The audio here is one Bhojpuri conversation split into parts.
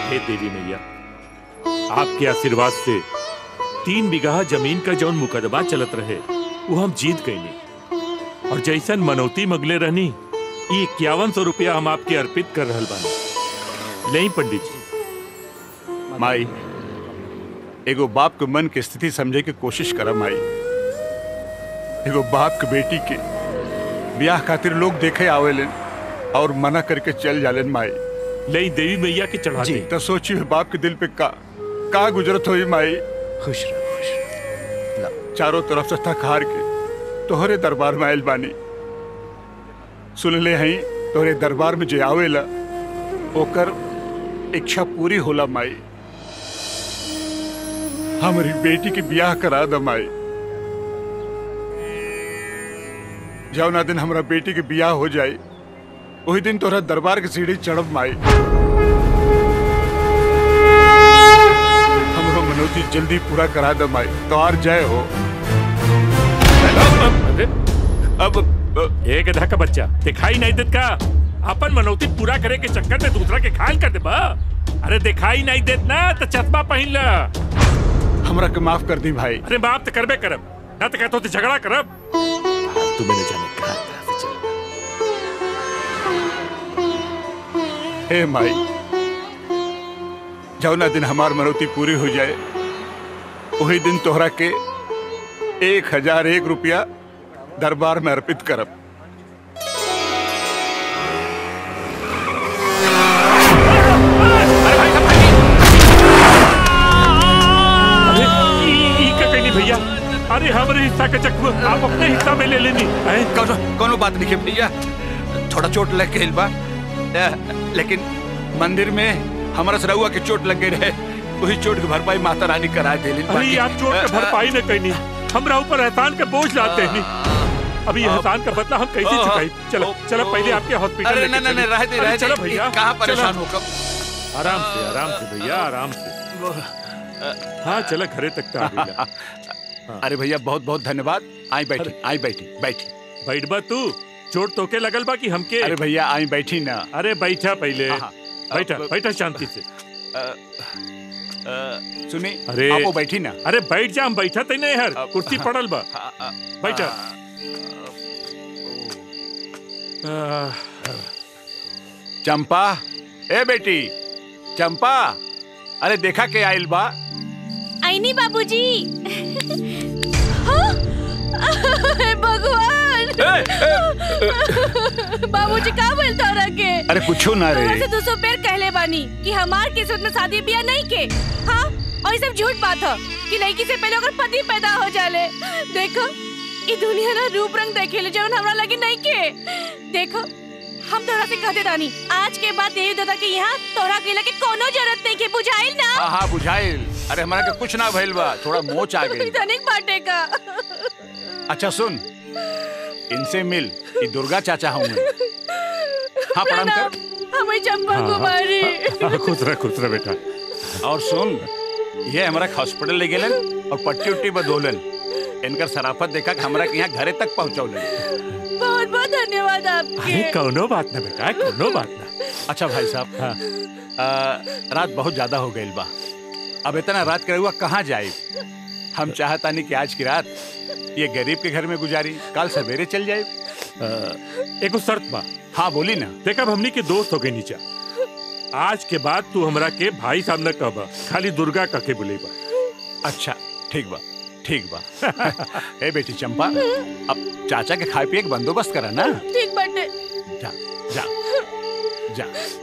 हे देवी मैया, आपके आशीर्वाद से 3 बीघा जमीन का जौन मुकदमा चलत रहे वो हम जीत गईनी और जैसन मनौती मगले रहनी ये 5100 रुपया हम आपके अर्पित कर रहल बानी। नहीं पंडित जी। माई, एगो बाप के मन के स्थिति समझे के कोशिश करा माई। एगो बाप के बेटी के ब्याह खातिर लोग देखे आवेलन और मना करके चल जालन माई। नहीं देवी मैया के चढ़ा दे। तो सोची बाप के दिल पे का गुजरत हुई माई। खुश रहो। चारों तरफ से थक हार के तोहरे दरबार में आयल बानी। सुन ले हई तोहरे दरबार में जे आवेला ओकर इच्छा पूरी होला माई। हमारी बेटी की ब्याह करा द माई। जौना दिन हमारा बेटी की ब्याह हो जाए वही दिन तोहरा दरबार की सीढ़ी चढ़ब माई। हमरो मनौती जल्दी पूरा करा द माई। तो आर जय हो। अब एक गधा का बच्चा दिखाई नहीं देत का अपन मनौती पूरा करे के चक्कर में दूसरा के घायल कर दे बा। अरे दिखाई नहीं देत ना तो चश्मा पहन ला। हमरा के माफ कर दी भाई। अरे माफ तो करबे करब ना तो कहतो तो झगड़ा करब। तू मैंने जाने कहा हे माई, जौना दिन हमार मनौती पूरी हो जाए वही दिन तोहरा के 1001 रुपया दरबार में अर्पित करब। भैया अरे हमारे हिस्सा का चक्कू आप अपने हिस्सा में ले लेनी। कोनो बात नहीं भैया, थोड़ा चोट लग गई बा, लेकिन मंदिर में हमारा सरहुआ के चोट लग गई रहे, वही चोट की भरपाई माता रानी करा देली। अरे आप चोट की भरपाई न कहीं हमरा ऊपर एहसान का बोझ लाते हैं। अभी एहसान का बदला हम कैसे चुकाई। चलो चलो पहले आपके हॉस्पिटल। अरे नहीं रह दे चलो भैया, कहाँ परेशान हो कब। आराम से भैया आराम से। हाँ चलो घरे तक का। अरे भैया बहुत बहुत धन्यवाद। आई बैठी बैठ बा तू। चोट तो के लगल बा कि हमके। अरे भैया आई बैठी ना। अरे बैठा पहले। बैठा शांति से। सुनी अरे आपो बैठी ना। अरे बैठ जा, हम बैठा तो नहीं हर कुर्सी पड़ल बा। बैठा। चंपा, ए बेटी चंपा, अरे देखा के आइल बा। आईनी बाबूजी। भगवान बाबूजी का बोलता रखे। अरे पूछो ना रे। से 200 पेर कहले बानी कि हमार किस्मत में शादी ब्याह नहीं के। हाँ और ये सब झूठ बात है कि लड़की से पहले अगर पति पैदा हो जाले। देखो ये दुनिया ना रूप रंग देखे ले जवन हमरा लगे नहीं के। देखो हम तोरा से कहते रानी आज के बाद देवी दादा के यहाँ तोरा के लगे कोनो जरूरत नहीं के। बुझाइल ना। हाँ बुझाइल। अरे हमारा के कुछ ना भइल बा, थोड़ा मोच आ गई। तनिक बाटे का। अच्छा सुन, इनसे मिल, ये दुर्गा चाचा हूँ मैं। हाँ प्रणाम कर। हमें चंपा कुमारी। खुश रह बेटा। और सुन, ये हमारा हॉस्पिटल ले गेलन और पट्टी उट्टी बदोलन। इनकर सराफत देखा कि हमारा यहाँ घरे तक पहुँचौलन। बहुत बहुत धन्यवाद आपके। अरे कौनो बात ना बेटा, कौनो बात ना। अच्छा भाई साहब, रात बहुत ज्यादा हो गई बा। अब इतना रात करे हुआ कहाँ जाए। हम चाहता नहीं कि आज की रात ये गरीब के घर में गुजारी, कल सवेरे चल जाए। एको शर्त बा। हाँ बोली ना। देखा हमनी के दोस्त हो गए नीचा। आज के बाद तू हमरा के भाई साहब न कहबा, खाली दुर्गा कह के बुलेबा। अच्छा ठीक बा। ए बेटी चंपा, अब चाचा के खाए पिए के बंदोबस्त करा ना। ठीक बाटे। जा जा जा।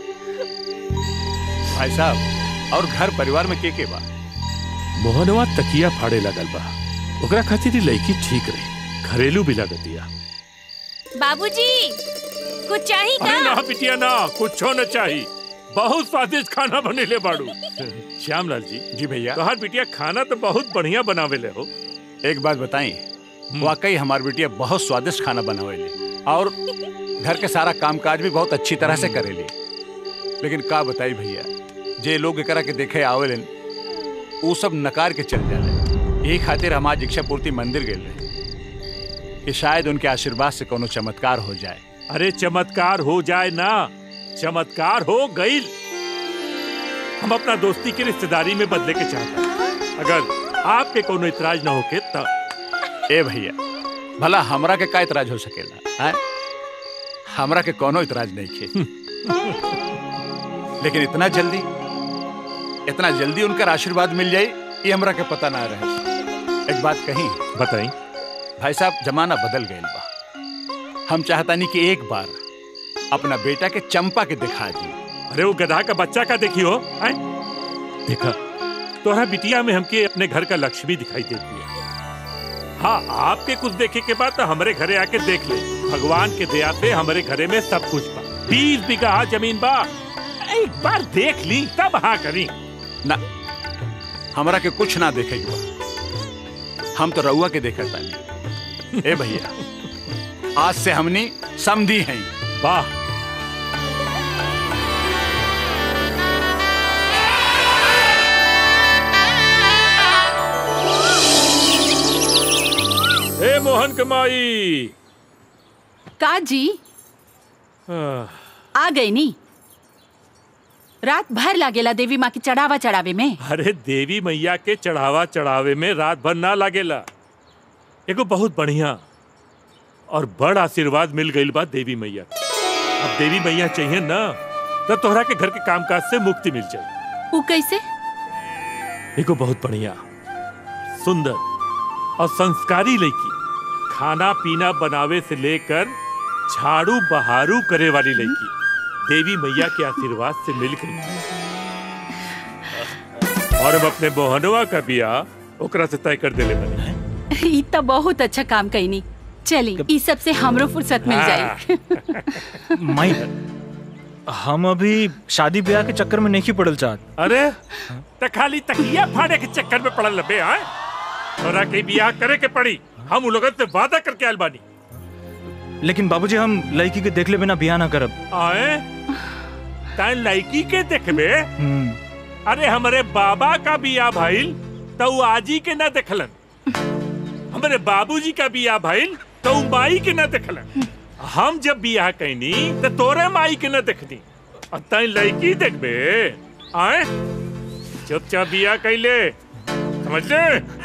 भाई साहब और घर परिवार में के बा? मोहनवा तकिया फाड़े लगल बा, ओकरा खातिर लड़की ठीक रही, घरेलू भी लगतिया। बाबूजी कुछ चाहिए का? ना बिटिया ना, कुछो न चाहिए। बहुत स्वादिष्ट खाना बनेले बाड़ू। श्यामलाल जी। जी भैया। तो हर बिटिया खाना तो बहुत बढ़िया बनावेले हो। एक बात बताई, वाकई हमार बिटिया बहुत स्वादिष्ट खाना बनावेली और घर के सारा कामकाज भी बहुत अच्छी तरह से करेली। लेकिन का बताई भैया, जे लोग एकरा के देखे आवेलन वो सब नकार के चल जाले। यही खातिर हम आज इच्छा पूर्ति मंदिर गए रहे कि शायद उनके आशीर्वाद से कोनो चमत्कार हो जाए। अरे चमत्कार हो जाए ना, चमत्कार हो गई। हम अपना दोस्ती के रिश्तेदारी में बदले के चाहते हैं। अगर आपके कोनो इतराज ना होके तब। ए भैया, भला हमरा के का इतराज हो सकेला है? हमरा के कोनो इतराज नहीं खे। लेकिन इतना जल्दी उनका आशीर्वाद मिल जाए ये हमरा के पता ना रहे। एक बात कही बताई। भाई साहब, जमाना बदल गए बा। हम चाहता नहीं कि एक बार अपना बेटा के चंपा के दिखा दी। अरे वो गधा का बच्चा का देखियो। देखा तोहरा बिटिया में हमके अपने घर का लक्ष्मी दिखाई देती है। हाँ, आपके कुछ देखे के बाद तो हमारे घरे आके देख ले। भगवान के दया से हमारे घरे में सब कुछ बा। 20 बीघा जमीन बा। एक बार देख ली तब हाँ करी ना। हमरा के कुछ ना देखे बा। हम तो रउआ के देखा तानी। ए भैया, आज से हमनी समधी हैं। वाह, ए मोहन कमाई का जी आ गई नी। रात भर लागेला देवी माँ की चढ़ावा चढ़ावे में। अरे देवी मैया के चढ़ावा चढ़ावे में रात भर ना लागेला। एगो बहुत बढ़िया और बड़ आशीर्वाद मिल गई बा देवी मैया। अब देवी मैया चाहिए ना तब तोहरा के घर के कामकाज से मुक्ति मिल जाए। वो कैसे? एगो बहुत बढ़िया, सुंदर और संस्कारी लड़की, खाना पीना बनावे से लेकर झाड़ू बहारू करे वाली लड़की देवी मैया के आशीर्वाद से मिल गई। और हम अपने मोहनवा का बियाह ओकरा से तय कर देले बने। ई तो बहुत अच्छा काम कईनी। चली ई सब से हमरो फुर्सत मिल जाए। माई, हम अभी शादी ब्याह के चक्कर में नहीं पड़ल चाहत। अरे त खाली तकिया फाड़े के चक्कर में पड़ल लबे हैं। तोरा के बियाह करे के पड़ी। हम उन लोगन से वादा करके आयल बानी। लेकिन बाबूजी, हम लड़की के देखले बिना ब्याह ना करब। आए तां लड़की के देखबे? अरे हमारे बाबा का बियाह भइल तो आजी के ना देखलन। हमारे बाबूजी का बियाह भइल तो माई के ना देखलन। हम जब बियाह कैनी तो तोरे माई के ना देखनी। और तां लड़की देखबे? आए चुपचाप बियाह कैले, समझ ले?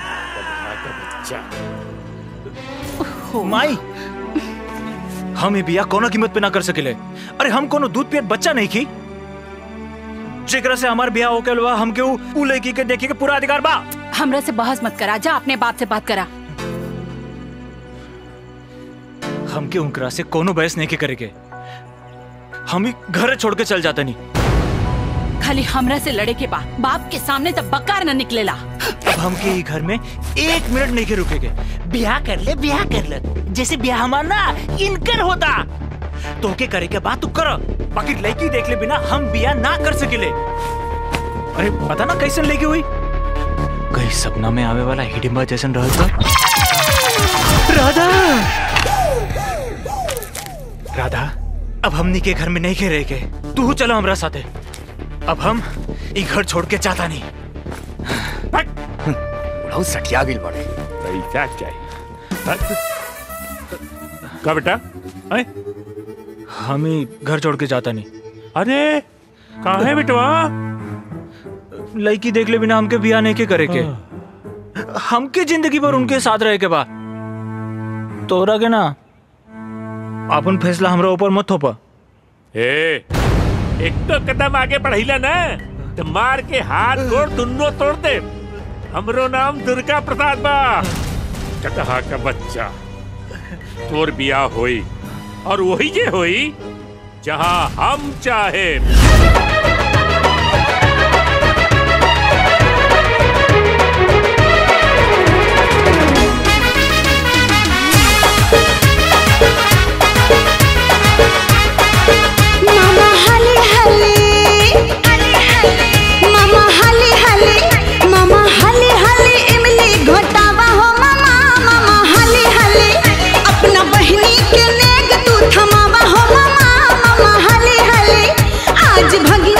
माई, हम ये बियाह कोनो कीमत पे ना कर सकेले। अरे हम कोनो दूध पियत बच्चा नहीं की जेकरा से हमार बियाह होके लवा। हमके उ लड़की के देखे के पूरा अधिकार बा। हमरा से बहस मत करा, जा अपने बाप से बात करा। हमके उनकरा से कोनो बहस नहीं के करेके। हम ही घर छोड़ के चल जाता नहीं। खाली हमरा से लड़े के बाद बाप के सामने तब बकार न निकलेला। अब हमके ई घर में 1 मिनट नहीं के रुकेगे। ब्याह कर ले जैसे ब्याह हमारा ना इनकर होता। तो के करे के बात तू कर, बाकी लड़की देख ले बिना हम ब्याह ना कर सकेले। अरे पता ना कैसन लड़की हुई, कहीं सपना में आवे वाला हिडिंबा जैसन रहल था। राधा, अब हमनी के घर में नहीं के रह के तू चलो हमरा साथे। अब हम ई घर छोड़ के जाता नहीं। बहुत सटिया गिल बड़े। पैसा चाहिए का बेटा? हम ही घर छोड़ के जाता नहीं। अरे कहाँ है बेटवा? लड़की देख ले बिना हमके बियाह नहीं के करे के। हमके जिंदगी भर उनके साथ रहे के बाद तोरा के ना अपन फैसला हमरा ऊपर मत थोपा। एक तो कदम आगे बढ़िला ना तो मार के हाथ गोड़ दुन्नो तोड़ दे। हमरो नाम दुर्गा प्रसाद बा। कटहा का बच्चा, तोर बियाह होई और वही जे होई जहां हम चाहे। आज भगी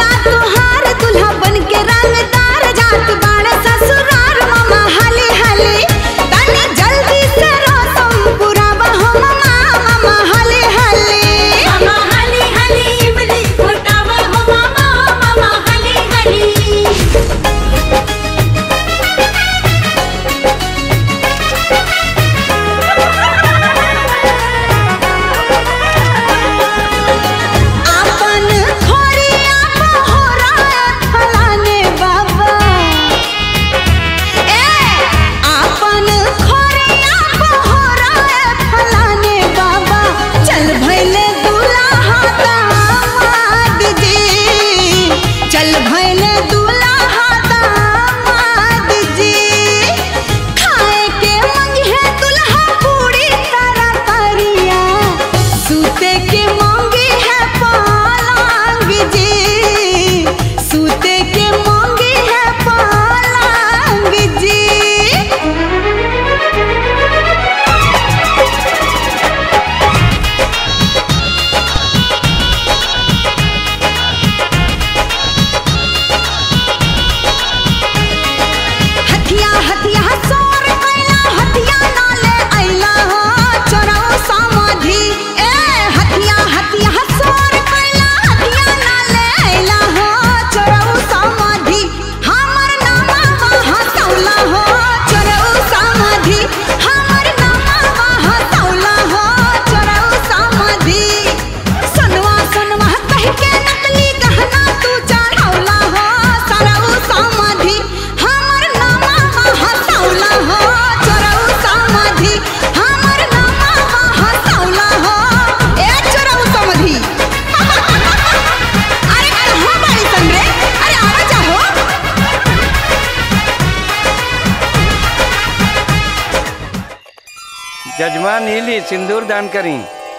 जजमान नीली सिंदूर दान करी।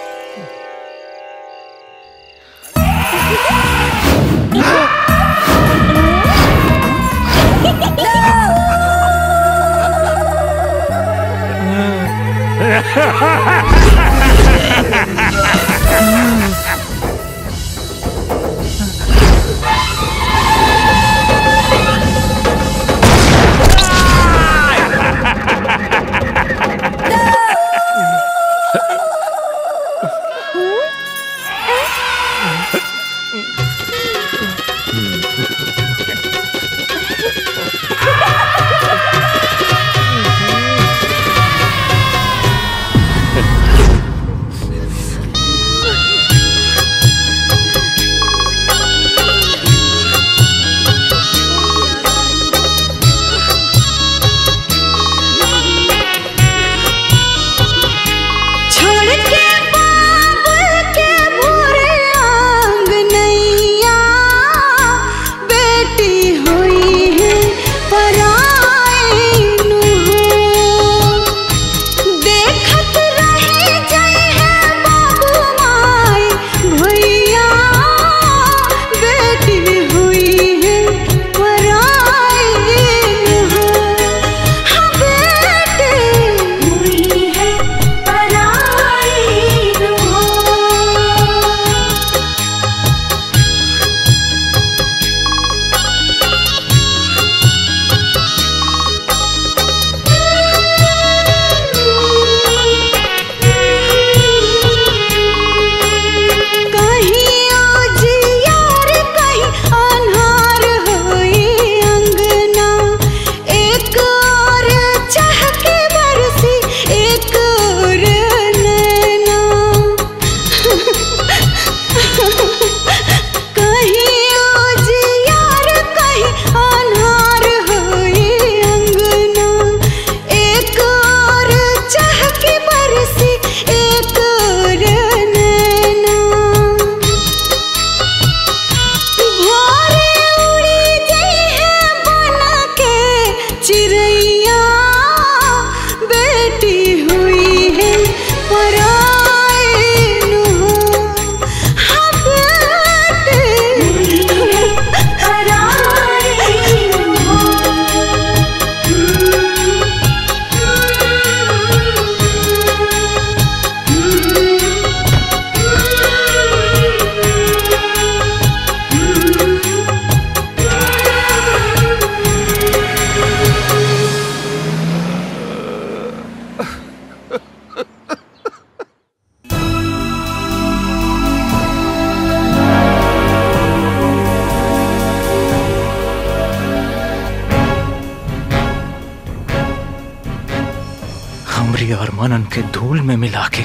और मनन के धूल में मिला के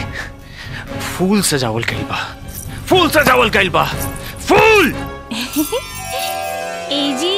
फूल सजावल कइल बा, फूल सजावल कइल बा, फूल। ए जी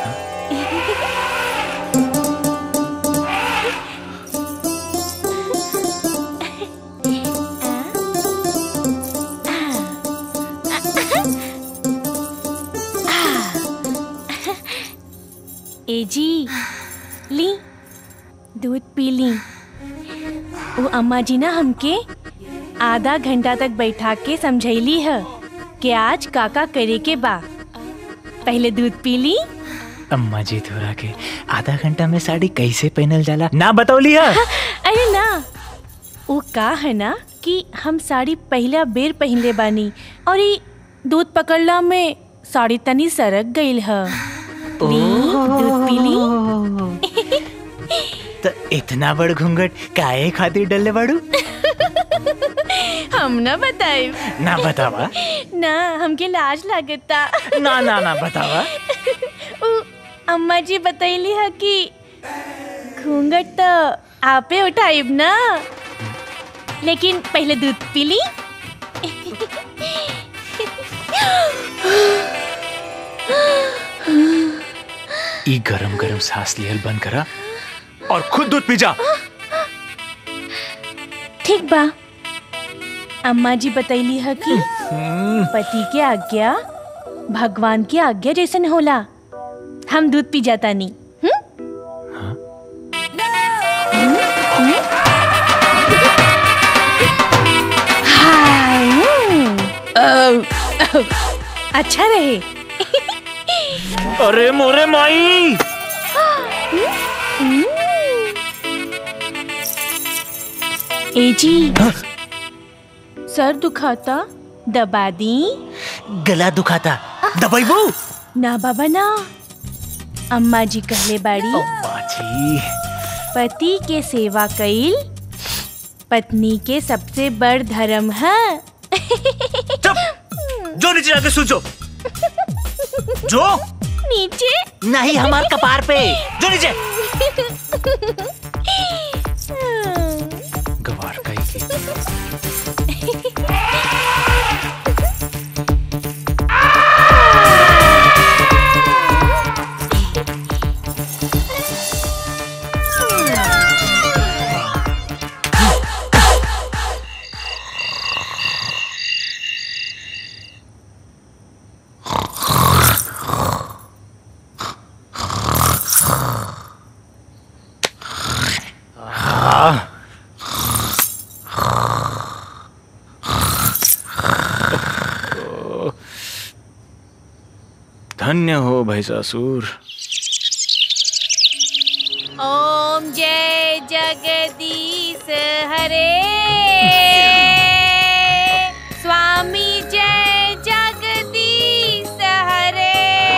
ए जी ली दूध पी ली। वो अम्मा जी ना हमके आधा घंटा तक बैठा के समझैली है कि आज काका करे के बा। पहले दूध पी ली। अम्मा जी तोरा के आधा घंटा में साड़ी कैसे पहनल जाला ना बतौली है? अरे ना, वो का है ना कि हम साड़ी पहला बेर पहनले बानी और ये दूध पकड़ला में साड़ी तनी सरक गईल है। दूध पी ली। तो इतना बड़ घूंघट काहे खातिर डले बाड़ू? हम ना बताए। ना बतावा ना, हमके लाज लागता। ना ना ना बतावा। अम्मा जी बतैली है कि घूंघट तो आपे उठाइब ना, लेकिन पहले दूध पी ली। ई गरम गरम सांस लियल बंद करा और खुद दूध पी जा। ठीक बा। अम्मा जी बतैली है कि पति के आज्ञा भगवान की आज्ञा जैसन होला। हम दूध पी जाता नहीं। अच्छा रहे। अरे मोरे माई, ए जी, सर दुखाता, दबा दी। गला दुखाता, दबाइबू? ना बाबा ना, अम्मा जी कहले बाड़ी अम्मा जी, पति के सेवा कईल पत्नी के सबसे बड़ धर्म है। चुप, जो नीचे जाके सो जो। जो नीचे नहीं, हमारे कपार पे, जो नीचे। गवार का ही धन्य हो भाई ससुर। ओम जय जगदीश हरे, स्वामी जय जगदीश हरे,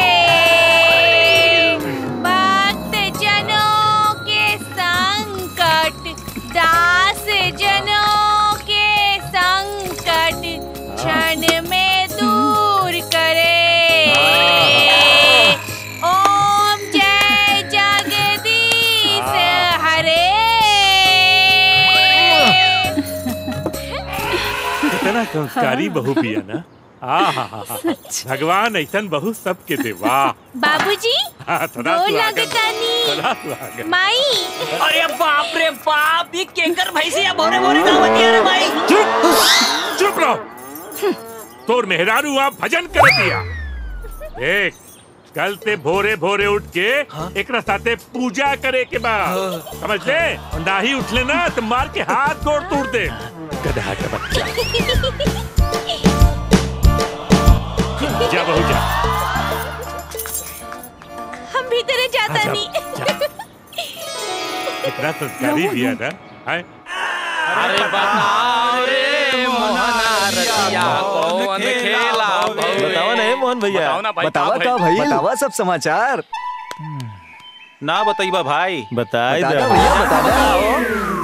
भक्त जनों के संकट, दास जनों के संकट क्षण में दूर करे। ओम जय जगदीश हरे। कितना संस्कारी बहू पिया ना। भगवान ऐसा बहू सबके दे। वाह बाबूजी, गोर लागतानी। माई, अरे बाप रे बाप, ये केकर भैंसिया भोरे भोरे गावतिया रे भाई। चुप रहो, तोर मेहरारू आप भजन कर दिया। देख, कल से भोरे भोरे उठ के एकरा साथे पूजा करे के बाद, समझ ले। ना ही उठ लेना तो मार के हाथ गोड़ तोड़ दे, गधा का बच्चा। जा बहू जा। हम भीतर जाता नहीं। इतना संस्कारी दिया ना। अरे बताओ रे मोहना रतिया कौन खेला भौरे। बताओ नहीं मोहन भैया, बतावा का भाई, बतावा सब समाचार। ना बताइबा भाई, बताई बता दो भैया, बता दो।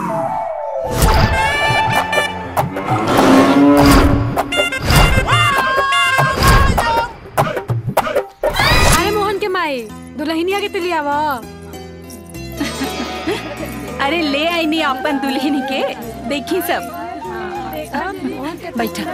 अरे मोहन के माई, दुल्हनिया के तिलिया वा। अरे ले आई नहीं अपन दुल्हन के, देखी सब। बैठा।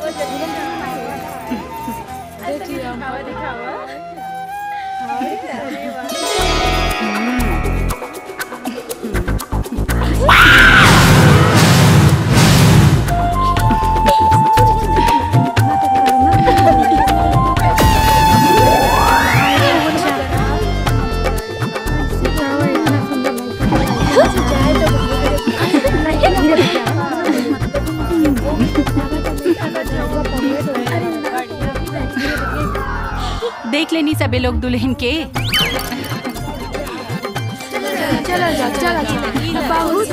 देख लेनी सबे लोग दुल्हन के। चलो जा, चलो बहुत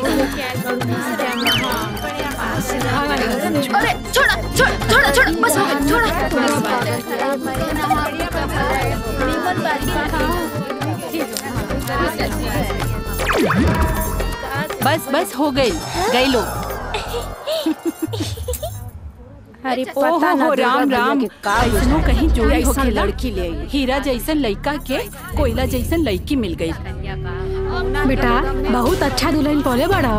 अरे छोड़ा छोड़ा छोड़ा छोड़ा, बस हो गया, छोड़ा। बस बस हो गई, गई लोग। अरे पता ना राम राम, ऐसनो कहीं जोड़ी होखेला। लड़की ले आई। हीरा जैसन लड़का के कोयला जैसन लड़की मिल गई। बेटा बहुत अच्छा दुल्हन पौले बड़ा।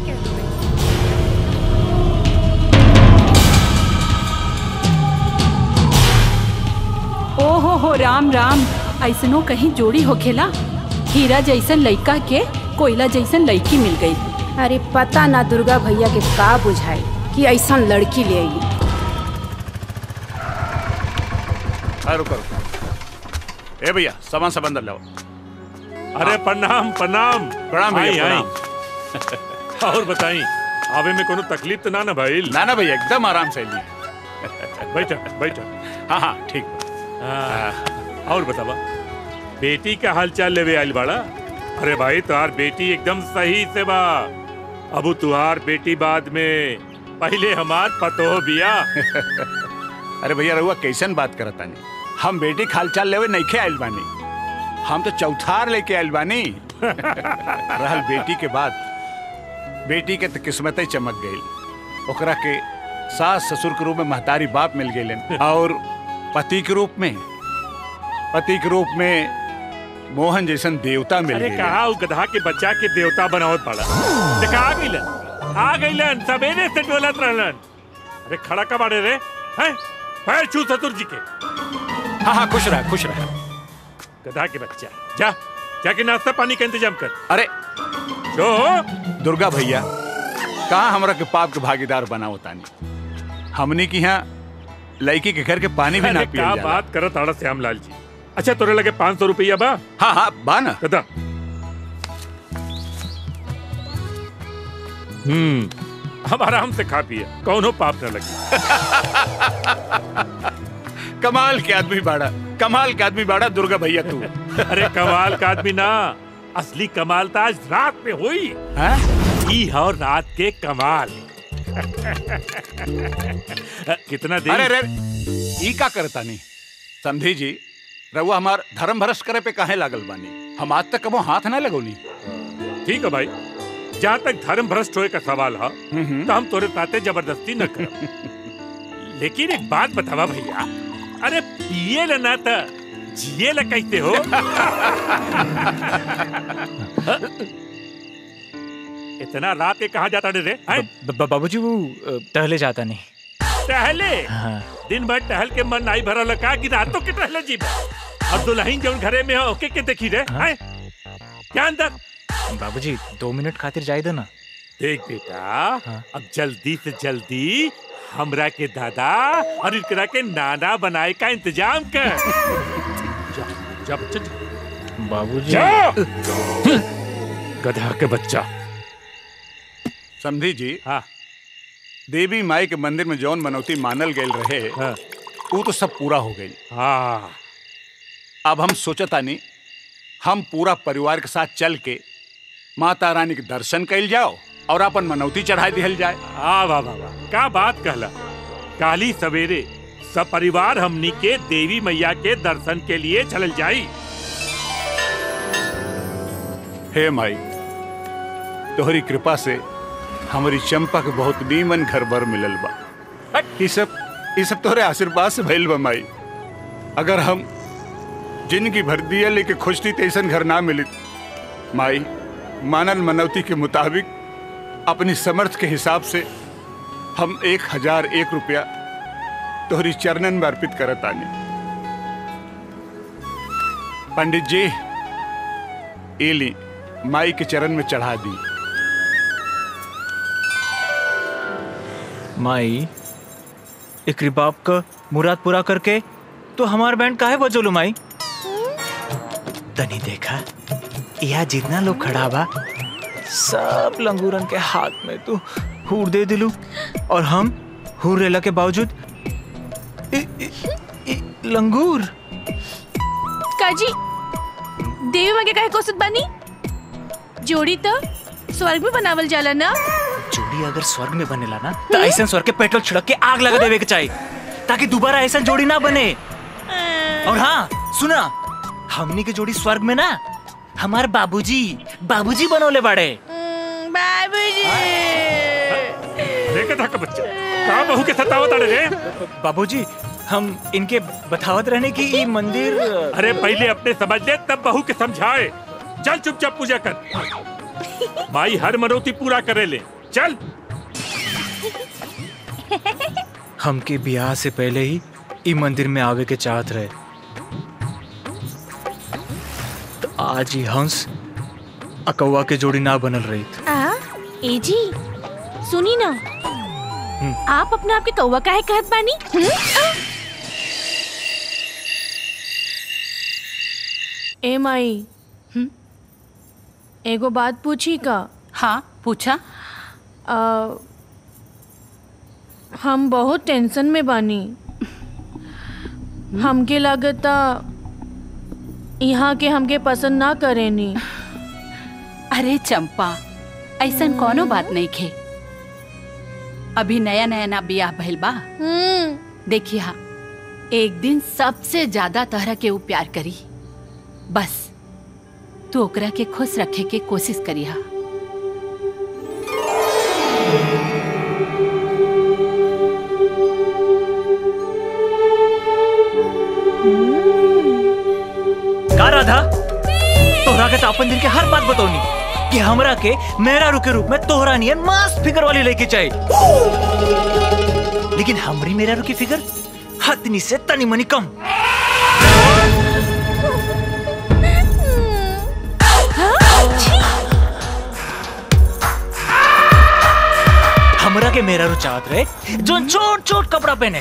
ओहो हो राम राम, ऐसनो कहीं जोड़ी होखेला। हीरा जैसन लड़का के कोयला जैसन लड़की मिल गई। अरे पता ना दुर्गा भैया के का बुझाई कि ऐसा लड़की ले आई। रुको ए भैया, सामान सब अंदर लाओ। अरे प्रणाम प्रणाम। प्रणाम भैया, और बताई, आवे में कोनो तकलीफ तो ना भाई? ना भैया, एकदम आराम से ली। बैठा बैठा। हाँ हाँ ठीक और बतावा बेटी का हालचाल लेवे आइल बाड़ा? अरे भाई तुहार बेटी एकदम सही से बा। अब तुहार बेटी बाद में, पहले हमार पतो बिया। अरे भैया रहुआ कैसन बात करता नहीं, हम बेटी हालचाल लेवे नहीं आइल बानी, हम तो चौथार लेके आइल बानी। रहल बेटी के बाद, बेटी के तो किस्मत ही चमक गई। ओकरा के सास ससुर के रूप में महतारी बाप मिल गए और पति के रूप में मोहन जैसन देवता मिल अरे गए। कहा गधा के बच्चा के देवता बनावत पड़ा। देखा आ गईलन सवेरे से डोलत रहलन। अरे खड़ा का बाड़े रे हैं? पैर छू ससुर जी के। हाँ हाँ खुश रहा खुश रहा। गधा के बच्चा जा जाके नाश्ता पानी का इंतजाम कर। अरे जो दुर्गा भैया कहाँ हमरा के पाप के भागीदार बना होता नहीं। हमने की यहाँ लड़की के घर के पानी भी ना पियल क्या जाला। बात करत आड़ा श्यामलाल जी। अच्छा तोरे लगे 500 रुपया बा? हाँ हाँ बा ना। कदा अब आराम से खा पिए, कौनो पाप न लगे। कमाल के आदमी बाड़ा, कमाल के आदमी बाड़ा दुर्गा भैया तू। अरे कमाल का आदमी ना, असली कमाल तो आज रात में हुई। ई है रात के कमाल। कितना देर? अरे ई का करता नहीं समझी जी, रहुआ हमार धर्म भ्रष्ट करे पे काहे लागल बानी? हम आज तक कबो हाथ ना लगौली। ठीक है भाई, जहाँ तक धर्म भ्रष्ट होए का सवाल है तो हम तोरे साथे जबरदस्ती न कर। लेकिन एक बात बतावा भैया, अरे पिए ल ना था जिए ल कैसे हो? इतना रात के कहाँ जाता रे? बाबूजी वो टहले जाता नहीं। टहले? हाँ। दिन भर टहल के मन नहीं भरल का कि रातों के टहले जी? अब दुल्हन जौन घरे में हो ओके के देखी रे? हाँ? क्या अंदर? बाबूजी 2 मिनट खातिर जाए दो ना। देख बेटा, अब जल्दी से जल्दी हमरा के दादा और इनकरा के नाना बनाए का इंतजाम कर। जा बच्चा बाबूजी। गधा के बच्चा। समझी जी, हाँ देवी माई के मंदिर में जौन मनौती मानल गए रहे, वो तो सब पूरा हो गई। हाँ अब हम सोचता नहीं, हम पूरा परिवार के साथ चल के माता रानी के दर्शन कैल जाओ और अपन मनौती चढ़ा दिहल जाए। वाह वाह वाह, क्या बात कहला। काली सवेरे सब परिवार हमनी के देवी मैया के दर्शन के लिए चल जाई। हे माई, तोहरी कृपा से हमारी चंपा के बहुत नीमन घर बर मिलल बा। ये सब तोहरे आशीर्वाद से भइल बा माई। अगर हम जिंदगी भर दिया लेके खुशती तैसन घर ना मिली माई, मानल मनौती के मुताबिक अपनी समर्थ के हिसाब से हम 1001 रुपया तोहरी चरणन में अर्पित करत आनी। पंडित जी ये ली, माई के चरण में चढ़ा दी। माई एकरी बाप का मुराद पूरा करके तो हमार बैंड काहे बजोलू माई? तनी देखा यहाँ जितना लोग खड़ा बा सब लंगूरन के हाथ में तू हूर दे दिलू और हम हूर रेला के बावजूद लंगूर काजी देवी माँ के काहे कोसत बानी? जोड़ी तो स्वर्ग में बनावल जाला ना। जोड़ी अगर स्वर्ग में बनेला ना तो ऐसा स्वर्ग के पेट्रोल छिड़क के आग लगा देवे के चाहिए ताकि दोबारा ऐसा जोड़ी ना बने। और हाँ सुना, हमनी के जोड़ी स्वर्ग में ना हमारे बाबूजी बनौले बाड़े। बाबूजी देखा था का बच्चा कहाँ बहू के सतावत आड़े रे? बाबूजी हम इनके बतावत रहने की ये मंदिर। अरे पहले अपने समझ ले तब बहू के समझाए। चल चुपचाप पूजा कर, माई हर मनौती पूरा करे ले। चल। हमके ब्याह से पहले ही ई मंदिर में आवे के चाहत रहे, तो आज ही हंस अकौवा के जोड़ी ना बनल रही। ए जी सुनी ना, आप अपने आप के कौवा काहे कहत बानी? ए माई, एगो बात पूछी का? हाँ पूछा। हम बहुत टेंशन में बानी। हमके लागता यहाँ के हमके पसंद ना करेनी। अरे चंपा, ऐसन कोनो बात नहीं खे। अभी नया नया ना बियाह भइल बा। देखिए एक दिन सबसे ज्यादा तहरा के ऊ प्यार करी। बस तू ओकरा के खुश रखे के कोशिश करिहा। का राधा, तोहरा के तो अपन दिल के हर बात बताओनी कि हमरा के मेहरारू के रूप में तोहरा नियन मस्त फिगर वाली लड़की चाहिए। लेकिन हमरी मेहरारू की फिगर हथनी से तनी मनी कम। हमरा के मेहरारू चाहत रहे जो छोट छोट कपड़ा पहने।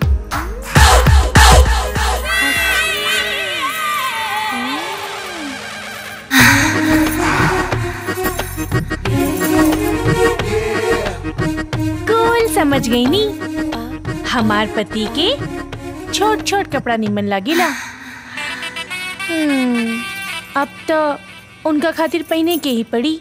समझ गई नी, हमार पति के छोट छोट कपड़ा निमन लागेला। अब तो उनका खातिर पहने के ही पड़ी।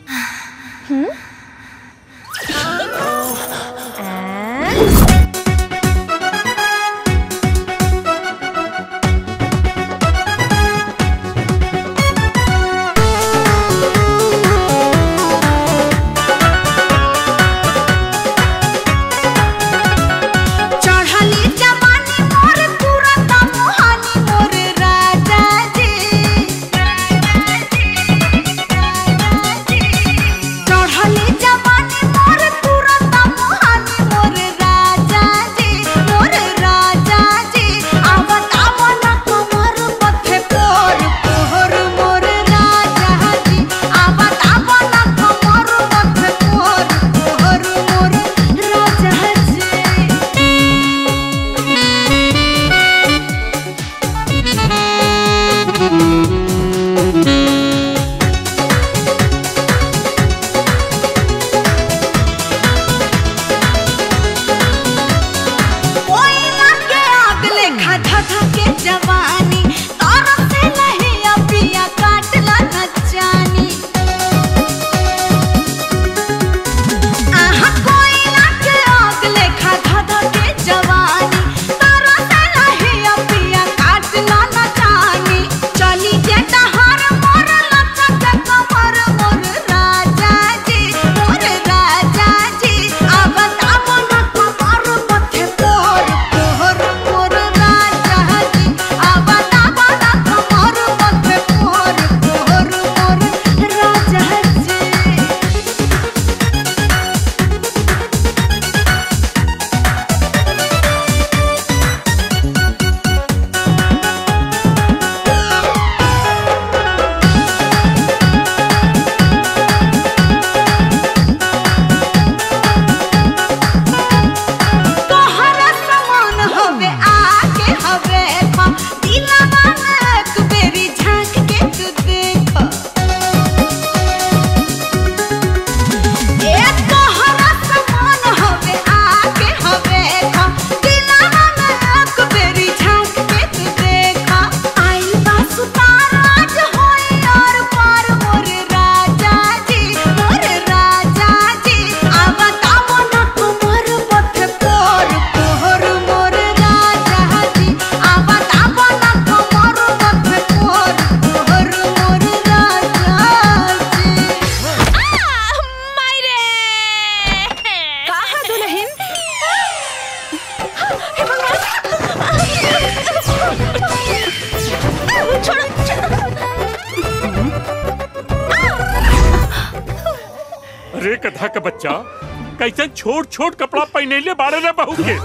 अरे कथा का बच्चा कैसे छोट छोट कपड़ा पहने ले बारे ना बहू के।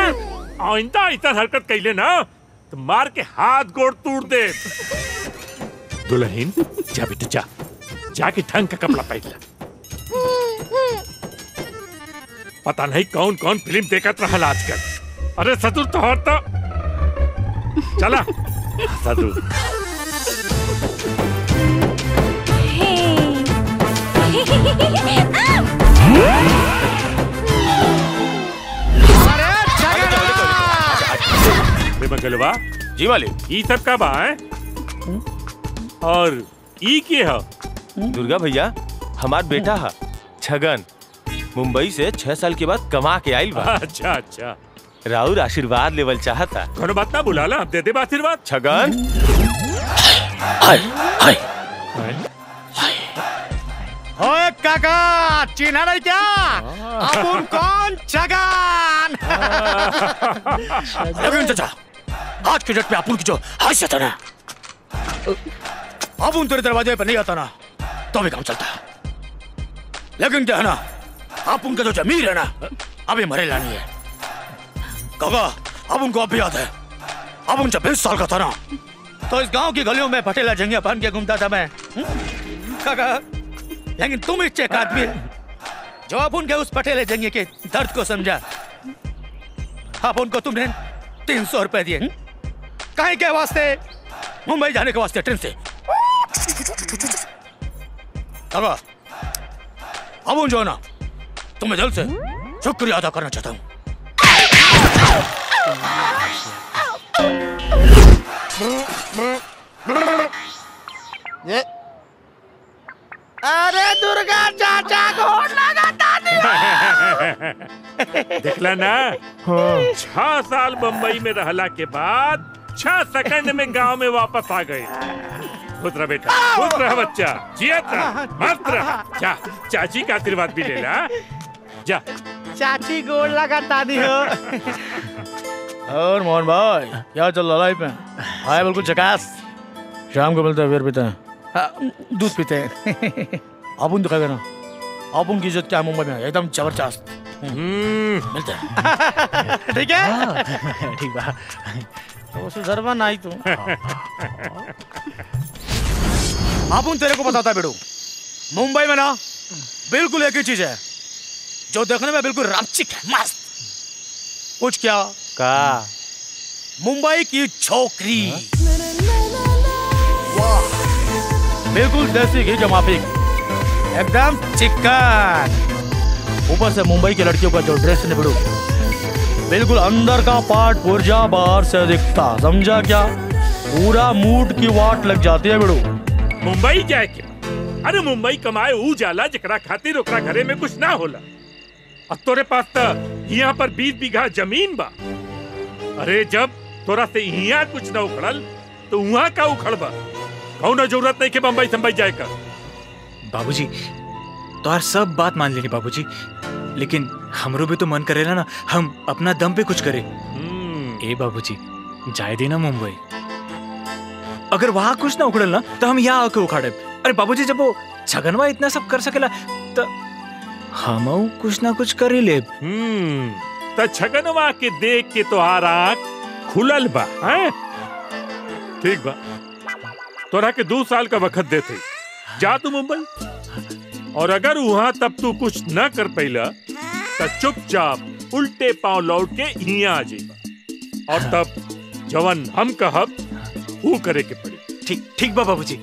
आइंदा ऐसा हरकत कैले ना तो मार के हाथ गोड़ तोड़ दे। दुल्हन जा बेटा जा, जाके ढंग का कपड़ा पहन ला। पता नहीं कौन कौन फिल्म देखत रहल आजकल। अरे सदुर तोहर तो चला सदुर। पगलवा। जी मालिक। ई सब का बा है? और ई के है? दुर्गा भैया हमार बेटा है छगन, मुंबई से 6 साल के बाद कमा के आइल बा। अच्छा अच्छा। राउर आशीर्वाद लेवल चाहता। कोनो बात ना, बुलाला, हम दे दे आशीर्वाद। छगन हाय हाय ओए काका, चिन्हा नहीं क्या? अपुन कौन? छगन। अपुन चाचा, आज के डेट में अपुन की जो हैसियत है ना, अपुन तेरे दरवाजे पर नहीं आता ना तो भी काम चलता। लेकिन क्या है ना, अपुन का जो जमीर है ना अभी मरे लानी है। काका, अपुन को अब भी याद है, अपुन जब 20 साल का था ना तो इस गांव की गलियों में पटेला जंगिया पहन के घूमता था मैं। काका, लेकिन तुम एक चेक आदमी जो अपुन के उस पटेले जंगिया के दर्द को समझा। अपुन को तुमने 300 रुपए दिए कहीं के वास्ते? मुंबई जाने के वास्ते ट्रेन से। काका, अपुन जो है ना तुम्हें दिल से शुक्रिया अदा करना चाहता हूँ। अरे दुर्गा चाचा को लगाता देखला ना, 6 साल बम्बई में रहला के बाद 6 सेकंड में गांव में वापस आ गए। खुश रह बेटा, खुश रह बच्चा, जियत रह, मस्त रह। जा चाची का आशीर्वाद भी ले ला। जा चाची गोड़ लगाता नहीं हो। और मोहन भाई क्या चल रहा लाइफ में? हाय बिल्कुल झकास। शाम को मिलते हैं, फिर पीते हैं, दूध पीते हैं। अपुन दिखाएगा ना, अपुन की इज्जत क्या मुंबई में एकदम जबरदस्त। मिलते हैं। ठीक है ठीक बा। तो सुधरवा नहीं तू। अपुन तेरे को बताता बेड़ू, मुंबई में ना बिल्कुल एक ही चीज है जो देखने में बिल्कुल रामचिक है, मस्त। कुछ क्या का मुंबई की छोकरी, वाह, बिल्कुल देसी घी जमा पीक, एकदम चिकन। ऊपर से मुंबई की लड़कियों का जो ड्रेस निबड़ू, बिल्कुल अंदर का पार्ट पुर्जा बाहर से दिखता, समझा क्या? पूरा मूड की वाट लग जाती है बेड़ू। मुंबई जाए क्या? अरे मुंबई कमाए ऊ जाला जकरा खातिर ओकरा घरे में कुछ ना होला। अब तोरे पास तो यहाँ पर 20 बीघा जमीन बा। अरे जब तोरा से यहाँ कुछ न उखड़ल तो वहाँ का उखड़बा? कौनो जरूरत नहीं के बम्बई संबई जाए का। बाबूजी तो यार सब बात मान लेनी बाबूजी, लेकिन हमरो भी तो मन करेला ना हम अपना दम पे कुछ करे। ए बाबूजी जाए देना मुंबई, अगर वहां कुछ ना उखड़ल ना तो हम यहाँ आके उखाड़े। अरे बाबूजी जब वो छगनवा इतना सब कर सकेला तो हम कुछ ना कुछ कर ही ले। तो छगनवा के देख के तो आँख खुलल बा। ठीक बा, तोरा के 2 साल का वक्त देते, जा तू मुंबई, और अगर वहां तब तू कुछ न कर पैला तो चुपचाप उल्टे पांव लौट के यहाँ आ जाएगा, और तब जवन हम कहब वो करे के पड़ी। ठीक ठीक बा बाबूजी।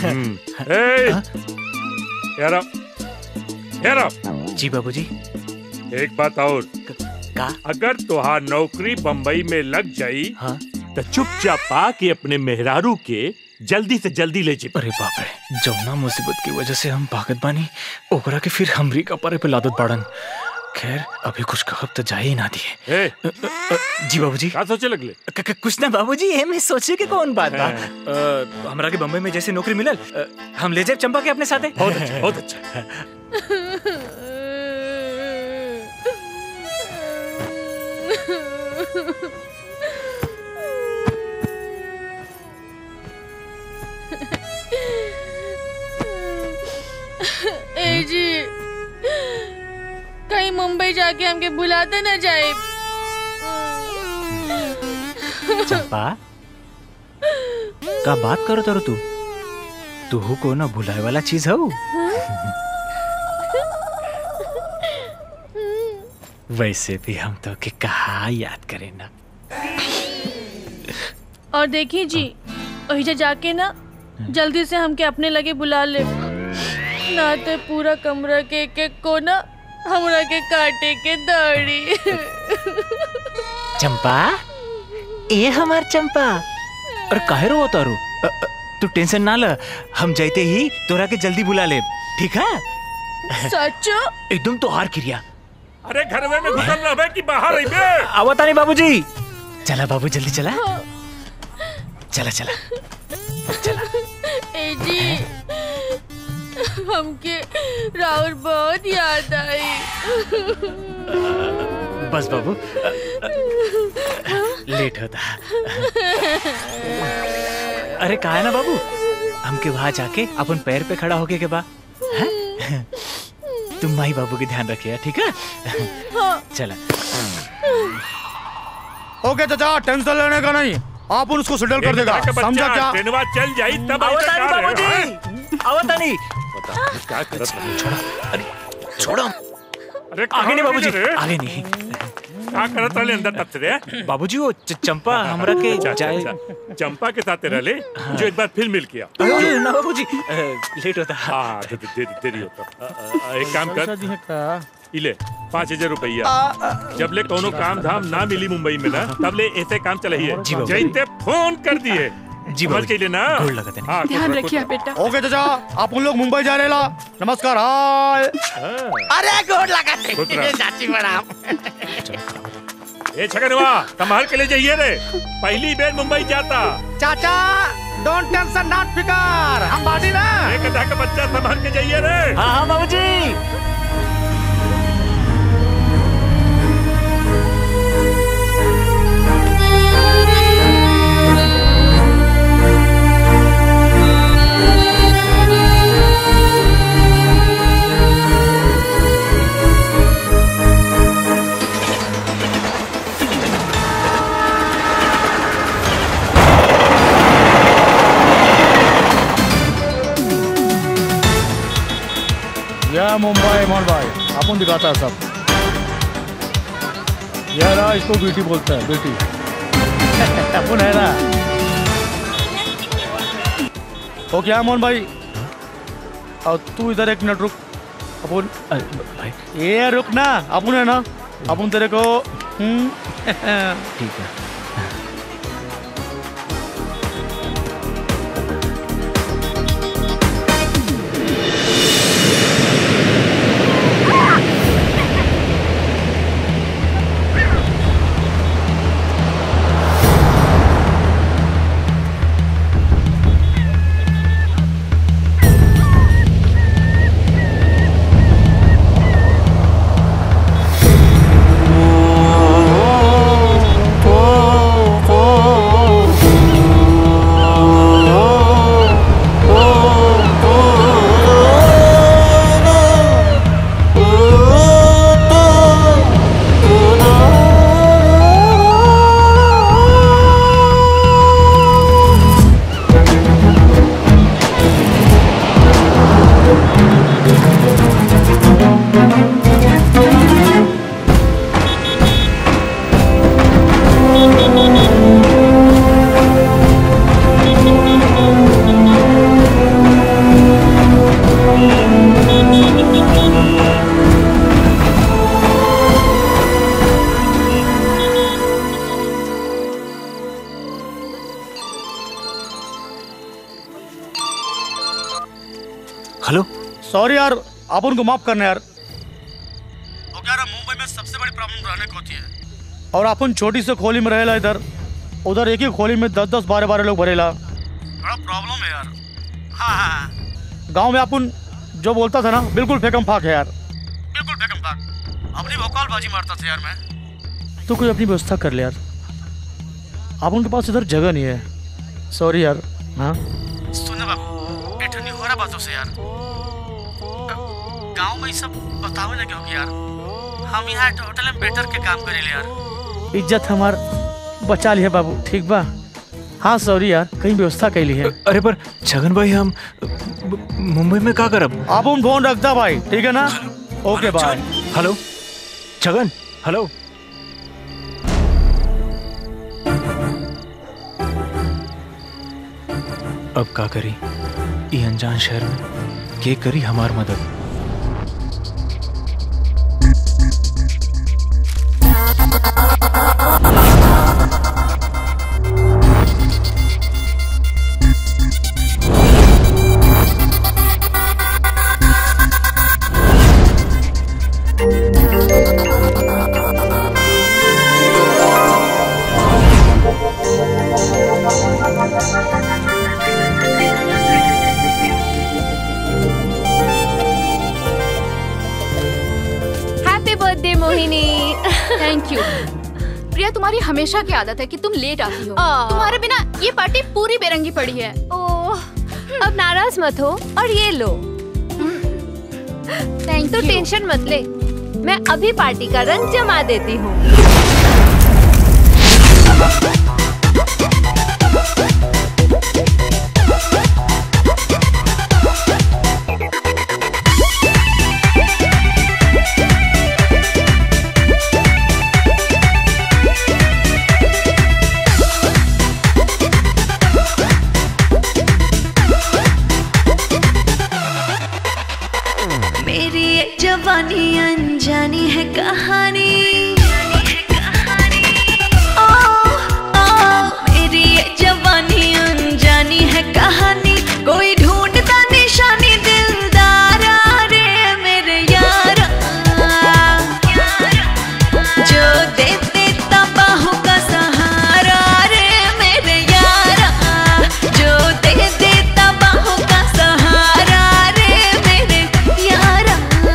जी बाबूजी। एक बात और, का? अगर तुहार नौकरी बम्बई में लग जाई तो चुपचाप आके अपने मेहरारू के जल्दी से जल्दी ले जी। अरे बाप रे, जौना मुसीबत की वजह से हम भागत बानी ओकरा के फिर हमरी कपड़े पे लादत बाड़न। खैर अभी कुछ कहब तो जा ही ना दिए। जी बाबूजी। क्या सोचे लगले? कुछ ना बाबूजी, ये मैं सोचे के कौन बात बा। हमरा के बम्बई में जैसे नौकरी मिलल, हम ले जाए चंपा के अपने साथे। बहुत अच्छा, बहुत अच्छा। ए जी, कहीं मुंबई जाके हमके भुलाते न जाए। चंपा का बात करो तारो तू को ना भुलाए वाला चीज हो। वैसे भी हम तो के कहा याद करें ना। और देखिए जी, ओहिजा जाके ना जल्दी से हमके अपने लगे बुला ले, ना तो पूरा कमरा के एक कोना हमरा के काटे के दाढ़ी। चंपा ए हमार चंपा। और काहे रो तारू? तू टेंशन ना ल, हम जाते ही तोरा के जल्दी बुला ले, ठीक है? सच्चो? एकदम तो हार क्रिया। अरे घर में घुसल रहे कि बाहर रहिबे? आवता नहीं बाबूजी। चला बाबू जल्दी चला। चला चला चला। ए जी हमके राहुल बहुत याद आई। बस बाबू लेट होता। अरे कहा है ना बाबू, हमके वहां जाके अपन पैर पे खड़ा होके के बा। तुम माई बाबू की ध्यान रखिए, ठीक है? चला। ओके चाचा, टेंशन लेने का नहीं, आप उसको सेटल कर देगा, समझा क्या? ट्रेनवा चल जाई तब आवतानी बाबूजी, आवतानी। क्या करत है? छोड़ो, अरे छोड़ो। अरे आगे नहीं बाबूजी, आगे नहीं। क्या करत रहे अंदर तब से? बाबूजी वो चंपा हमरा के जाए चंपा के साथ रहे जो एक बार फिर मिल किया। ना बाबूजी लेट होता। हाँ देरी होता। एक काम कर, इले 5000 रुपया। जब ले कोनो काम धाम ना मिली मुंबई में ना, तब ले ऐसे काम चलाइए। जैते फोन कर दिए जी समझ के लिए ना। हाँ, ध्यान रखिए बेटा। ओके चाचा, आप उन लोग मुंबई जा रहे ला। नमस्कार। हाय। अरे गोड़ लगाते चाची प्रणाम। ए छगनवा, संभाल के ले जाइए रे, पहली बार मुंबई जाता। चाचा डोंट टेंशन नॉट फिकर, हम बाटी ना। एक गधा का बच्चा संभाल के जाइए रे। हाँ हाँ बाबूजी। यह मुंबई भाई अपन दिखाता है सब। यह रहा, इसको बेटी बोलता है, बेटी। अपन है ना। तो क्या मोहन भाई, और तू इधर एक मिनट रुक। अपन भाई ये रुक ना, अपन है ना, अपन तेरे को ठीक है। हेलो, सॉरी यार, आप उनको माफ करना यार। तो क्या रहा, मुंबई में सबसे बड़ी प्रॉब्लम रहने को होती है, और अपन छोटी से खोली में रहेला इधर, उधर एक ही खोली में 10-10, 12-12 लोग भरेला। बड़ा प्रॉब्लम है यार। हाँ, गांव में अपन जो बोलता था ना, बिल्कुल फेकम फाक है यार, बिल्कुल फेकम फाक। अपनी भौकालबाजी मारता था यार मैं। तो कोई अपनी व्यवस्था कर ले यार, आप उनके पास इधर जगह नहीं है। सॉरी यार। हाँ सुन बाबू, बैठो नहीं हो रहा बातों से यार। गांव में सब बताओ ना क्यों यार, हम यहाँ होटल में बेटर के काम करेले यार। इज्जत हमार बचा ली है बाबू, ठीक बा। हाँ सॉरी यार, कहीं व्यवस्था कैली है। अरे पर छगन भाई, हम मुंबई में क्या करब? आप उन फोन रखता भाई, ठीक है ना? Okay bye. Hello Chhagan, hello. अब का करी ये अनजान शहर में, के करी हमार मदद? Thank you. प्रिया, तुम्हारी हमेशा की आदत है कि तुम लेट आती हो। तुम्हारे बिना ये पार्टी पूरी बेरंगी पड़ी है। ओह, अब नाराज मत हो और ये लो। Thank you. तो टेंशन मत ले, मैं अभी पार्टी का रंग जमा देती हूँ। मेरी ये जवानी अनजानी है कहानी। ओ, मेरी ये जवानी अनजानी है कहानी। कोई ढूंढता निशानी दिलदारा रे मेरे यारा, जो दे देता बाहों का सहारा रे मेरे यारा, जो दे देता बाहों का सहारा रे मेरे यारा।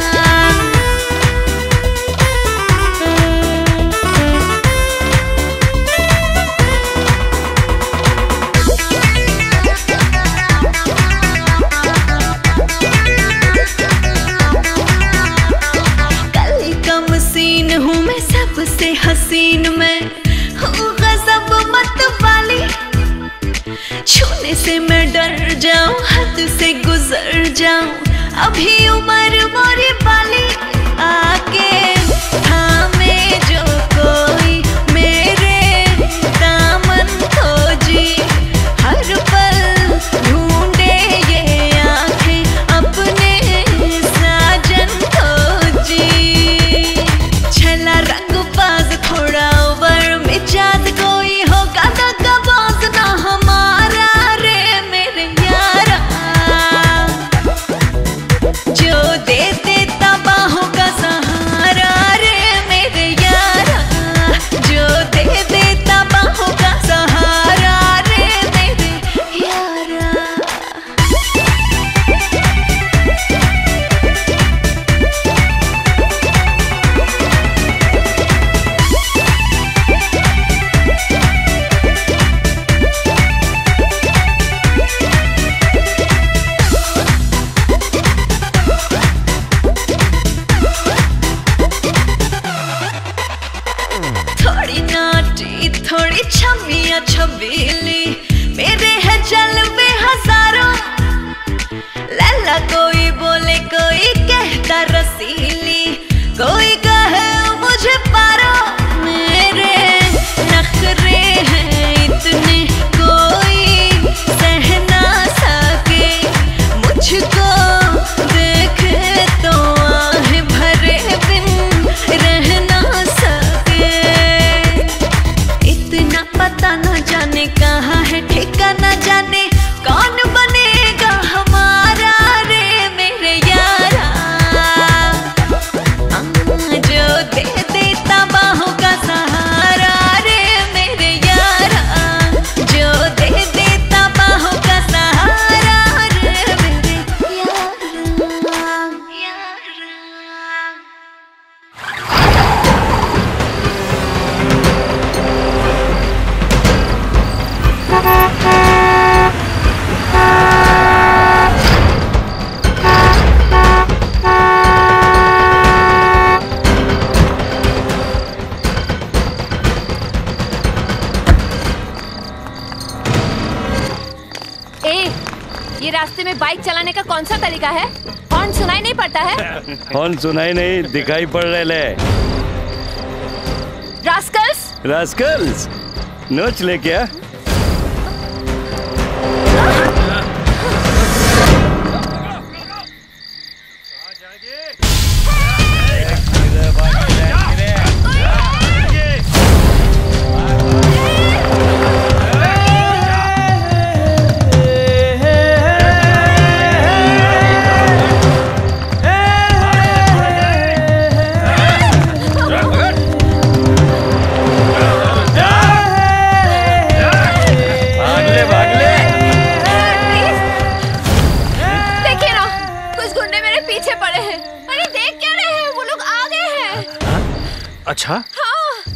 कल कम सीन हूँ मैं सबसे हसीन, मैं हूँ गजब मत वाली। छूने से मैं डर जाऊं, हद से गुजर जाऊं, अभी उम्र मोरी बाली। आके थामे जो कोई मेरे दामन खोजी, हर पल ढूंढे ये आंखें अपने साजन खोजी। छला रंग बाज थोड़ा ओवर मिजाज, कोई होगा दगाबाज ना हमारा रे मेरे यारा, जो दे देता बाहों का सहारा रे मेरे यारा, जो दे देता बाहों का सहारा रे मेरे यारा। थोड़ी नाटी थोड़ी छमिया छबीली, मेरे है जलवे हजारों। लैला कोई बोले कोई कहता रसीली, कोई कहे मुझे पारो। मेरे नखरे हैं इतने कोई सह ना सके, मुझको देखे तो आहें भरे बिन रह ना सके। इतना पता न जाने कहाँ है ठिकाना, न जाने कौन बनेगा हमारा रे मेरे यारा, जो दे देता बाहों का सहारा रे मेरे यारा, जो दे देता बाहों का सहारा रे मेरे ए, ये रास्ते में बाइक चलाने का कौन सा तरीका है? हॉर्न सुनाई नहीं पड़ता है? हॉर्न सुनाई नहीं दिखाई पड़ रहे। रास्कल्स! रास्कल्स नोच ले क्या? अच्छा हाँ।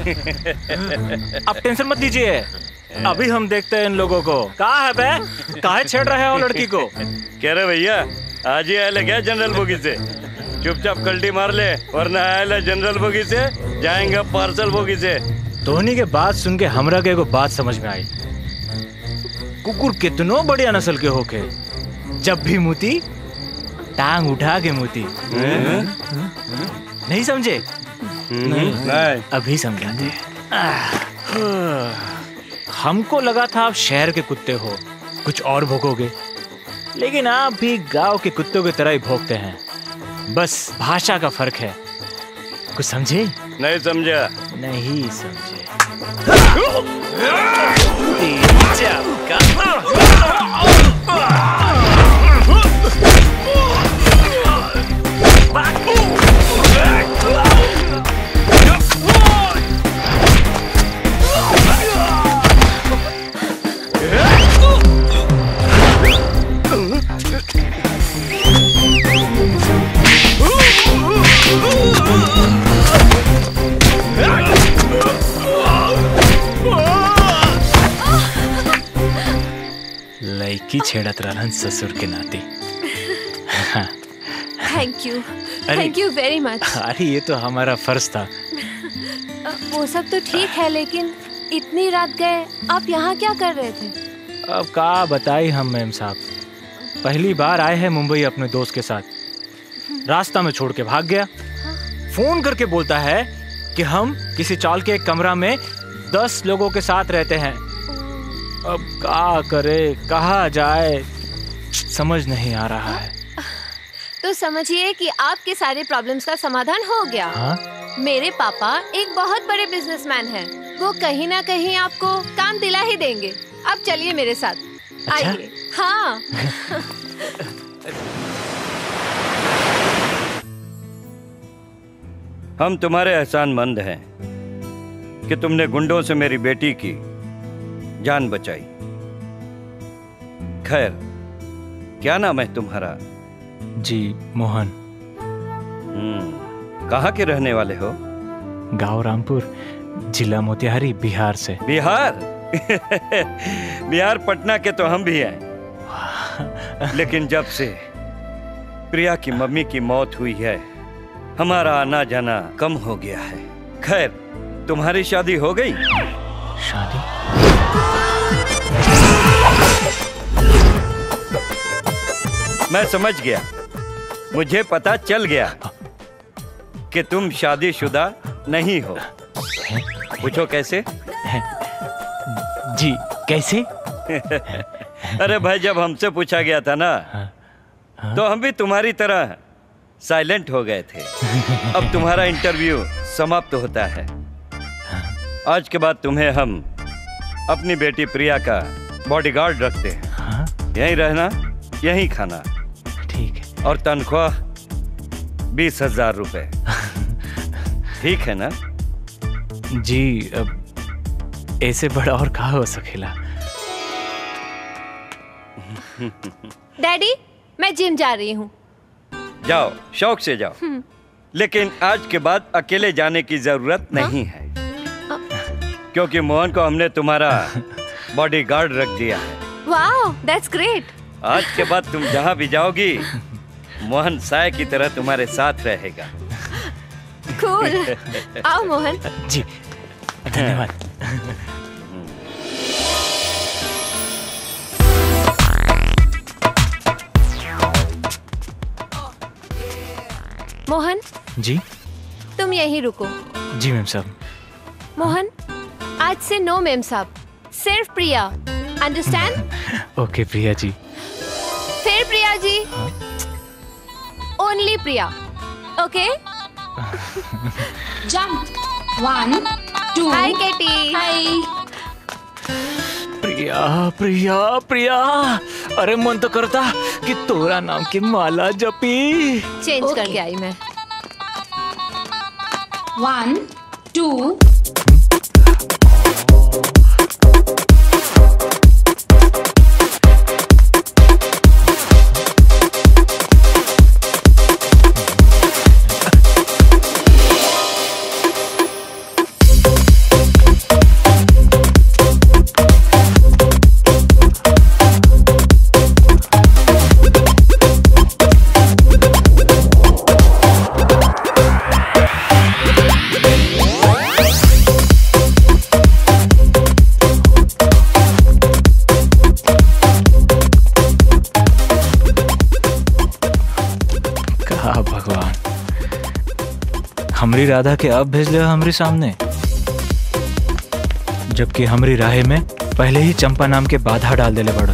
आप टेंशन मत लीजिए, अभी हम देखते हैं इन लोगों को। कहाँ है बे, काहे छेड़ रहे हो लड़की को? कह रहे भैया आज ही आए क्या जनरल बोगी से, चुपचाप कल्टी मार ले, वरना आए जनरल बोगी से जाएंगे पार्सल बोगी से। धोनी के बात सुन के हमरा के एगो बात समझ में आई। कुकुर कितनो बढ़िया नस्ल के होके, जब भी मुती टांग उठा के मुती। नहीं समझे? नहीं। अभी समझाते। हमको लगा था आप शहर के कुत्ते हो, कुछ और भोगोगे, लेकिन आप भी गांव के कुत्तों की तरह ही भोगते हैं, बस भाषा का फर्क है। कुछ समझे? नहीं समझा। नहीं समझे। लड़की छेड़त रहन ससुर के नाते। थैंक यू वेरी मच। अरे ये तो हमारा फर्ज था। वो सब तो ठीक है, लेकिन इतनी रात गए आप यहाँ क्या कर रहे थे? अब का बताई हम मैम साहब, पहली बार आए हैं मुंबई अपने दोस्त के साथ, रास्ता में छोड़ के भाग गया। फोन करके बोलता है कि हम किसी चाल के एक कमरा में 10 लोगों के साथ रहते हैं। अब क्या करे, कहाँ जाए, समझ नहीं आ रहा है। तो समझिए कि आपके सारे प्रॉब्लम्स का समाधान हो गया। हाँ? मेरे पापा एक बहुत बड़े बिजनेसमैन हैं, वो कहीं ना कहीं आपको काम दिला ही देंगे। आप चलिए मेरे साथ। अच्छा? आइए। हाँ। हम तुम्हारे एहसानमंद हैं कि तुमने गुंडों से मेरी बेटी की जान बचाई। खैर, क्या नाम है तुम्हारा? जी मोहन। कहाँ के रहने वाले हो? गांव रामपुर, जिला मोतिहारी, बिहार से। बिहार? बिहार पटना के तो हम भी हैं, लेकिन जब से प्रिया की मम्मी की मौत हुई है, हमारा आना जाना कम हो गया है। खैर, तुम्हारी शादी हो गई? शादी? मैं समझ गया, मुझे पता चल गया कि तुम शादीशुदा नहीं हो। पूछो कैसे? जी कैसे? अरे भाई, जब हमसे पूछा गया था ना, तो हम भी तुम्हारी तरह साइलेंट हो गए थे। अब तुम्हारा इंटरव्यू समाप्त होता है। आज के बाद तुम्हें हम अपनी बेटी प्रिया का बॉडीगार्ड रखते हैं। यहीं रहना, यहीं खाना। ठीक है। और तनख्वाह 20,000 रुपए। ठीक है ना? जी, अब ऐसे बड़ा और कहाँ हो सकेला। डैडी, मैं जिम जा रही हूँ। जाओ, शौक से जाओ, लेकिन आज के बाद अकेले जाने की जरूरत नहीं है, क्योंकि मोहन को हमने तुम्हारा बॉडीगार्ड रख दिया है। Wow, that's great. आज के बाद तुम जहाँ भी जाओगी, मोहन साय की तरह तुम्हारे साथ रहेगा। कूल। आओ मोहन। जी, धन्यवाद। मोहन जी, तुम यहीं रुको। जी मैम साहब। मोहन, आज से नो मैम साहब, सिर्फ प्रिया। अंडरस्टैंड? ओके प्रिया जी। फिर Priya ji. Only Priya. Okay? Jump 1 2। Hi Katie. Hi. Priya Priya Priya, अरे मन तो करता कि तोरा नाम की माला जपी। चेंज करके आई मैं। 1 2। हमरी राधा के अब भेज ले हमरी सामने, जबकि हमरी राहे में पहले ही चंपा नाम के बाधा डाल देले बड़ा।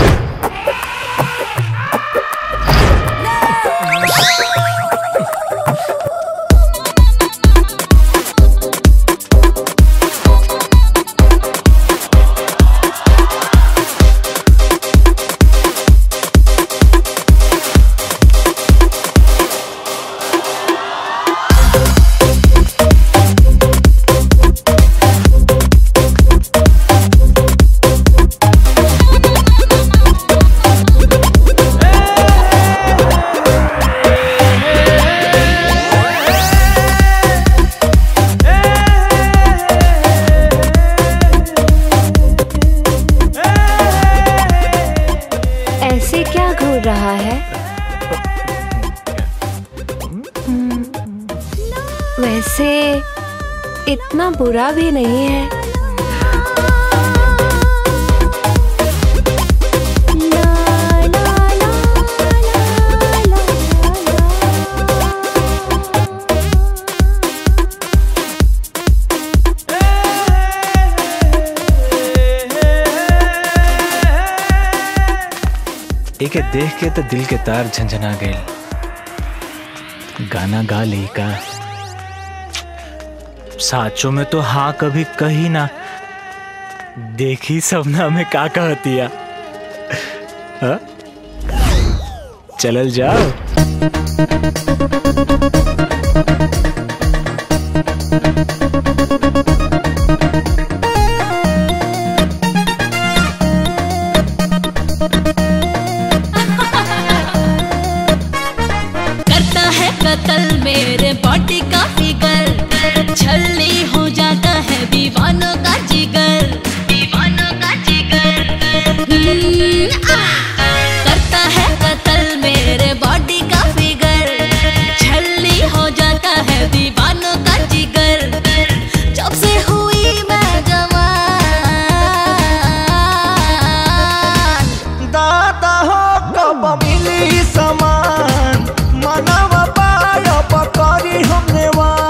वैसे इतना बुरा भी नहीं है। एके देख के तो दिल के तार झंझना गए। गाना गा ली का साचो में तो हाँ कभी कही ना, देखी सपना में का कहतिया। हाँ? चलल जाओ। करता है कत्ल मेरे बॉडी का फिगर, छलनी हो जाता है दीवानों का जिगर, दीवानों का जिगर। करता है कत्ल मेरे बॉडी का फिगर, छलनी हो जाता है दीवानों का जिगर। जब से हुई मैं जवान, दादा हो कब मिली समान, मनवा पाया पकड़ी हमने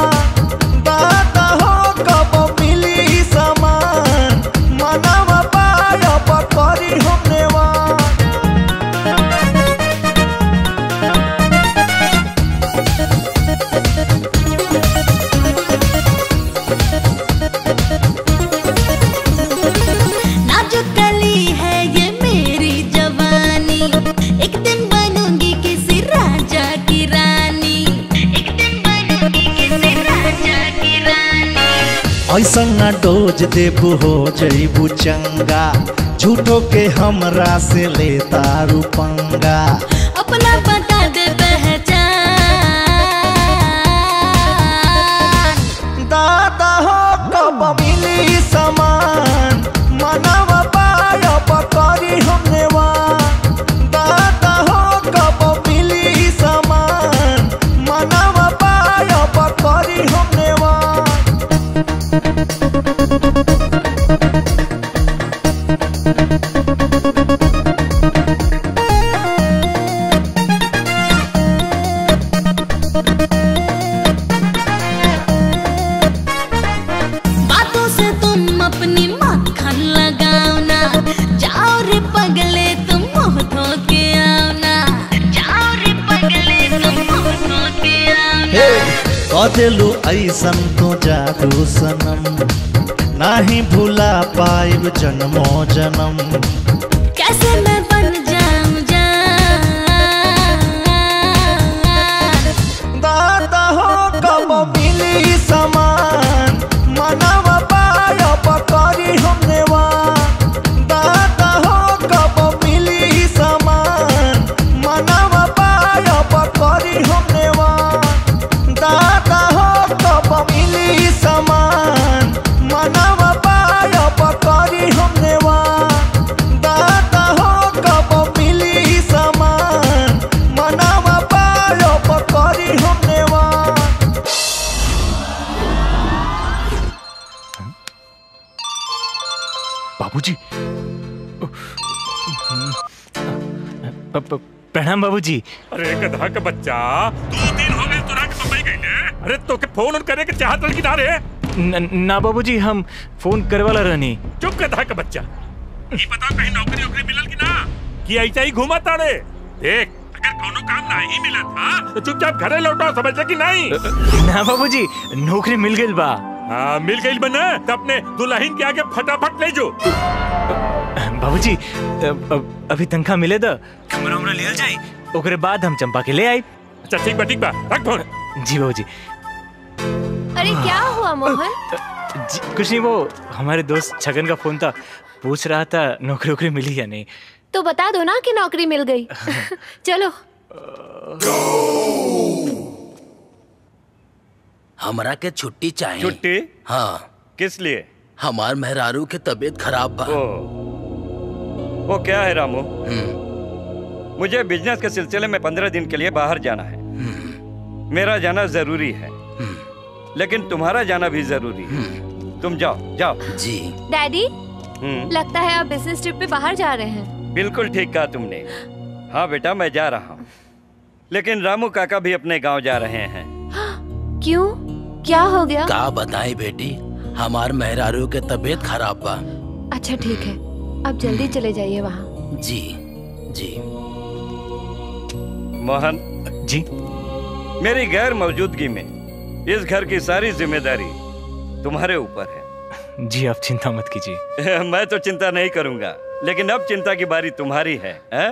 ऐसा ना डोज देबू हो जईबू चंगा, झूठो के हमरा से लेता रूपंगा। अपना बता दे पहचान, दादा हो कब मिली समान, मनवा पाया पकड़ी हमने दादा हो कब मिली समान, मनवा पाया पकड़ी हमने बातों से तुम अपनी मक्खन लगाओ ना, जाओ रे पगले तुम मुँह धो के आओ ना, जाओ रे पगले तुम मुँह धो के आओ ना। कदेलू ऐसन तो जादू सनम, नाही भूला पाइब जन्मो जन्म। कैसे मैं बन जाऊं जान, दादा हो कब मिली समान, मनवा पाया पकड़ी हमने दादा हो कब मिली समान, मनवा पाया पकड़ी हमने दादा हो कब मिली समान, मनवा पाया पकड़ी हमने दादा हो कब मिली समान, मनवा पाया पकड़ी हमने बाबूजी। प्रणाम बाबूजी। अरे गधा का बच्चा, 2 दिन हो गए तोरा के बम्बई गई ने। अरे तो के फोन करे के चाहत रही ना रे? ना बाबूजी, हम फोन करे वाला रहनी। चुप कर का बच्चा। ये बताओ कहीं नौकरी वोकरी मिलल कि ना, कि ऐसा ही घूमा ताड़े? देख अगर कोनो काम नहीं मिला था तो चुपचाप घरे लौटाओ, समझे कि नहीं? ना बाबूजी, नौकरी मिल गई बा। हाँ मिल गई बना तो अपने दुल्हन के आगे फटाफट ले जो। बाबूजी अभी तनख्वाह मिले तो कमरा उमरा ले जाए, ओकरे बाद हम चंपा के ले आई। अच्छा ठीक बा रख फोन। जी बाबूजी। अरे क्या हुआ मोहन? कुछ नहीं, वो हमारे दोस्त छगन का फोन था, पूछ रहा था नौकरी वोकरी मिली या नहीं। तो बता दो ना कि नौकरी मिल गई। चलो। हमरा के छुट्टी चाहिए। छुट्टी? हाँ। किस लिए? हमार मेहरारू के तबीयत खराब बा। वो क्या है रामू? मुझे बिजनेस के सिलसिले में 15 दिन के लिए बाहर जाना है। मेरा जाना जरूरी है, लेकिन तुम्हारा जाना भी जरूरी है। तुम जाओ जाओ। जी। डैडी, लगता है आप बिजनेस ट्रिप पे बाहर जा रहे हैं। बिल्कुल ठीक कहा तुमने। हाँ बेटा, मैं जा रहा हूँ, लेकिन रामू काका भी अपने गांव जा रहे हैं। क्यों, क्या हो गया? का बताएं बेटी, हमार मेहरारू के तबीयत खराब बा। अच्छा ठीक है, अब जल्दी चले जाइए वहाँ। जी जी। मोहन जी, मेरी गैर मौजूदगी में इस घर की सारी जिम्मेदारी तुम्हारे ऊपर है। जी आप चिंता मत कीजिए। मैं तो चिंता नहीं करूंगा, लेकिन अब चिंता की बारी तुम्हारी है,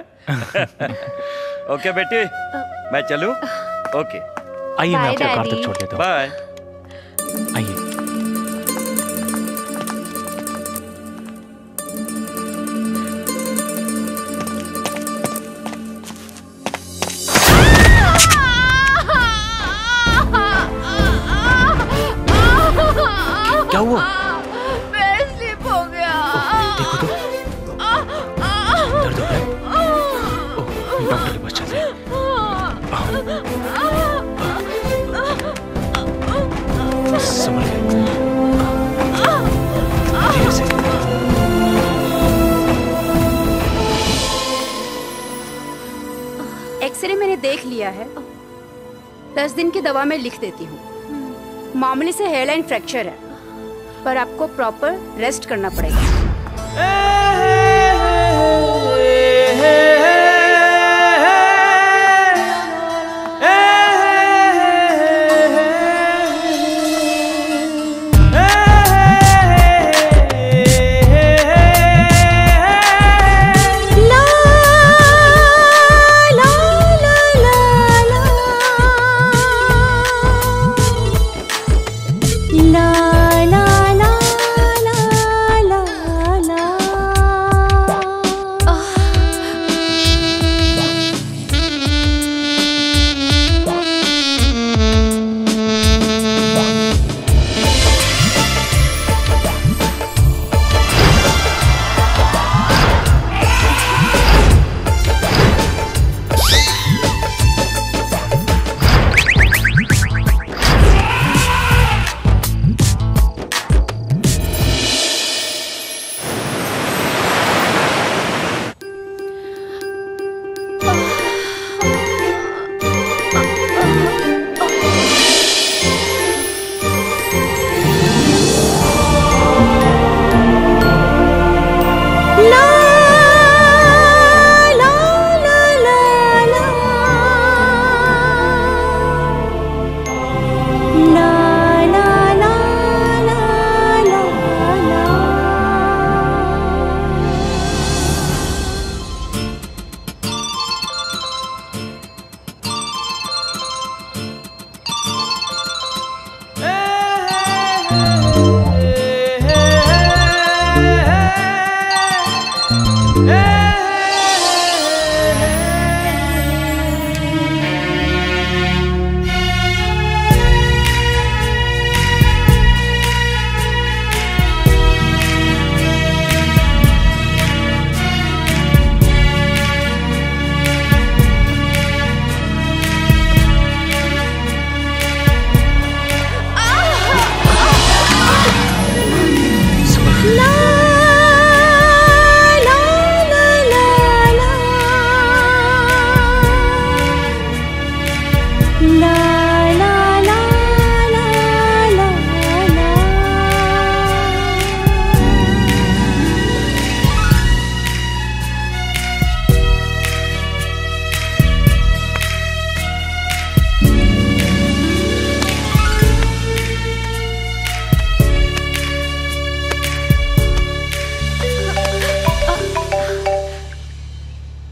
ओके बेटी, मैं चलूं? ओके, आइए मैं आपको कार तक छोड़ देता हूँ। बाय। आइए। क्या हुआ? पैर स्लिप हो गया। देखो तो दर्द हो रहा है। डॉक्टर के पास चलते हैं। संभल गए। धीरे से। एक्सरे मैंने देख लिया है, 10 दिन की दवा मैं लिख देती हूँ। मामूली से हेयरलाइन फ्रैक्चर है, पर आपको प्रॉपर रेस्ट करना पड़ेगा।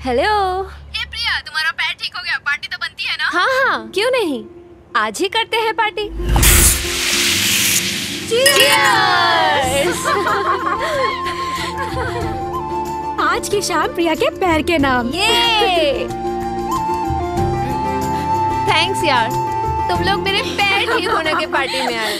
हेलो। हे प्रिया, तुम्हारा पैर ठीक हो गया, पार्टी तो बनती है ना? हाँ हाँ, क्यों नहीं, आज ही करते हैं पार्टी। आज की शाम प्रिया के पैर के नाम। ये थैंक्स यार, तुम लोग मेरे पैर ठीक होने के पार्टी में आए।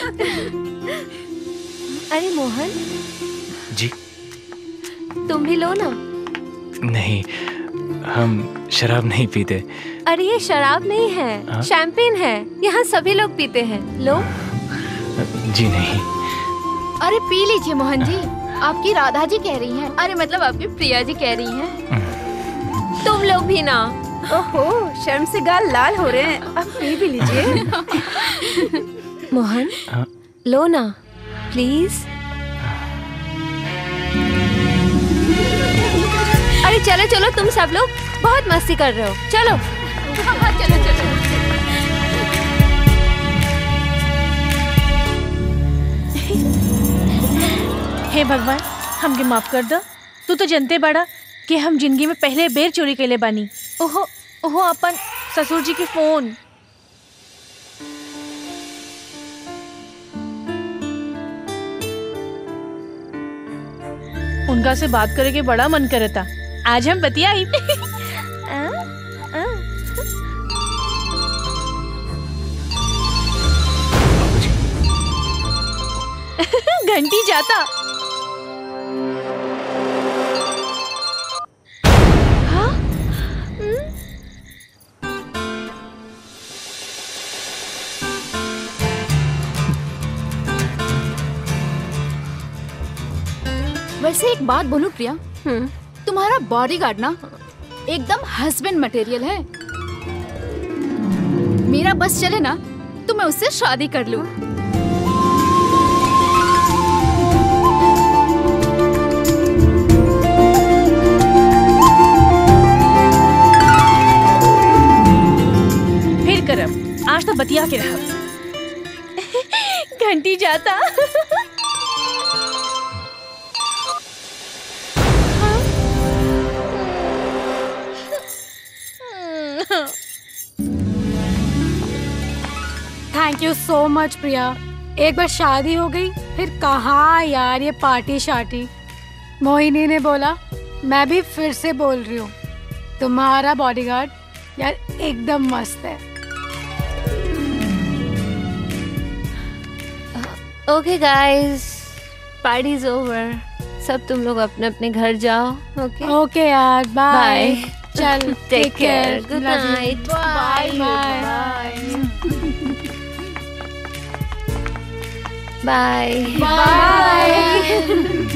अरे मोहन जी। तुम भी लो ना। नहीं, हम शराब नहीं पीते। अरे ये शराब नहीं है, शैंपेन है, यहाँ सभी लोग पीते हैं, लो। जी नहीं। अरे पी लीजिए मोहन जी, आपकी राधा जी कह रही हैं। अरे मतलब आपकी प्रिया जी कह रही हैं। तुम लोग भी ना। ओहो, शर्म से गाल लाल हो रहे हैं, अब पी भी लीजिए। मोहन लो ना प्लीज। अरे चलो चलो, तुम सब लोग बहुत मस्ती कर रहे हो, चलो। चलो चलो। हे भगवान, हमके माफ कर दो। तू तो जनते बड़ा कि हम जिंदगी में पहले बेर चोरी कैले बानी। ओहो ओहो, अपन ससुर जी के फोन। उनका से बात करे के बड़ा मन करता, आज हम बतियाई। घंटी जाता। हाँ? वैसे एक बात बोलूं प्रिया, तुम्हारा बॉडीगार्ड ना एकदम हस्बैंड मटेरियल है। मेरा बस चले ना तो मैं उससे शादी कर लूं। फिर करब, आज तो बतिया के रहा। घंटी जाता। Thank you so much Priya. एक बार शादी हो गई फिर कहाँ यार ये पार्टी शार्टी। मोहिनी ने बोला, मैं भी फिर से बोल रही हूँ, तुम्हारा बॉडीगार्ड यार एकदम मस्त है। Okay guys, party is over. सब तुम लोग अपने अपने घर जाओ। ओके ओके यार, बाय। Bye. चल take care, good night, bye bye bye.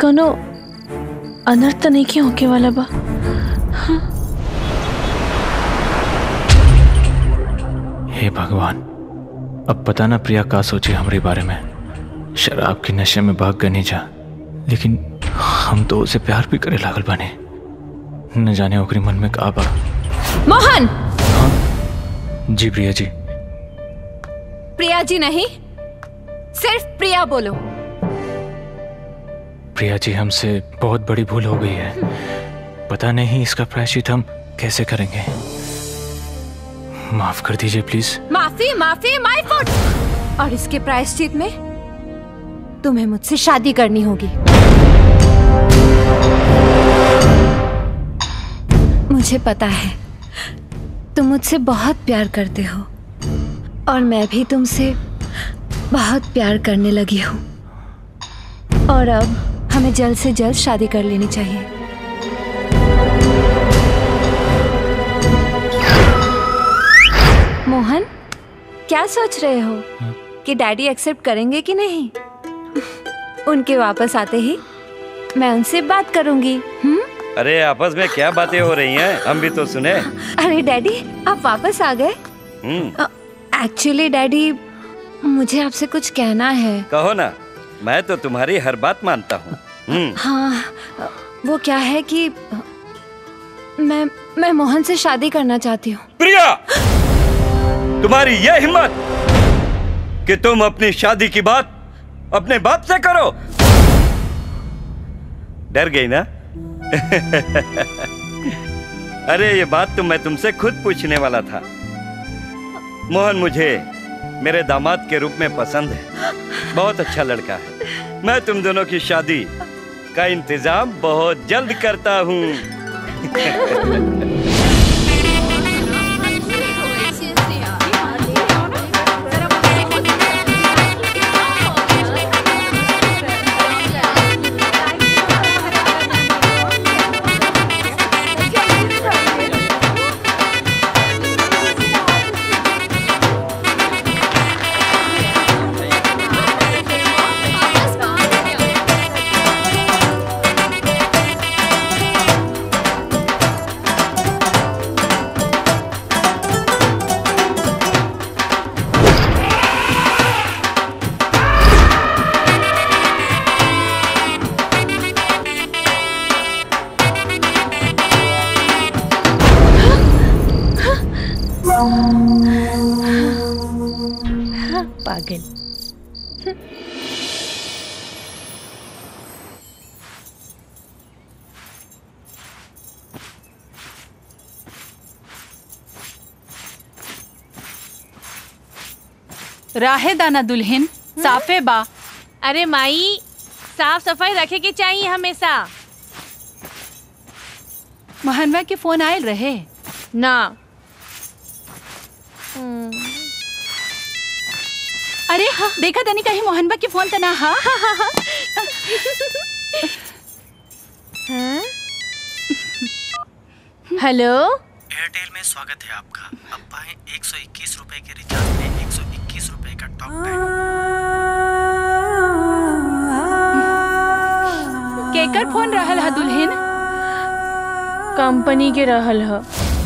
कोनो अनर्थ नहीं के होके वाला बा। हे भगवान, अब पता ना प्रिया का सोचे हमारे बारे में। शराब के नशे में भाग गनी जा, लेकिन हम तो उसे प्यार भी करे लागल बने। न जाने ओकरी मन में का बा। मोहन! जी प्रिया जी। प्रिया जी नहीं, सिर्फ प्रिया बोलो। प्रिया जी, हमसे बहुत बड़ी भूल हो गई है। पता नहीं इसका प्रायश्चित हम कैसे करेंगे। माफ कर दीजिए प्लीज। माफी माफी माय फुट। और इसके प्रायश्चित में तुम्हें मुझसे शादी करनी होगी। मुझे पता है तुम मुझसे बहुत प्यार करते हो और मैं भी तुमसे बहुत प्यार करने लगी हूँ। और अब हमें जल्द से जल्द शादी कर लेनी चाहिए। मोहन, क्या सोच रहे हो कि डैडी एक्सेप्ट करेंगे कि नहीं? उनके वापस आते ही मैं उनसे बात करूंगी। अरे आपस में क्या बातें हो रही हैं? हम भी तो सुने। अरे डैडी, आप वापस आ गए? एक्चुअली डैडी, मुझे आपसे कुछ कहना है। कहो ना, मैं तो तुम्हारी हर बात मानता हूँ। हाँ, वो क्या है कि मैं मोहन से शादी करना चाहती हूँ। प्रिया, तुम्हारी ये हिम्मत कि तुम अपनी शादी की बात अपने बाप से करो। डर गई ना? अरे ये बात तो मैं तुमसे खुद पूछने वाला था। मोहन मुझे मेरे दामाद के रूप में पसंद है, बहुत अच्छा लड़का है। मैं तुम दोनों की शादी का इंतजाम बहुत जल्द करता हूँ। पागल। राहे दाना दुल्हन साफे बा। अरे माई, साफ सफाई रखे के चाहिए हमेशा। मोहनवा के फोन आयल रहे ना? अरे हाँ, देखा तनी कहीं मोहनवा के फोन तना। हाँ हेलो, एयरटेल में स्वागत है आपका। अब पाएं 121 रुपए के रिचार्ज में 121 रुपए का टॉक पैक। केकर फोन रहल हा दुल्हन? कंपनी के रहल हा।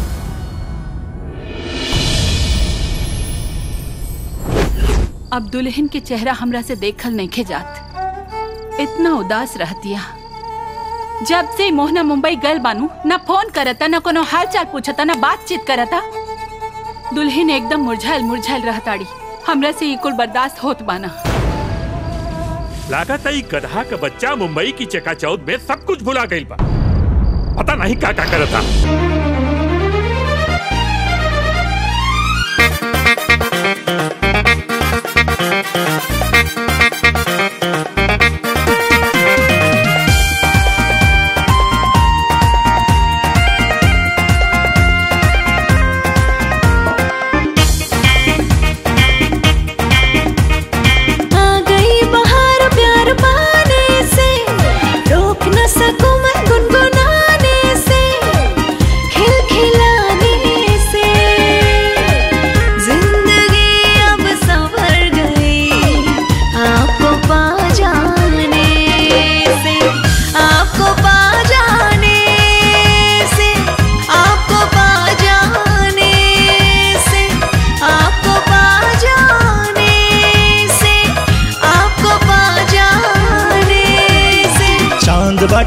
अब दुल्हन के चेहरा हमरा से देखल नहीं खे जात। इतना उदास रहतिया। जब से मोहना मुंबई गल बानू, ना फोन करता, ना कोनो हाल चाल पूछता, ना बातचीत करता। दुल्हन एकदम मुरझाइल मुरझाइल रहताड़ी। हमरा से ये कुल बर्दाश्त होत बाना। लागत है गधा का बच्चा मुंबई की चकाचौंध में सब कुछ भुला गई बा। पता नहीं क्या क्या करता। रोक न सकूं मैं गुनगुनाने से, खिल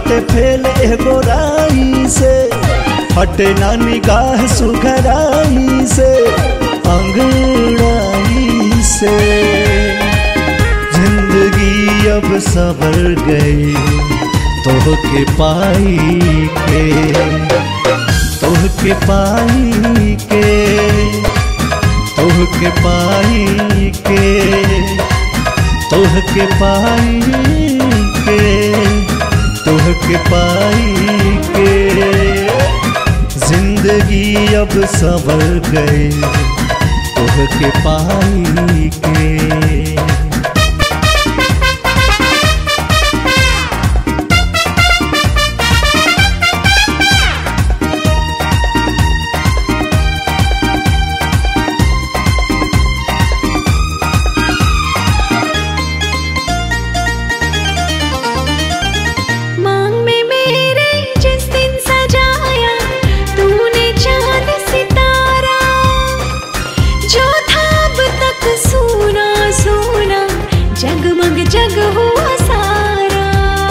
बाटे फेल एगो राई से, हटे ना निगाह सुघराई से, अंगड़ाई से। जिंदगी अब सवर गई तोहके पाई के, तोहके पाई के, तोहके पाई के, तोहके पाई के, तोहके पाई के। जिंदगी अब सवर गई तोहके पाई के। जगमग जग हुआ सारा।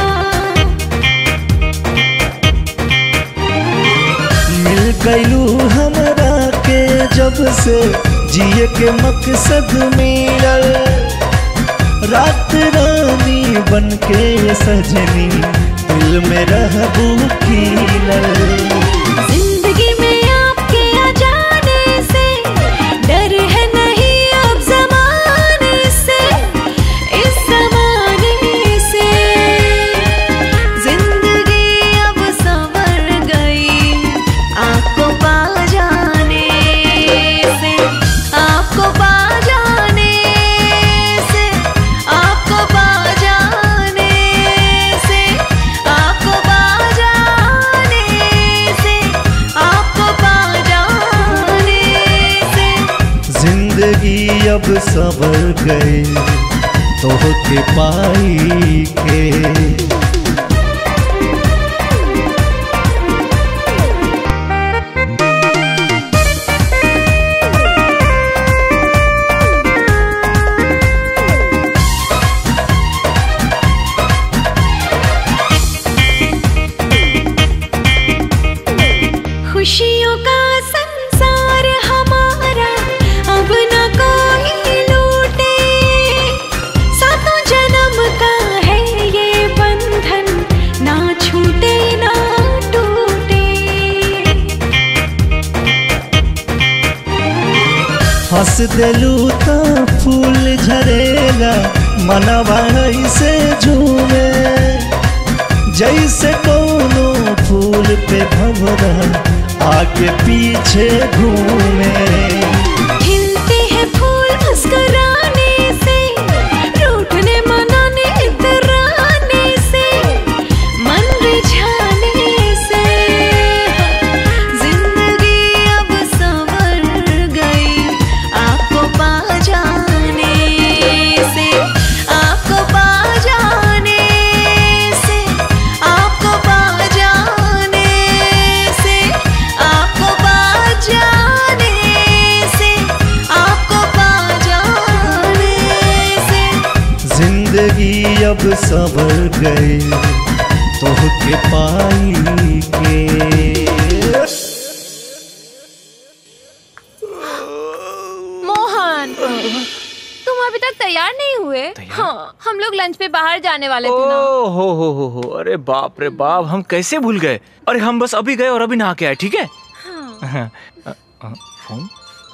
मिल गईलू हमरा के जब से जिए के मकसद मिलल, रात रानी बन के सजनी दिल में रहबू खिलल। जिंदगी में आपके आ जाने से डर है नहीं अब जमाने से, इस जमाने से। जिंदगी अब संवर गई आपको पा जाने से, आपको पा जाने से, आपको पा जाने से, आपको पा जाने से, आपको पा जाने से। जिंदगी अब सवर गई तोहके पाई के। खुशियों का संसार हमारा अब न कोई लूटे, सातों जन्म का है ये बंधन, ना छूटे ना टूटे। हंस देलू तो फूल झरेला, मनवा से झूमे, जैसे कोनो फूल पे भंवरा आगे पीछे घूमे। खिलते हैं फूल मुस्कुराने से, रूठने मनाने इतराने से, मन रिझाने से। जिंदगी अब संवर गई आपको पा जाने से, आपको पा जाने से, आपको पा जाने से, आपको पा जाने से, आपको पा जाने से। जिंदगी अब सवर गई तोहके पाई के। मोहन, तुम अभी तक तैयार नहीं हुए? हाँ, हम लोग लंच पे बाहर जाने वाले थे ना। ओ हो, अरे बाप रे बाप, हम कैसे भूल गए। अरे हम बस अभी गए और अभी नहा के आए, ठीक है? हाँ। फोन?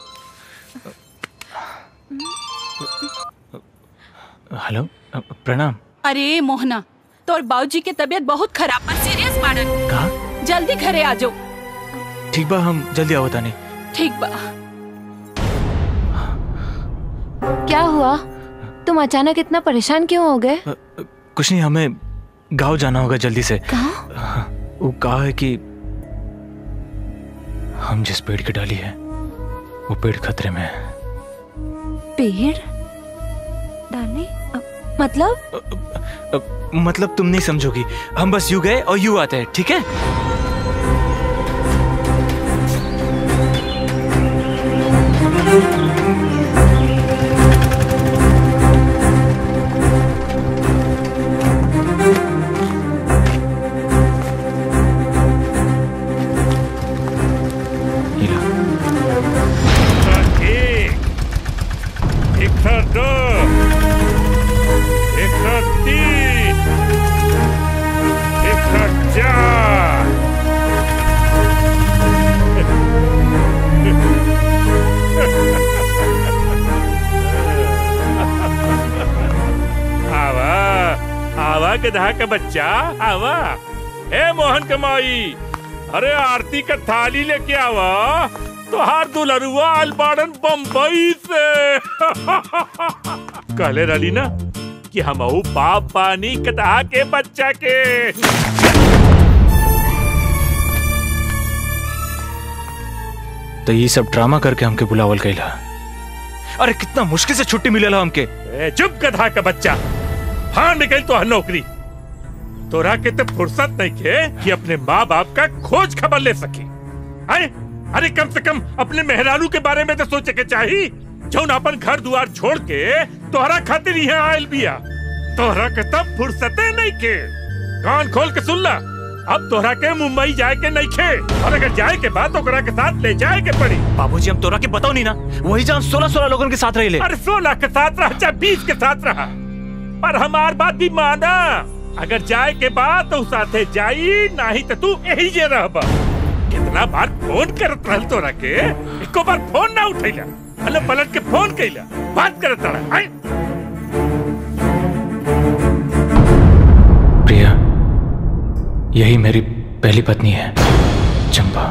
हेलो, प्रणाम। अरे मोहना, तोर बाबूजी के तबीयत बहुत खराब बा, सीरियस बाड़न। कहा? जल्दी घरे आ जाओ। ठीक बा, हम जल्दी आवत आने। ठीक बा। क्या हुआ? तुम अचानक इतना परेशान क्यों हो गए? कुछ नहीं, हमें गांव जाना होगा जल्दी से। कहाँ? वो कहा है कि हम जिस पेड़ की डाली है वो पेड़ खतरे में है। पेड़ डाली? मतलब तुम नहीं समझोगी। हम बस यूं गए और यूं आते हैं, ठीक है? गधा का बच्चा आवा। ए मोहन कमाई, अरे आरती का थाली लेके आवा। तोहार दुलरुआ अलबाड़न बम्बई से। कहले रही ना कि हम बाप पानी गधा के बच्चा के। तो ये सब ड्रामा करके हमके बुलावल कैला। अरे कितना मुश्किल से छुट्टी मिलेला हमके। चुप गधा का बच्चा, हाँ निकल तो नौकरी। तोरा के तो फुर्सत नहीं के कि अपने माँ बाप का खोज खबर ले सके। अरे कम से कम अपने मेहरारू के बारे में तो सोचे के चाहिए, जौन अपन घर दुआर छोड़ के तोहरा खातिर यहाँ आयल बिया। तोहरा के तब फुर्सते नहीं के। कान खोल के सुन ला, अब तोहरा के मुंबई जाए के नहीं खे, और अगर जाए के बाद तोहरा के साथ ले जाए के पड़ी। बाबूजी हम तोरा के बताओ नहीं ना, वही जहाँ 16 लोगों के साथ रहे। अरे 16 के साथ रहा चाहे 20 के साथ रहा, पर हमार बात भी माना। अगर जाए के बाद तो साथे जाई, नहीं तो तू यही जे रहबा। कितना बार फोन करत रहल तोरा के, एको बार फोन ना उठैला। अल्लाह पलट के फोन कैला, बात करत रहा। प्रिया, यही मेरी पहली पत्नी है, चंपा।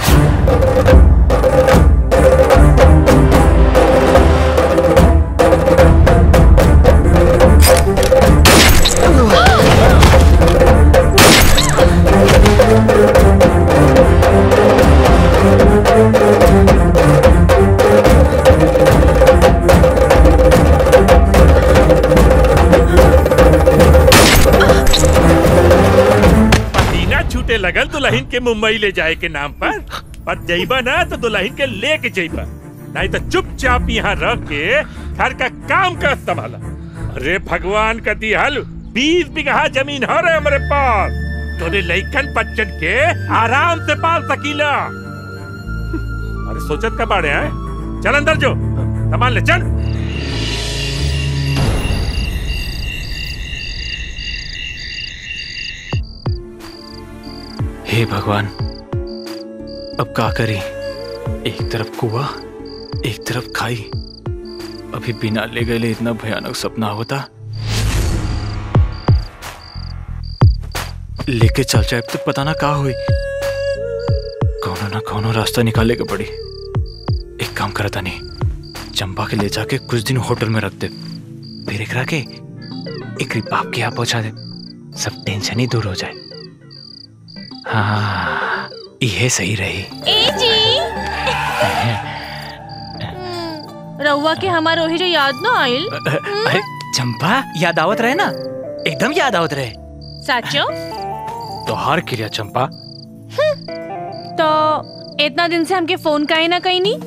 छूटे लगल दुल्हन के मुंबई ले जाए के नाम पर जइबा ना तो दुल्हन के लेके जइबा, नहीं तो चुपचाप यहाँ रह के घर का काम का संभाला। अरे भगवान का दिहल 20 बीघा जमीन है रे हमारे पास, तोरे लइकन बच्चन के आराम से पाल सकीला। अरे सोचत का बाड़े हैं? चल अंदर जो सामान ले चल। हे भगवान, अब क्या करी? एक तरफ कुआं, एक तरफ खाई। अभी बिना ले गए इतना भयानक सपना होता। लेके चल जाए तो पता ना क्या हुई। कौनो ना कौनो रास्ता निकाले के पड़ी। एक काम करता नहीं, चंपा के ले जाके कुछ दिन होटल में रख दे, फिर एकरा के एक बाप के यहाँ पहुंचा दे, सब टेंशन ही दूर हो जाए। हाँ, ये सही रही। ए जी, रउआ के हमारा वही जो याद ना आयल। अरे चंपा, याद आवत रहे ना, एकदम याद आवत रहे। साचो? तो हार के लिया चंपा। तो इतना दिन से हमके फोन काहे ना कहीं नहीं?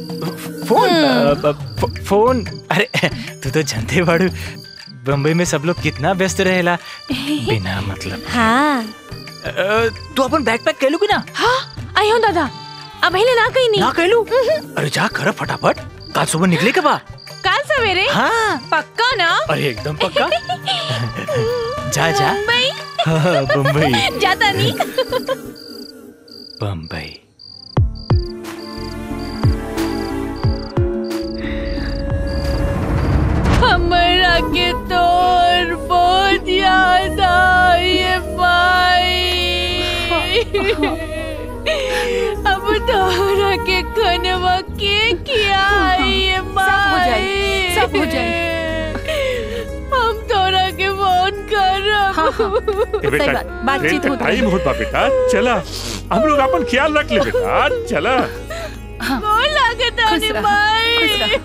फोन? अरे तू तो जानते बाड़ू, बम्बई में सब लोग कितना व्यस्त रहेला बिना मतलब। हाँ। तू अपन बैग पैक कैलू की ना? हाँ, आयो दादा, अब हिले ना कहीं नहीं। ना कैलू? अरे जा कर फटाफट, कल सुबह निकले के बा? कल सवेरे? हाँ। पक्का ना? अरे एकदम पक्का। जा जा। मुंबई? हाँ, बम्बई। जाता नहीं। बम्बई। हमरा के तोर बहुत याद आई भाई। अब तोरा के खनवा के किया आई माई। सब हो जाए। हम तोरा के फोन कर। सही बात, बातचीत होती है। टाइम होता बेटा, चला हम लोग अपन ख्याल रख ले बेटा, चला। कौन लागत आने माई?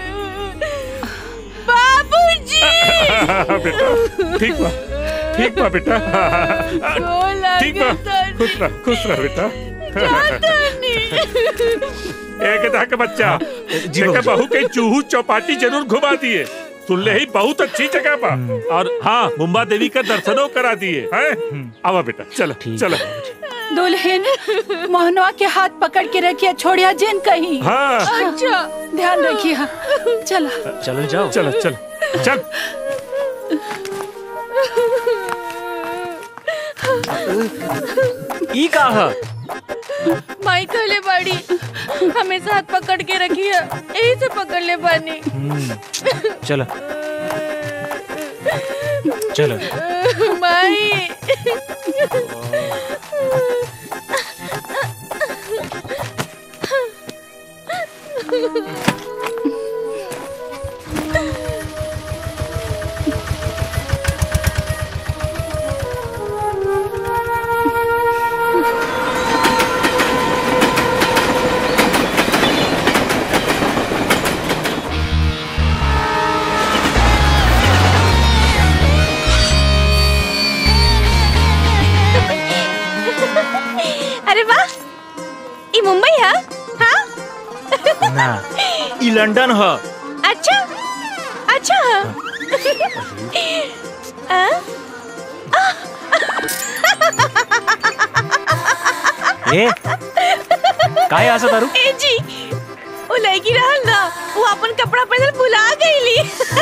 बाबूजी। बेटा ठीक बा, ठीक बा बेटा, ठीक बा, खुश रह बेटा। एक गधा का बच्चा, बहू के चूहू चौपाटी जरूर घुमा दिए, सुन ले ही बहुत अच्छी जगह पा। और हाँ, मुंबा देवी का दर्शनों करा दिए हैं। आवा बेटा, चलो चलो। दुल्हन, मोहनवा के हाथ पकड़ के रखिए, छोड़िया जिन कहीं। हाँ। अच्छा, ध्यान रखिए। चलो चलो, जाओ। चलो चल चल। ई कहा? माई कहले बाड़ी, हमेशा हाथ पकड़ के रखिए, यही से पकड़ ले बानी। चलो। चलो माई। अरे वाह, ये मुंबई है? हाँ? ना, ये लंदन है। अच्छा, अच्छा। ए, काहे आसा तारू? ए जी, वो लड़की रहल ना, वो अपन कपड़ा पहनल भुला गईली।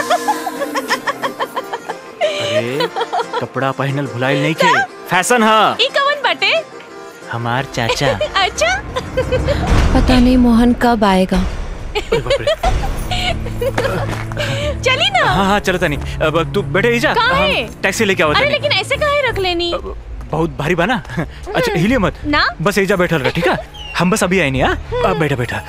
अरे, कपड़ा पहनल भुलाइल नहीं के, फैशन है। ई कवन बाटे? हमार चाचा। अच्छा। पता नहीं मोहन कब आएगा। चली ना। हाँ हाँ चलो तनी, अब तू बैठे ही जा, कहाँ है? हम टैक्सी लेके आओ। अरे लेकिन ऐसे काहे रख लेनी? बहुत भारी बना। अच्छा हिलिए मत ना, बस एजा बैठल रह, ठीक है? हम बस अभी आए नहीं। हाँ बैठा बैठा।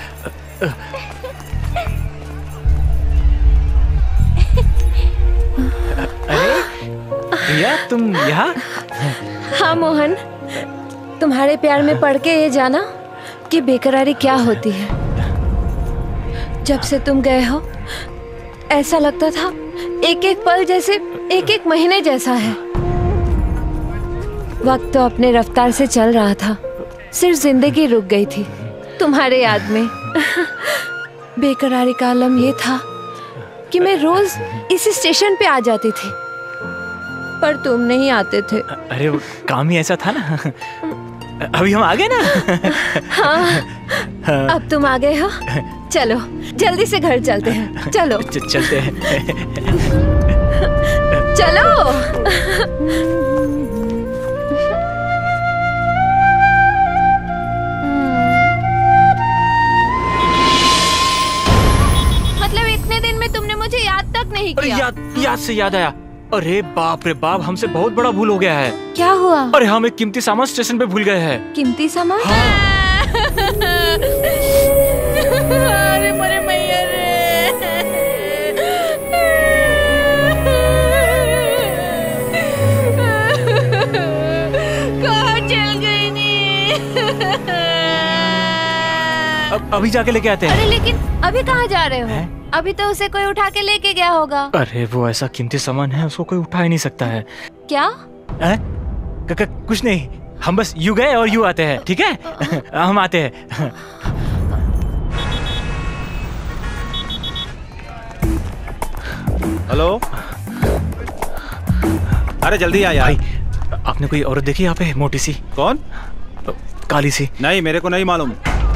अरे प्रिया तुम यहाँ? हाँ मोहन, तुम्हारे प्यार में पड़ के ये जाना कि बेकरारी क्या होती है। जब से तुम गए हो ऐसा लगता था एक एक पल जैसे एक एक महीने जैसा है। वक्त तो अपने रफ्तार से चल रहा था, सिर्फ जिंदगी रुक गई थी तुम्हारे याद में। बेकरारी का आलम ये था कि मैं रोज इस स्टेशन पे आ जाती थी, पर तुम नहीं आते थे। अरे वो काम ही ऐसा था ना। अभी हम आ गए ना। हाँ, अब तुम आ गए हो। चलो जल्दी से घर चलते हैं। चलो चलते हैं। चलो। मतलब इतने दिन में तुमने मुझे याद तक नहीं किया? याद से याद आया। अरे बाप रे बाप, हमसे बहुत बड़ा भूल हो गया है। क्या हुआ? अरे हम एक कीमती सामान स्टेशन पे भूल गए हैं। कीमती सामान? अरे मोरे मैया रे। कहाँ चल गई नी? अभी जाके लेके आते हैं। अरे लेकिन अभी कहाँ जा रहे हो? अभी तो उसे कोई उठा के लेके गया होगा। अरे वो ऐसा कीमती सामान है, उसको कोई उठा ही नहीं सकता है। क्या? कुछ नहीं, हम बस यू गए और यू आते हैं, ठीक है? हम आते हैं। हेलो, अरे जल्दी आ यार। भाई, आपने कोई औरत देखी यहाँ पे मोटी सी? कौन? काली सी। नहीं, मेरे को नहीं मालूम।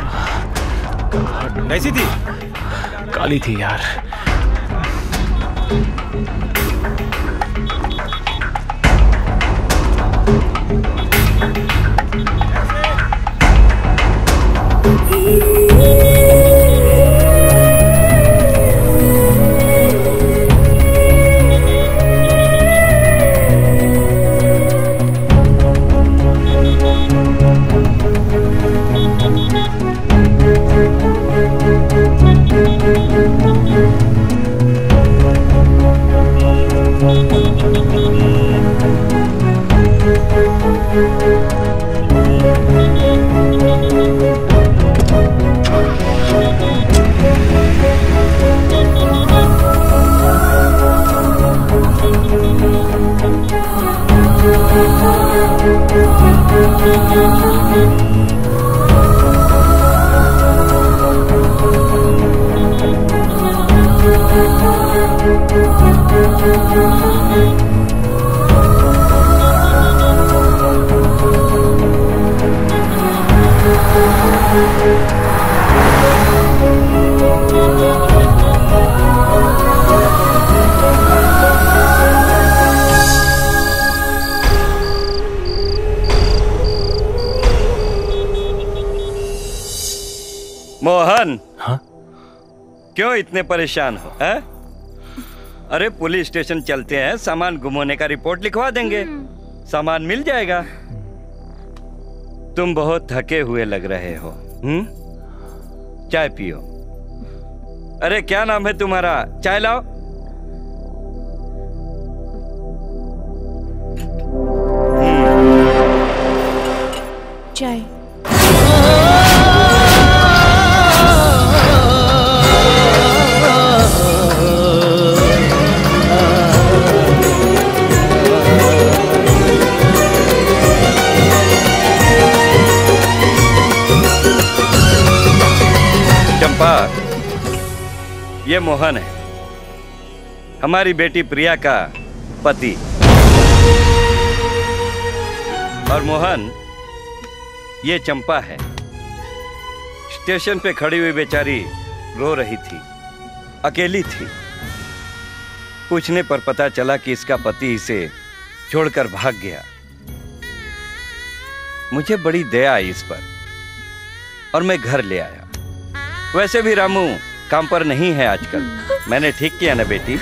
कैसी थी? काली थी यार। मोहन। हाँ? क्यों इतने परेशान हो? अरे पुलिस स्टेशन चलते हैं, सामान गुम होने का रिपोर्ट लिखवा देंगे, सामान मिल जाएगा। तुम बहुत थके हुए लग रहे हो। चाय पियो। अरे क्या नाम है तुम्हारा? चाय लाओ। चाय। चंपा, ये मोहन है, हमारी बेटी प्रिया का पति। और मोहन, ये चंपा है। स्टेशन पे खड़ी हुई बेचारी रो रही थी, अकेली थी। पूछने पर पता चला कि इसका पति इसे छोड़कर भाग गया। मुझे बड़ी दया आई इस पर और मैं घर ले आया। वैसे भी रामू काम पर नहीं है आजकल। मैंने ठीक किया ना बेटी?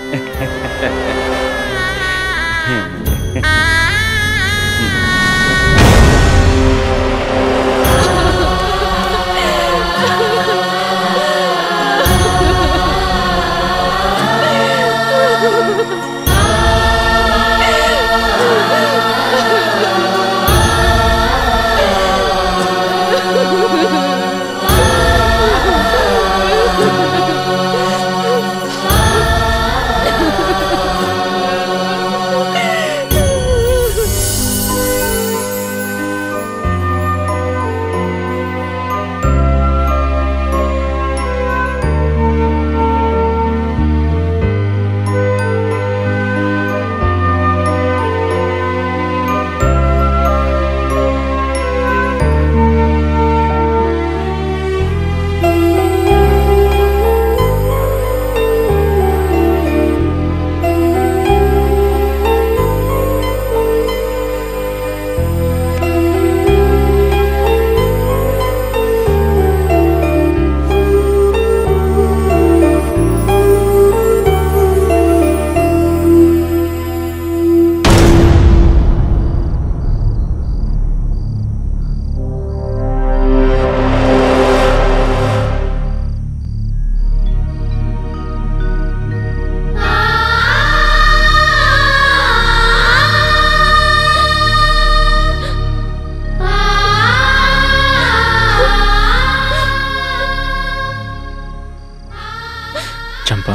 चंपा,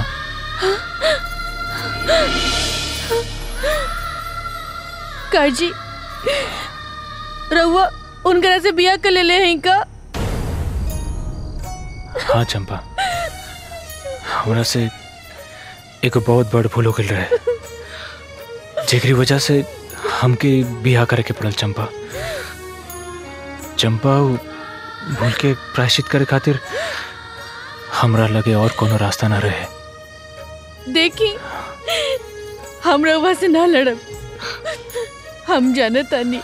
काजी रहुआ उनकरा से बिया कर ले हैं का? हाँ चंपा, हमरा से एक बहुत बड़ भूल हो गई रहे, जेकरी वजह से हमके बिया करे के पड़ल। चंपा चंपा भूल के प्रायश्चित करे खातिर हमरा लगे और कोनो रास्ता ना रहे। देखी, हम रहुआ से ना लड़ब। हम जाने तानी,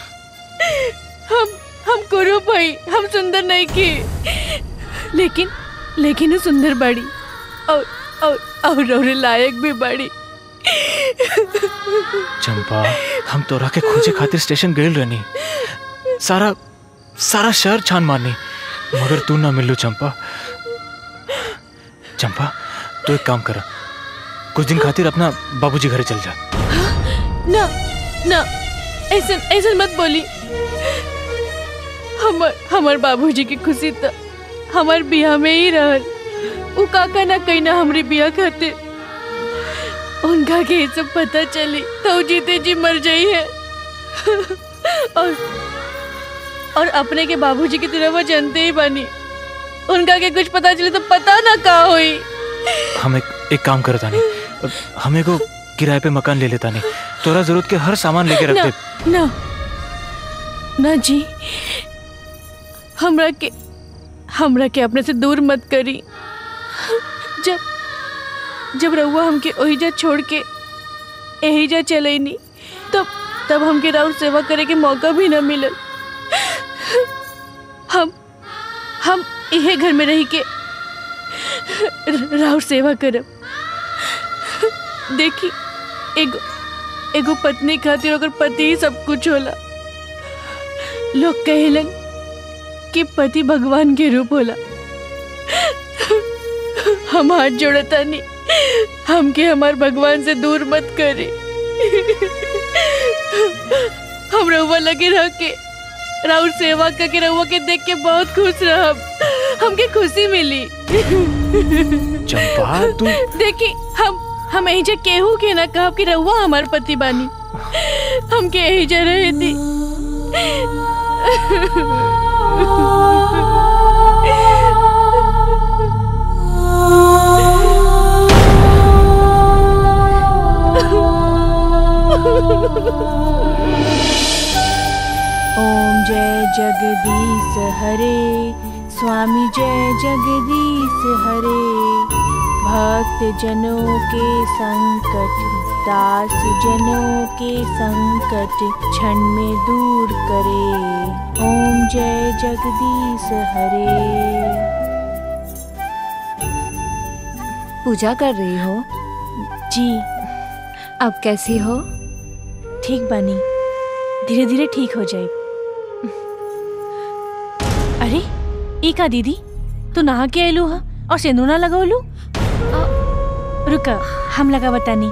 हम करो भाई, हम सुंदर नहीं की, लेकिन वो सुंदर बाड़ी और रोरे लायक भी बाड़ी। चंपा, हम तोरा के खोजे खातिर स्टेशन गए रहनी, सारा शहर छान मारनी, मगर तू ना मिलू। चंपा चंपा, तू एक काम कर, कुछ दिन खातिर अपना बाबूजी घरे चल जा। ना ऐसा मत बोली। हमार बाबूजी की खुशी तो हमार बिया में ही रहल। वो काका ना कहीं ना हमारी बिया खातिर। उनका के सब पता चली तो जीते जी मर जाई है। और अपने के बाबूजी की तरह वो जानते ही बानी, उनका के कुछ पता चले तो पता ना का हुई। हम एक काम करता नहीं, हमें को किराए पे मकान ले लेता नहीं, तोरा जरूरत के हर सामान लेके रख दे। ना जी, हमरा के अपने से दूर मत करी। जब रहुआ हमके ओहिजा छोड़ के एहिजा चले नहीं, तब हमके राउर सेवा करे के मौका भी न मिलल। हम इहे घर में रही के राउर सेवा करब। देखी एगो पत्नी खातिर अगर पति ही सब कुछ होला। लोग कहेलन कि पति भगवान के रूप होला। हम हाथ जोड़ता नहीं, हमके हमार भगवान से दूर मत करे। हम रहुआ लगे रह के राउर सेवा करके रहुआ के देख के बहुत खुश रहब। हमके खुशी मिली। चंपा तू देखी हम एहिजा केहू के ना कहब कि रहुआ हमार पति बानी। हमके एहिजा रहे दी। ओम जय जगदीश हरे, स्वामी जय जगदीश हरे। भक्त जनों के संकट, दास जनों के संकट क्षण में दूर करे। ओम जय जगदीश हरे। पूजा कर रही हो? जी। अब कैसी हो? ठीक बनी, धीरे धीरे ठीक हो जाए। अरे ई का दीदी, तू नहा के आयलू हा और सिंदूर ना लगौलू? रुका, हम लगा बतानी।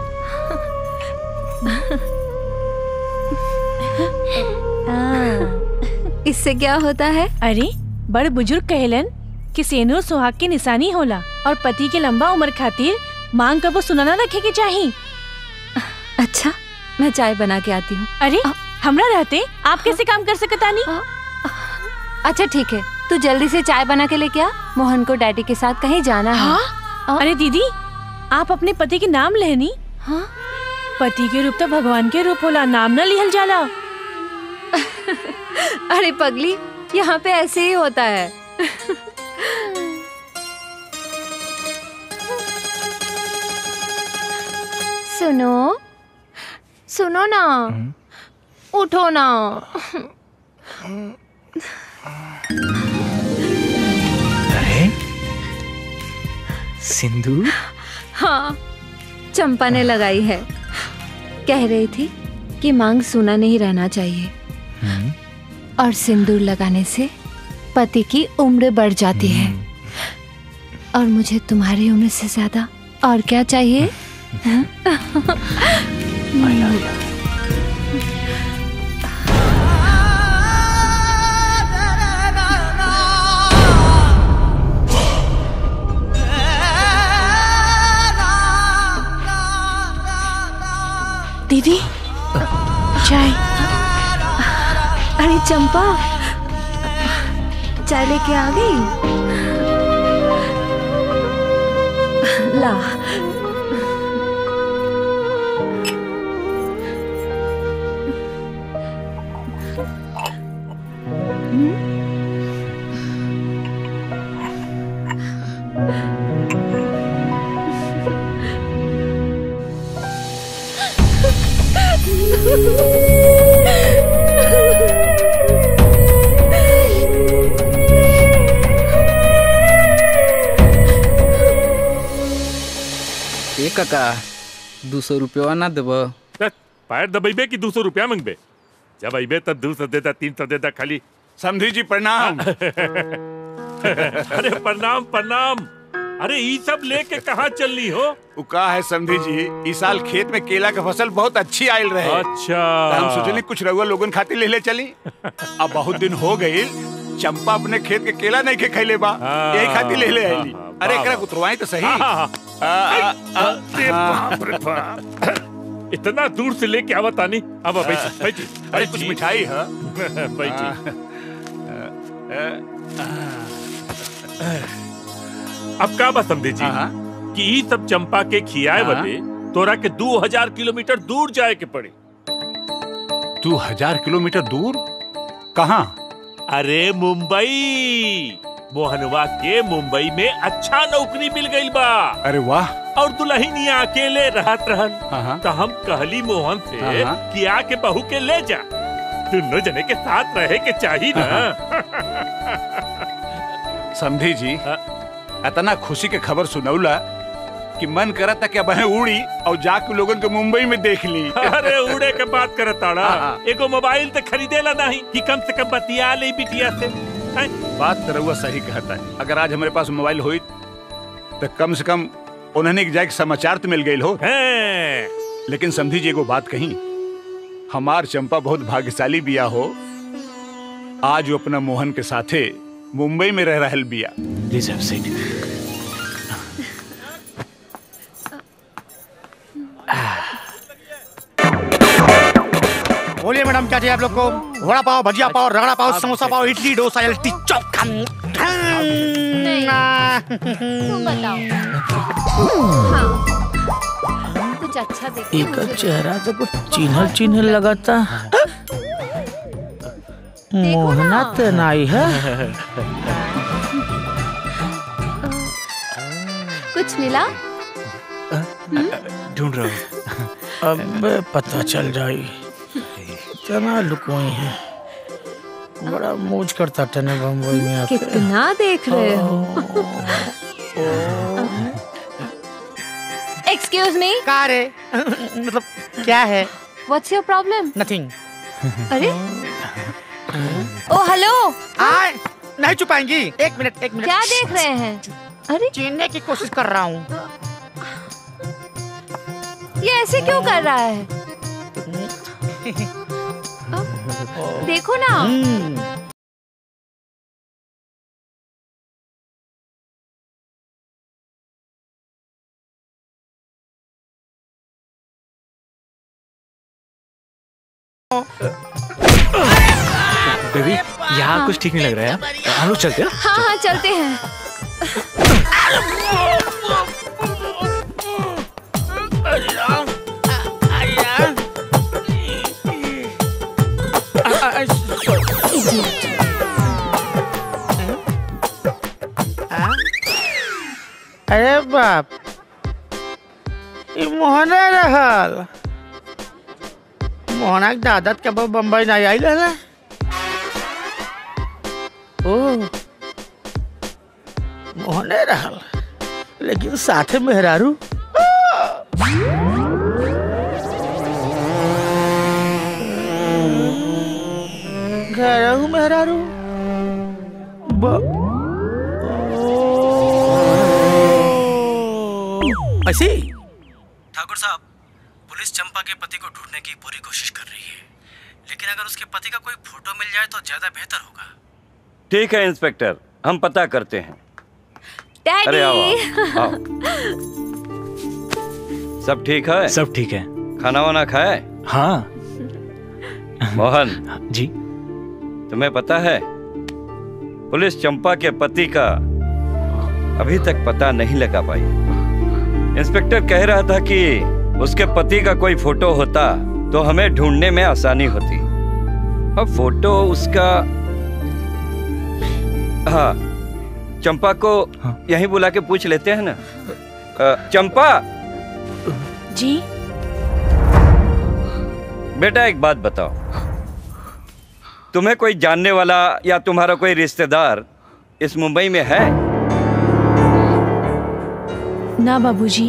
इससे क्या होता है? अरे बड़ बुजुर्ग कहलन कि सेनुर सुहाग की निशानी होला और पति के लंबा उम्र खातिर मांग कबो सुनाना रखे के चाहिए। अच्छा, मैं चाय बना के आती हूँ। अरे हमरा रहते आप कैसे काम कर सकता नहीं? अच्छा ठीक है, तू जल्दी से चाय बना के लेके आ। मोहन को डैडी के साथ कहीं जाना है। अरे दीदी, आप अपने पति के नाम लेनी। हाँ? पति के रूप तो भगवान के रूप होला, नाम न लिहल जाला। अरे पगली, यहाँ पे ऐसे ही होता है। सुनो सुनो ना, उठो ना। अरे सिंदूर? हाँ, चंपा ने लगाई है। कह रही थी कि मांग सुना नहीं रहना चाहिए और सिंदूर लगाने से पति की उम्र बढ़ जाती है। और मुझे तुम्हारी उम्र से ज्यादा और क्या चाहिए? दीदी चाय। अरे चंपा, चाय लेके आ गई? ला। काका 200 रुपया ना देब? पैर दबेबे कि 200 रुपया मंगबे? जब अबे तब 200 देता, 300 देता खाली। समधी जी प्रणाम। अरे प्रणाम प्रणाम। अरे ये सब लेके कहाँ चलनी हो? उका है समधी जी, इस साल खेत में केला का फसल बहुत अच्छी आयल रहे। अच्छा। तो हम सोचली कुछ रउआ लोगन खातिर ले ले चली। अब बहुत दिन हो गई, चंपा अपने खेत के केला नहीं के खैले बा, यही खातिर ले ले आईली। अरे एकरा उतरवाई तो सही। बाप रे बाप, इतना दूर से लेके आवत आनी। अब बैठी। अरे कुछ मिठाई है? बैठी। अब का बा समझे जी कि ई सब चंपा के खियाए बदे तोरा के 2000 किलोमीटर दूर जाए के पड़े। 2000 किलोमीटर दूर? कहाँ? अरे मुंबई। मोहनवा के मुंबई में अच्छा नौकरी मिल गई बा। अरे वाह। और दुल्हनिया अकेले रहत रहन। तो हम कहली मोहन से कि आके बहू के ले जा, दोनों जने के साथ रहे के चाहिए ना। समझी जी, इतना खुशी के खबर सुनौला कि मन करा था कि अब है उड़ी और जाके लोगों को मुंबई में देख ली। अरे उड़े के बात करत ताड़ा, एगो मोबाइल तो खरीदेला नहीं कि कम से कम बतिया ले बिटिया से। बात तो रहुआ सही कहता है। अगर आज हमारे पास मोबाइल हुई तो कम से कम उन्होंने जाके समाचार तो मिल गए हो। लेकिन समझी जी एगो बात कही, हमार चंपा बहुत भाग्यशाली बिया हो, आज वो अपना मोहन के साथे मुंबई में रह रहल बिया। Please have seat. बोलिए मैडम, क्या चाहिए आप लोग को? वड़ा पाव, भजिया पाव, रगड़ा पाव, समोसा पाव, इडली, डोसा, लिट्टी चोखा। तुम बताओ। हाँ। कुछ अच्छा देखो। एक चेहरा से कुछ चिन्हल चिन्हल लगाता। मोहना तो नहीं है। कुछ मिला? ढूंढ रहा हूँ। अब पता चल जाए। इतना लुकोई है, बड़ा मौज करता टने बम्बई में आके। कितना देख रहे हो? Excuse me. क्या रे? मतलब क्या है? What's your problem? नथिंग। अरे ओ हेलो। नहीं छुपाएंगी। एक मिनट। क्या देख रहे हैं? अरे छीनने की कोशिश कर रहा हूँ। ये ऐसे क्यों कर रहा है? देखो ना। बेबी, यहाँ कुछ ठीक नहीं लग रहा है। हम लोग चलते हैं। हाँ चलते हैं। अरे बाप, ये मोहना रहल। मोहना के दादत के बम्बई नहीं आई रहला। ओ मोहने रहल, लेकिन साथे मेहरारू। घरहू मेहरारू। ऐसे ठाकुर साहब, पुलिस चंपा के पति को ढूंढने की पूरी कोशिश कर रही है, लेकिन अगर उसके पति का कोई फोटो मिल जाए तो ज्यादा बेहतर होगा। ठीक है इंस्पेक्टर, हम पता करते हैं। डैडी। अरे आओ, आओ। सब ठीक है? सब ठीक है। खाना वाना खाए? हाँ। मोहन जी, तुम्हें पता है पुलिस चंपा के पति का अभी तक पता नहीं लगा पाई। इंस्पेक्टर कह रहा था कि उसके पति का कोई फोटो होता तो हमें ढूंढने में आसानी होती। अब फोटो उसका, हाँ, चंपा को यहीं बुला के पूछ लेते हैं ना। चंपा जी। बेटा एक बात बताओ, तुम्हें कोई जानने वाला या तुम्हारा कोई रिश्तेदार इस मुंबई में है? ना बाबूजी,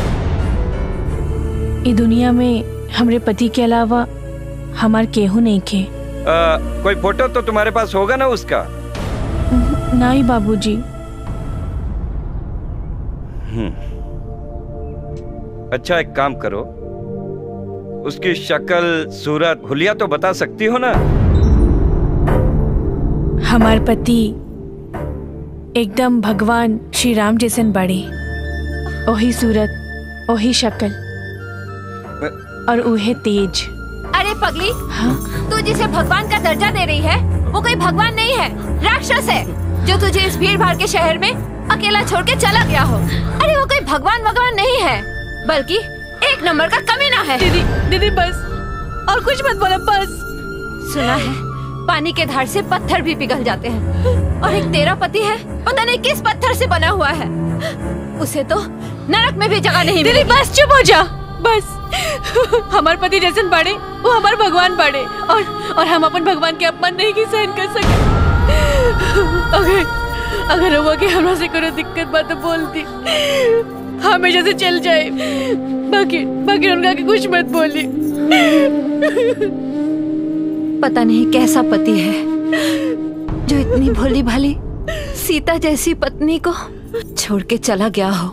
इस दुनिया में हमरे पति के अलावा हमार केहू नहीं खे। कोई फोटो तो तुम्हारे पास होगा ना उसका? नहीं बाबूजी। अच्छा एक काम करो, उसकी शक्ल सूरत हुलिया तो बता सकती हो ना? हमार पति एकदम भगवान श्री राम जैसन बड़े, ओही सूरत, ओही शक्ल और उहे तेज। अरे पगली, तू जिसे भगवान का दर्जा दे रही है वो कोई भगवान नहीं है, राक्षस है जो तुझे इस भीड़ भाड़ के शहर में अकेला छोड़ के चला गया हो। अरे वो कोई भगवान नहीं है, बल्कि एक नंबर का कमीना है। दीदी बस, और कुछ मत बोलो बस। सुना है पानी के धार से पत्थर भी पिघल जाते हैं, और एक तेरा पति है पता नहीं किस पत्थर से बना हुआ है, उसे तो नरक में भी जगह नहीं मिलेगी। दीदी बस चुप हो जा, बस। हमार पति जैसे बड़े वो हमार भगवान बड़े, और हम अपन भगवान के अपमान नहीं की सहन कर सके। अगर हुआ कि हमरा से कोनो दिक्कत बा तो बोल दी, हमेशा से चल जाए। बाकी उनका के कुछ मत बोली। पता नहीं कैसा पति है जो इतनी भोली भाली सीता जैसी पत्नी को छोड़ के चला गया हो।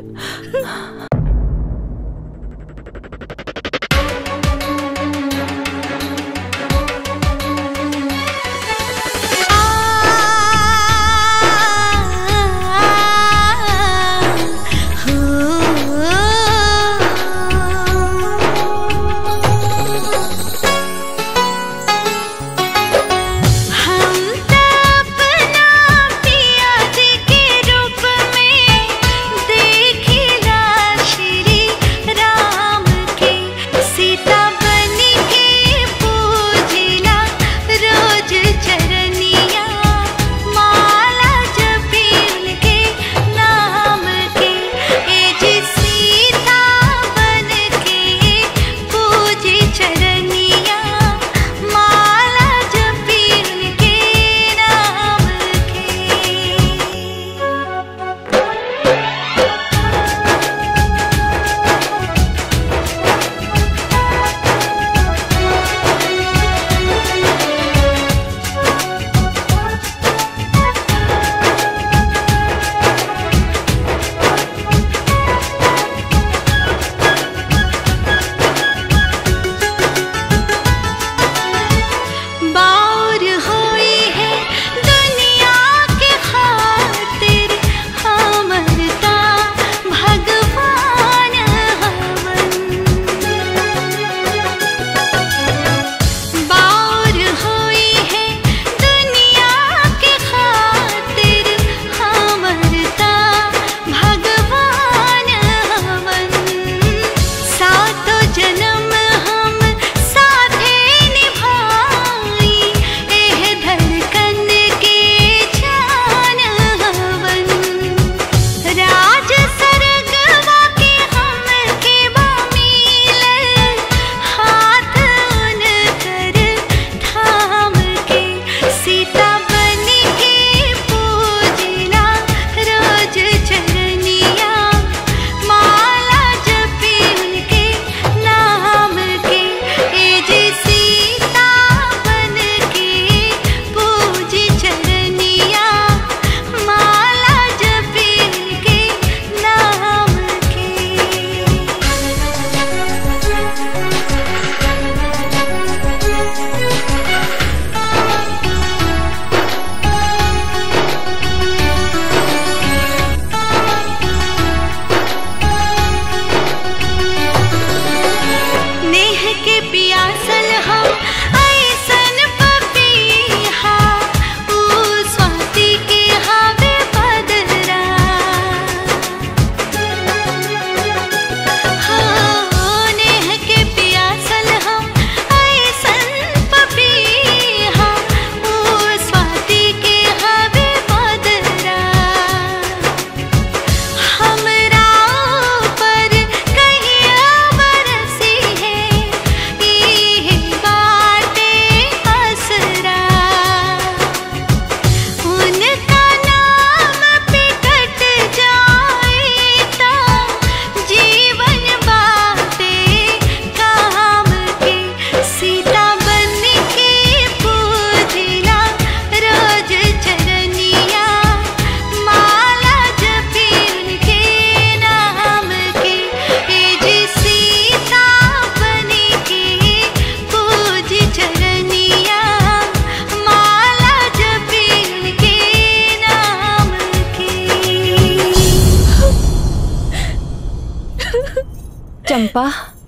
चंपा,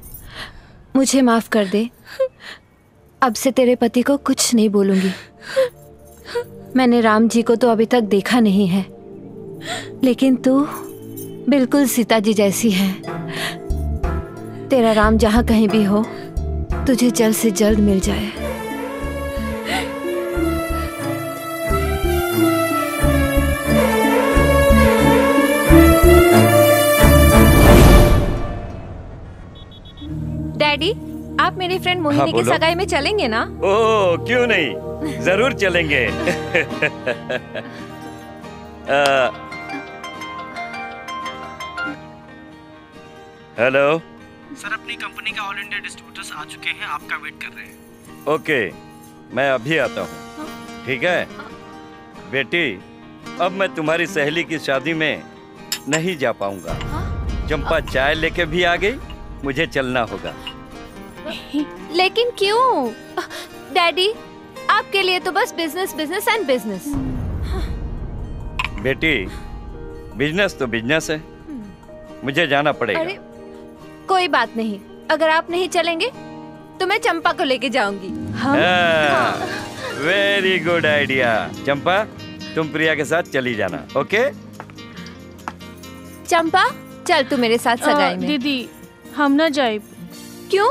मुझे माफ कर दे। अब से तेरे पति को कुछ नहीं बोलूंगी। मैंने राम जी को तो अभी तक देखा नहीं है, लेकिन तू बिल्कुल सीता जी जैसी है। तेरा राम जहां कहीं भी हो, तुझे जल्द से जल्द मिल जाए। डैडी, आप मेरी फ्रेंड मोहिनी की सगाई में चलेंगे ना? ओह, क्यों नहीं, जरूर चलेंगे। हेलो। सर अपनी कंपनी का ऑल इंडिया डिस्ट्रीब्यूटर्स आ चुके हैं, आपका वेट कर रहे हैं। ओके, मैं अभी आता हूँ। ठीक है बेटी, अब मैं तुम्हारी सहेली की शादी में नहीं जा पाऊंगा। चंपा चाय लेके भी आ गई, मुझे चलना होगा। लेकिन क्यों? डैडी, आपके लिए तो बस बिजनेस बिजनेस एंड बिजनेस। बेटी, बिजनेस तो बिजनेस है, मुझे जाना पड़ेगा। अरे कोई बात नहीं, अगर आप नहीं चलेंगे तो मैं चंपा को लेके जाऊंगी। Very good idea. चंपा, तुम प्रिया के साथ चली जाना। ओके चंपा, चल तू मेरे साथ सगाई में। दीदी हम ना जाए। क्यों?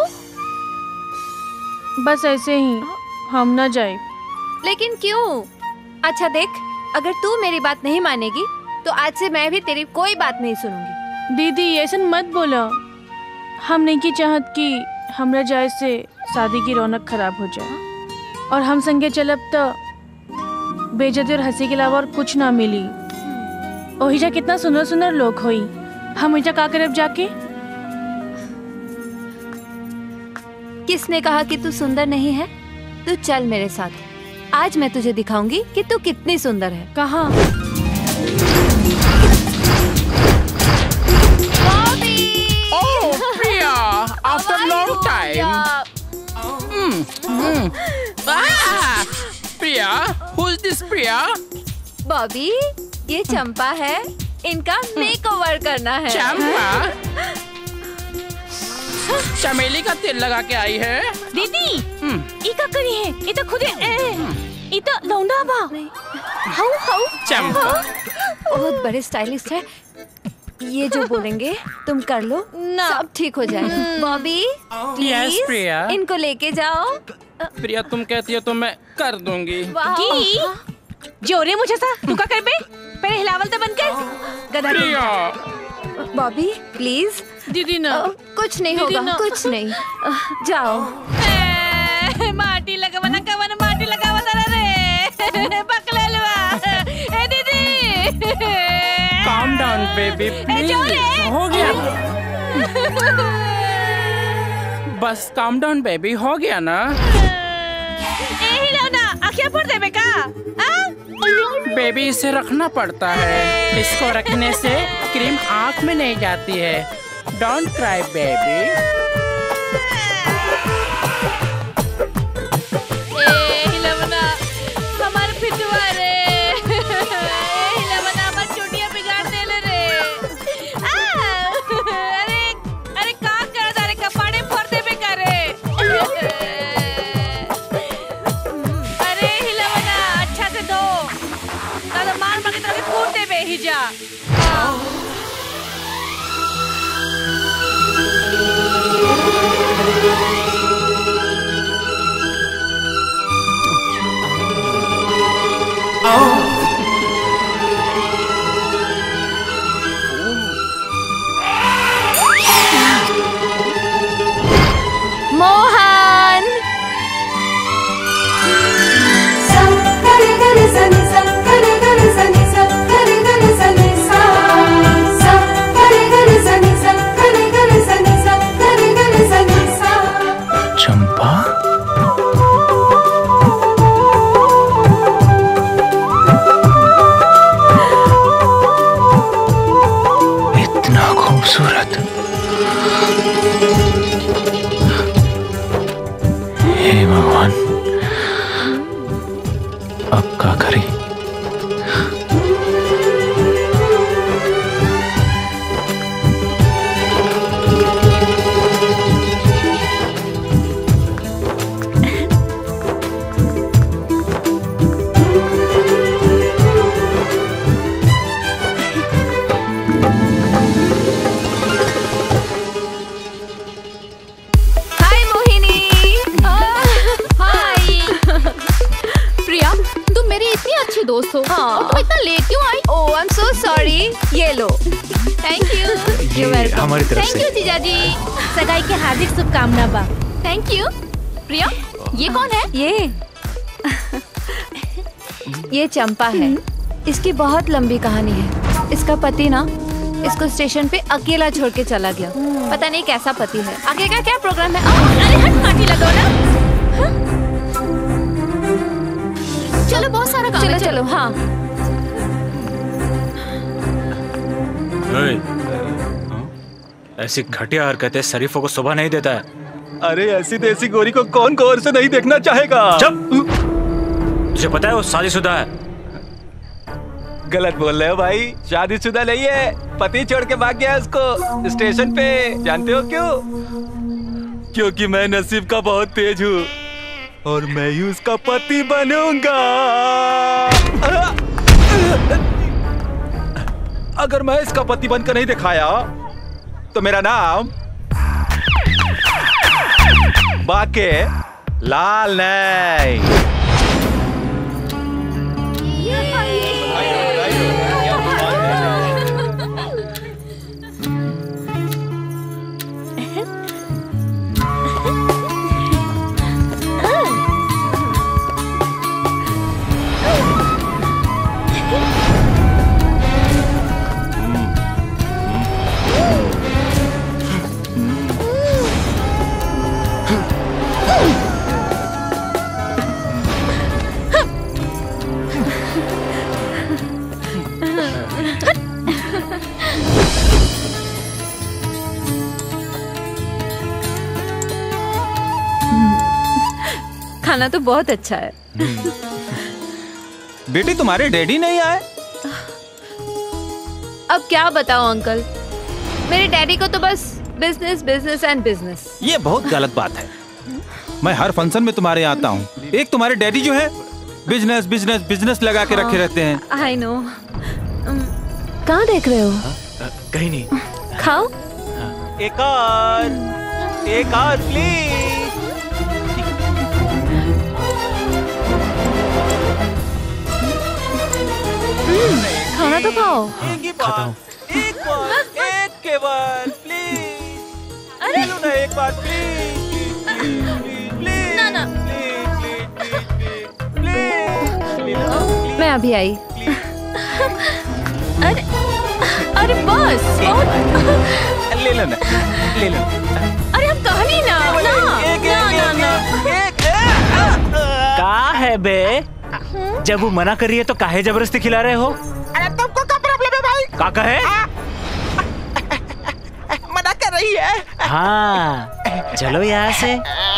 बस ऐसे ही हम ना जाए। लेकिन क्यों? अच्छा देख, अगर तू मेरी बात नहीं मानेगी तो आज से मैं भी तेरी कोई बात नहीं सुनूंगी। दीदी ऐसा मत बोला, हम नहीं की चाहत कि हमरा जाए से शादी की रौनक खराब हो जाए और हम संगे चलब तो बेइज्जती और हंसी के अलावा और कुछ ना मिली। ओहिजा कितना सुंदर सुंदर लोग होई, हम ओहिजा का करब जाके? किसने कहा कि तू सुंदर नहीं है? तू चल मेरे साथ, आज मैं तुझे दिखाऊंगी कि तू कितनी सुंदर है। कहाँ? After long time. Priya, who's this Priya? Bobby, ये चंपा है, इनका मेकओवर करना है। चंपा? चमेली का तेल लगा के आई है। दीदी, ई का करी है? ई तो खुदे ई तो लौंडा बा। हाउ हाउ चंपा बहुत बड़े स्टाइलिस्ट है, ये जो बोलेंगे तुम कर लो, सब ठीक हो जाएगा। Bobby Yes, Priya. प्लीज इनको लेके जाओ। प्रिया तुम कहती हो तो मैं कर दूंगी। की जोरे मुझे सा तू का कर बे, पहले हिलावल तो बंद कर गधा। Priya Bobby please. दीदी ना कुछ नहीं दीदी होगा, ना। कुछ नहीं। जाओ। माटी लगावना कवन माटी लगावना रे पकललवा। ए दीदी Calm down baby please। हो गया बस calm down baby, हो गया ना। हिलाओ ना, आँखें फोड़ देबे का? बेबी इसे रखना पड़ता है, इसको रखने से क्रीम आँख में नहीं जाती है। Don't cry baby. हमारे फिटुआ रे, हिलावना हमार चोटियां बिगाड़ देले रे। अरे अरे का कर रे, कपाड़े फोड़ देबे करे। अरे हिलावना अच्छा से धो, ना तो मार के तरह कूट देबे हिजा। मोहन चंपा इतना खूबसूरत। हे भगवान, अब क्या करें? हाय मोहिनी। हाय प्रिया, तुम मेरी इतनी अच्छी दोस्त हो और तुम इतना लेट क्यों आई? ओह आई एम सो सॉरी। ये लो। Thank you. ये हमारी तरफ थैंक से। यू जीजाजी, सगाई के हार्दिक शुभकामना बा। Thank you. प्रिया, ये कौन है? ये चंपा है, इसकी बहुत लंबी कहानी है। इसका पति ना इसको स्टेशन पे अकेला छोड़ के चला गया। पता नहीं कैसा पति है। आगे का क्या प्रोग्राम है? अरे हट, पार्टी लगाओ ना। चलो बहुत सारा काम है। चलो हाँ। ऐसी घटिया हरकतें शरीफों को शोभा नहीं देता है। अरे ऐसी देसी गोरी को कौन गौर से नहीं देखना चाहेगा। चुप! तुझे पता है वो शादीशुदा है। गलत बोल रहे हो भाई, शादीशुदा नहीं है। पति छोड़ के भाग गया उसको स्टेशन पे। जानते हो क्यों? क्योंकि मैं नसीब का बहुत तेज हूँ और मैं ही उसका पति बनूंगा। अगर मैं इसका पति बनकर नहीं दिखाया तो मेरा नाम बाके लाल नहीं। खाना तो बहुत अच्छा है। बेटी तुम्हारे डैडी नहीं आए? अब क्या बताओ अंकल, मेरे डैडी को तो बस बिजनेस बिजनेस एंड बिजनेस। ये बहुत गलत बात है। मैं हर फंक्शन में तुम्हारे यहाँ आता हूँ। एक तुम्हारे डैडी जो है बिजनेस बिजनेस बिजनेस लगा के रखे रहते हैं। I know. कहाँ देख रहे हो? कहीं नहीं। खाओ। एक और प्लीज। खाना तो खाओ। खाता हूँ। एक के बाद प्लीज। अरे ना एक बार प्लीज। ना ना। मैं अभी आई। अरे अरे बस बहुत। ले लो ना, ले लो। अरे हम कहानी ना ना ना। का है बे? जब वो मना कर रही है तो काहे जबरदस्ती खिला रहे हो? अरे तुमको क्या प्रॉब्लम है भाई? का कहे? मना कर रही है। हाँ चलो यहाँ से।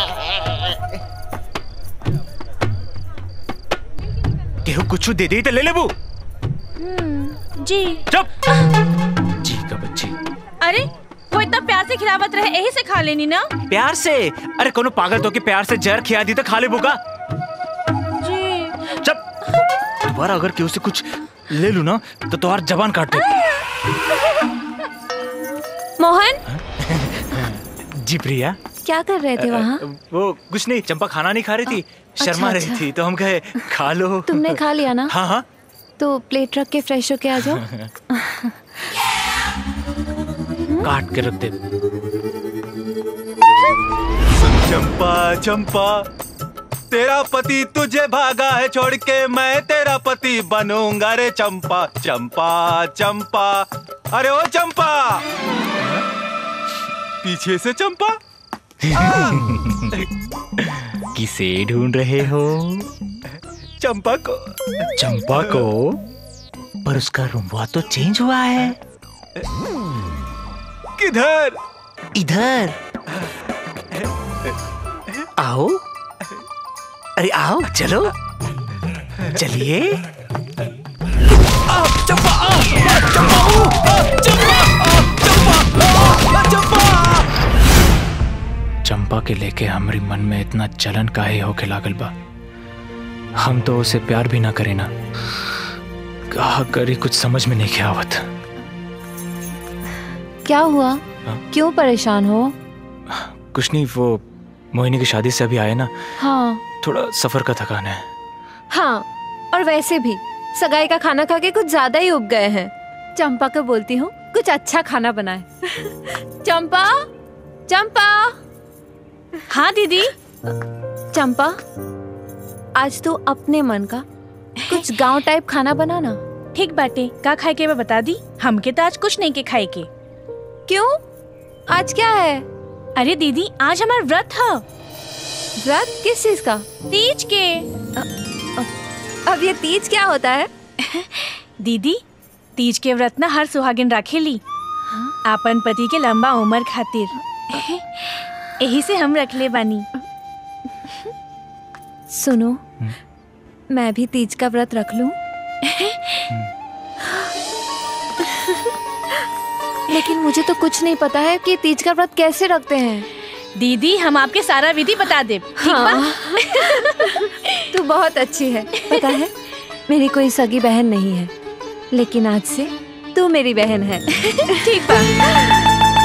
केहू कुछ दे दी तो ले ले बू। जी। चुप। जी का बच्ची। अरे वो इतना प्यार से खिलावत रहे, यही से खा लेनी ना। प्यार से? अरे कोनो पागल तो के प्यार से जहर खिया दी तो खा ले बुका। जी। चुप। दोबारा अगर केहू से कुछ ले लू ना तो तुम्हार जबान काट दे। मोहन। जी प्रिया। क्या कर रहे थे वहाँ? वो कुछ नहीं, चंपा खाना नहीं खा रही थी, शर्मा अच्छा। रही थी तो हम कहे खा लो। तुमने खा लिया ना? हाँ हाँ। तो प्लेट रख के फ्रेश होके आ जाओ। काट के रख दे। चंपा चंपा, तेरा पति तुझे भागा है छोड़ के, मैं तेरा पति बनूंगा रे चंपा चंपा चंपा। अरे ओ चंपा, पीछे से चंपा। किसे ढूंढ रहे हो? चंपा को। चंपा को? पर उसका रुंबा तो चेंज हुआ है। किधर? इधर। आओ। अरे आओ, चलो। चलिए। चंपा चंपा के लेके हमारी मन में इतना जलन काहे होके लागल बा? हम तो उसे प्यार भी ना करे ना। कहा करी कुछ समझ में नहीं आवत। क्या हुआ? क्यों परेशान हो? कुछ नहीं, वो मोहिनी की शादी से अभी आए ना। हाँ। थोड़ा सफर का थकान है। हाँ, और वैसे भी सगाई का खाना खा के कुछ ज्यादा ही उब गए हैं। चंपा को बोलती हूँ कुछ अच्छा खाना बनाए। चंपा, चंपा। हाँ दीदी। चंपा, आज तू अपने मन का कुछ गांव टाइप खाना बना ना। ठीक बाटे, का खाए के मैं बता दी। हमके तो आज कुछ नहीं के खाए के। क्यों? आज क्या है? अरे दीदी, आज हमारा व्रत है। व्रत किस चीज का? तीज के। अब ये तीज क्या होता है? दीदी, तीज के व्रत ना हर सुहागिन राखेली आपन पति के लंबा उम्र खातिर। यही से हम रख ले बानी। सुनो, मैं भी तीज का व्रत रख लूं? लेकिन मुझे तो कुछ नहीं पता है कि तीज का व्रत कैसे रखते हैं। दीदी, हम आपके सारा विधि बता दे। हाँ। तू बहुत अच्छी है। पता है, मेरी कोई सगी बहन नहीं है, लेकिन आज से तू मेरी बहन है। ठीक बा।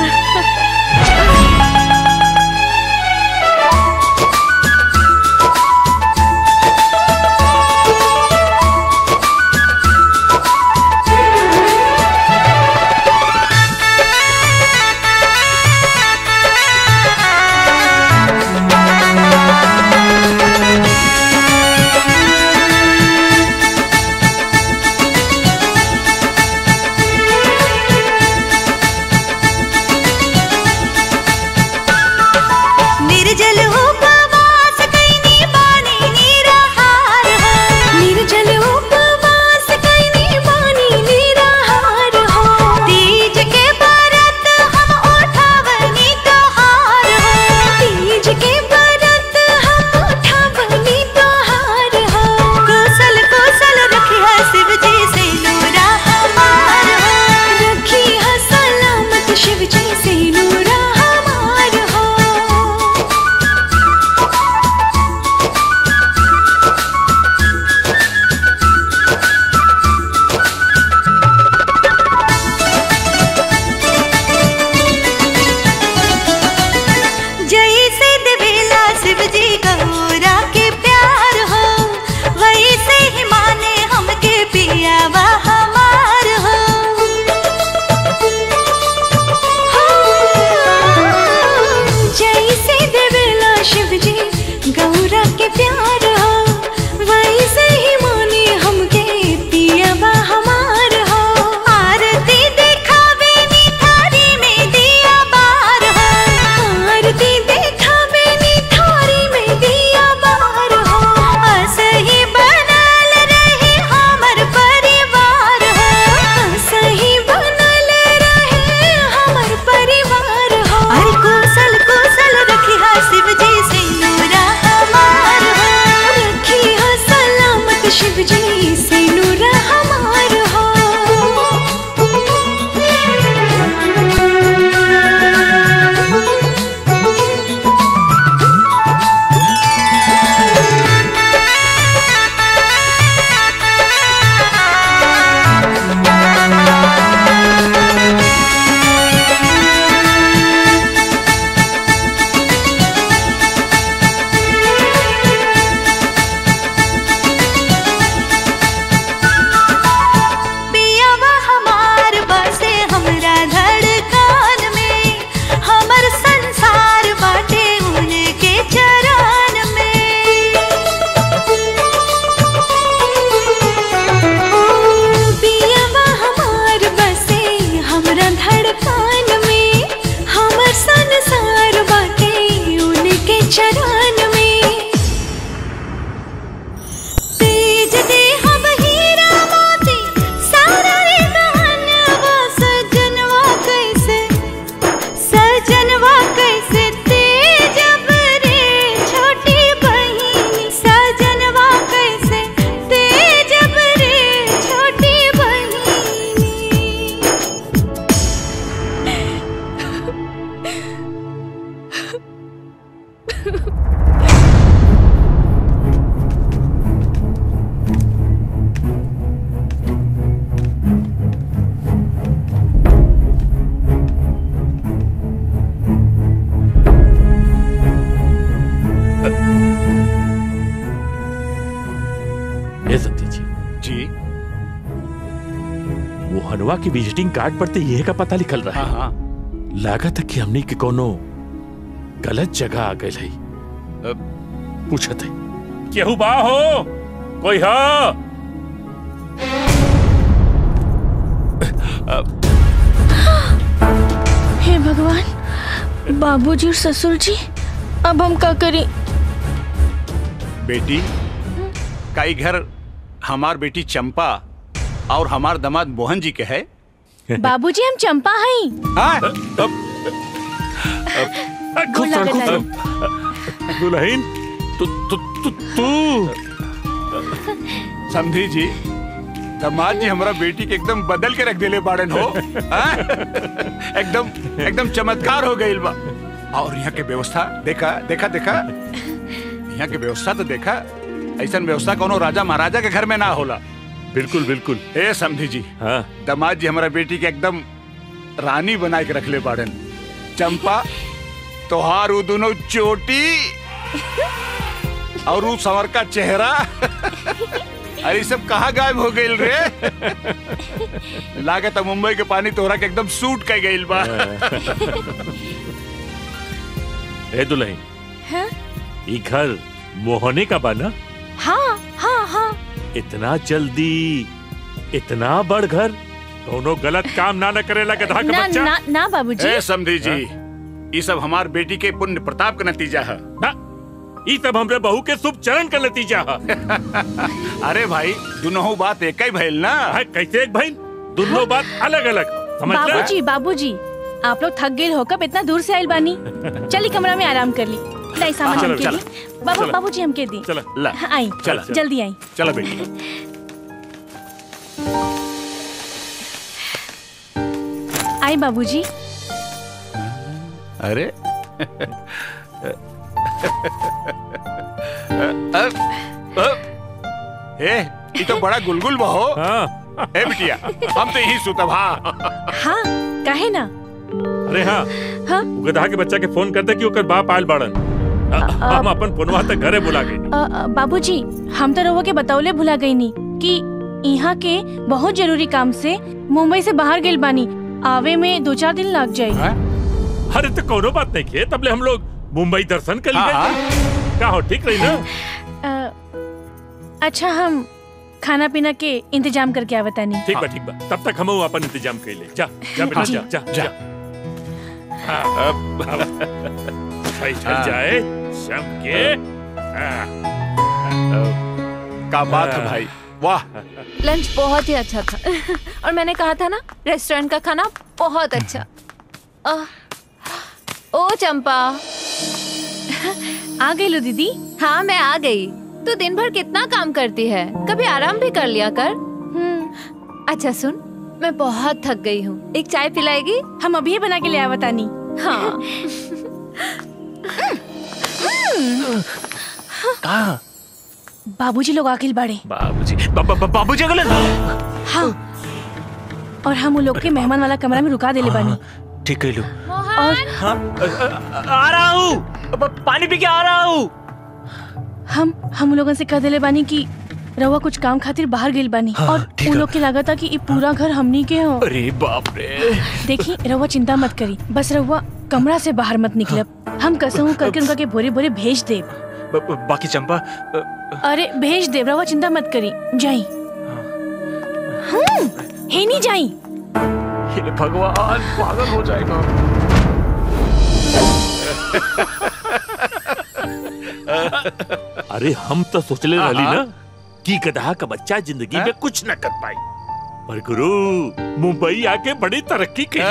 हनुआ की विजिटिंग कार्ड पर तो यह का पता लिखल रहा है। लागत है कि हमने के कोनो गलत जगह आ गए है। पूछते केहू बा हो कोई हो? हे भगवान, बाबूजी और ससुर जी, अब हम क्या करें? बेटी, कई घर हमार बेटी चंपा और हमार दामाद मोहन जी के है। बाबूजी हम चंपा हैं। दुल्हन, तू समझी जी, दामाद जी हमारा बेटी के एकदम बदल के रख देले बाड़न हो। एकदम चमत्कार हो गई बा। और यहाँ के व्यवस्था देखा देखा देखा, यहाँ के व्यवस्था तो देखा, ऐसा व्यवस्था कोनो राजा महाराजा के घर में ना होला। बिल्कुल बिल्कुल। ए समझी जी, हाँ, दामाद जी हमारा बेटी के एकदम रानी बना के रख ले बाड़न। चंपा, तोहार उ दोनों चोटी और उ संवर का चेहरा, अरे सब कहाँ गायब हो गई रे? लागत मुंबई के पानी तोहरा के एकदम सूट कर गई बा। ए दुल्हन, हाँ? ये घर मोहने का बना? हाँ हाँ हाँ। इतना जल्दी इतना बड़ घर, कोनो गलत काम ना करेला गधा का बच्चा? ना ना बाबूजी। ए समधी जी, ये सब हमार बेटी के पुण्य प्रताप का नतीजा है। ये सब हमरे बहू के शुभ चरण का नतीजा है। अरे भाई, दोनों बात एक ही भइल ना? कैसे एक भइल? दोनों बात अलग अलग। बाबूजी बाबूजी, आप लोग थक गए हो, कब इतना दूर से आइल बानी? चली कमरा में आराम कर ली। लाई सामान हमके दी। बाबूजी हमके दी। चला आई, जल्दी आई। चला बेटी। आई बाबूजी। अरे ये तो बड़ा गुलगुल बहो। ए बिटिया, हम तो यही सुतब। हाँ, काहे ना? अरे हाँ, गधा के बच्चा के फोन करते कि ओकर बाप आयल बाड़न। हम अपन फोनवा तक घरे बुला गए। बाबूजी, हम तो रहुआ के बतौले भुला गई नी कि यहाँ के बहुत जरूरी काम से मुंबई से बाहर गेल बानी, आवे में 2-4 दिन लग जाये। अरे तो कोनो बात नहीं किए, तबले हम लोग मुंबई दर्शन कर लिए। क्या हो, ठीक रही ना? अच्छा, हम खाना पीना के इंतजाम करके आवता नहीं। ठीक बा, तब तक हम अपन इंतजाम कर ले। जा जा बेटा, जा जा जा। चल जाए शाम के। क्या बात है भाई, वाह। लंच बहुत ही अच्छा था। और मैंने कहा था ना, रेस्टोरेंट का खाना बहुत अच्छा। ओ चंपा, आ गई लो दीदी? हाँ, मैं आ गई। तू दिन भर कितना काम करती है, कभी आराम भी कर लिया कर। अच्छा सुन, मैं बहुत थक गई हूँ, एक चाय पिलाएगी? हम अभी बना के ले आवा तानी। हाँ। कहाँ? बाबूजी लोग आखिल बड़े। बाबूजी अगले? हाँ, और हम उन लोग के मेहमान वाला कमरा में रुका देले बानी। ठीक है लो। और आ रहा हूँ, पानी पी के आ रहा हूँ। हम लोगों से कह देले बानी कि रवा कुछ काम खातिर बाहर गेल बानी। हाँ, और उन लोग के लागत था कि ये पूरा घर हमनी के हो। अरे बाप रे। देखी, रवा चिंता मत करी, बस रवा कमरा से बाहर मत निकलब। हम कसम करके उनका के बोरे बोरे भेज दे। बाकी चंपा? अरे भेज दे, रवा चिंता मत करी, जाई। हे नहीं जाई। भगवान, पागल हो जाएगा। अरे हम तो सोचले रहली ना कि गधा का बच्चा जिंदगी में कुछ न कर पाई, पर गुरु मुंबई आके बड़ी तरक्की की